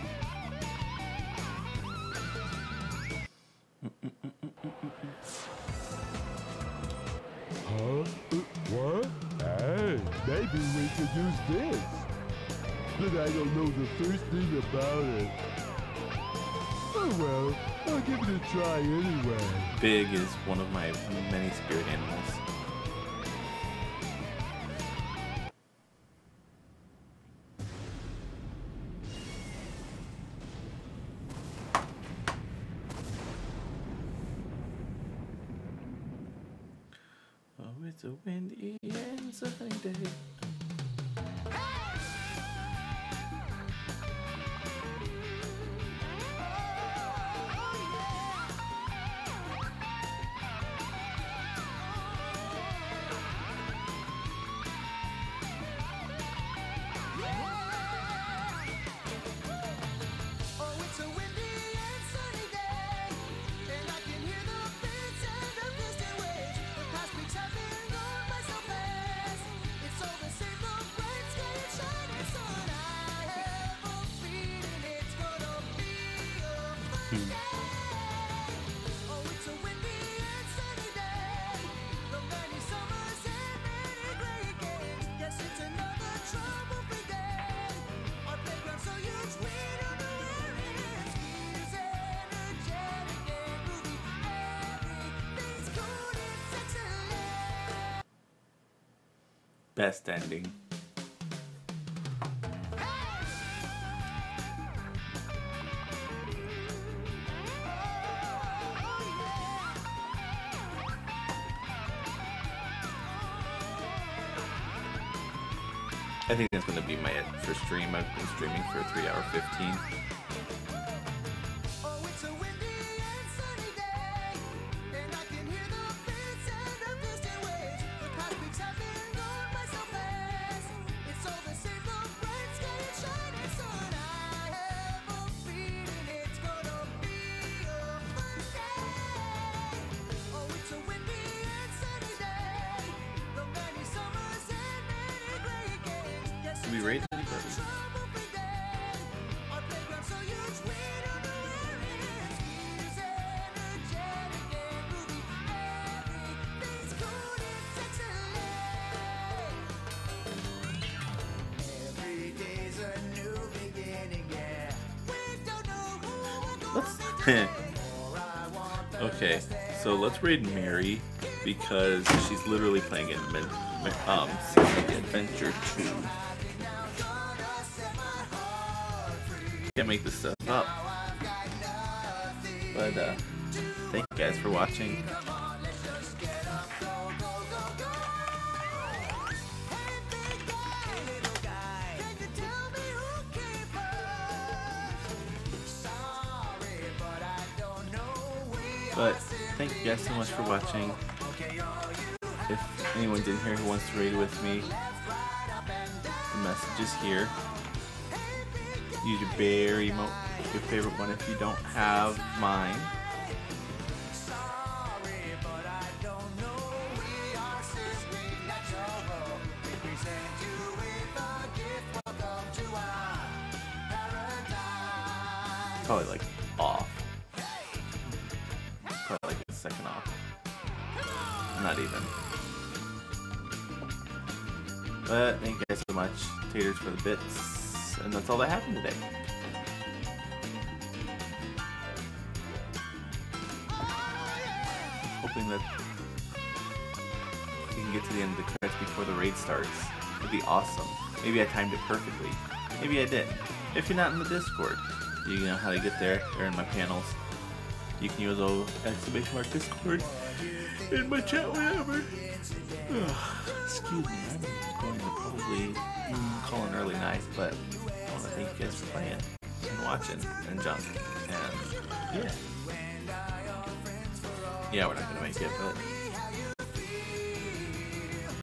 Huh? Uh, what? Hey, maybe we could use this. But I don't know the first thing about it. Oh well, I'll give it a try anyway. Big is one of my many spirit animals. Oh, it's a windy and sunny day. Best ending. I think that's going to be my end for stream. I've been streaming for three hour fifteen. Did we rate anybody? Let's okay, so let's raid Mary because she's literally playing in um, Adventure two. Can't make this stuff up. But uh, thank you guys for watching. But thank you guys so much for watching. If anyone's in here who wants to raid with me, the message is here. Use your berry mo your favorite one if you don't have mine. Probably like off. Probably like a second off. Not even. But thank you guys so much. Taters for the bits. And that's all that happened today. Hoping that we can get to the end of the credits before the raid starts. It'd be awesome. Maybe I timed it perfectly. Maybe I didn't. If you're not in the Discord, you know how to get there. They're in my panels. You can use those exclamation mark Discord in my chat, whatever. Excuse me, I'm going to probably mm, call an early night, but I want to thank you guys for playing and watching and jumping. And yeah. Yeah, we're not going to make it, but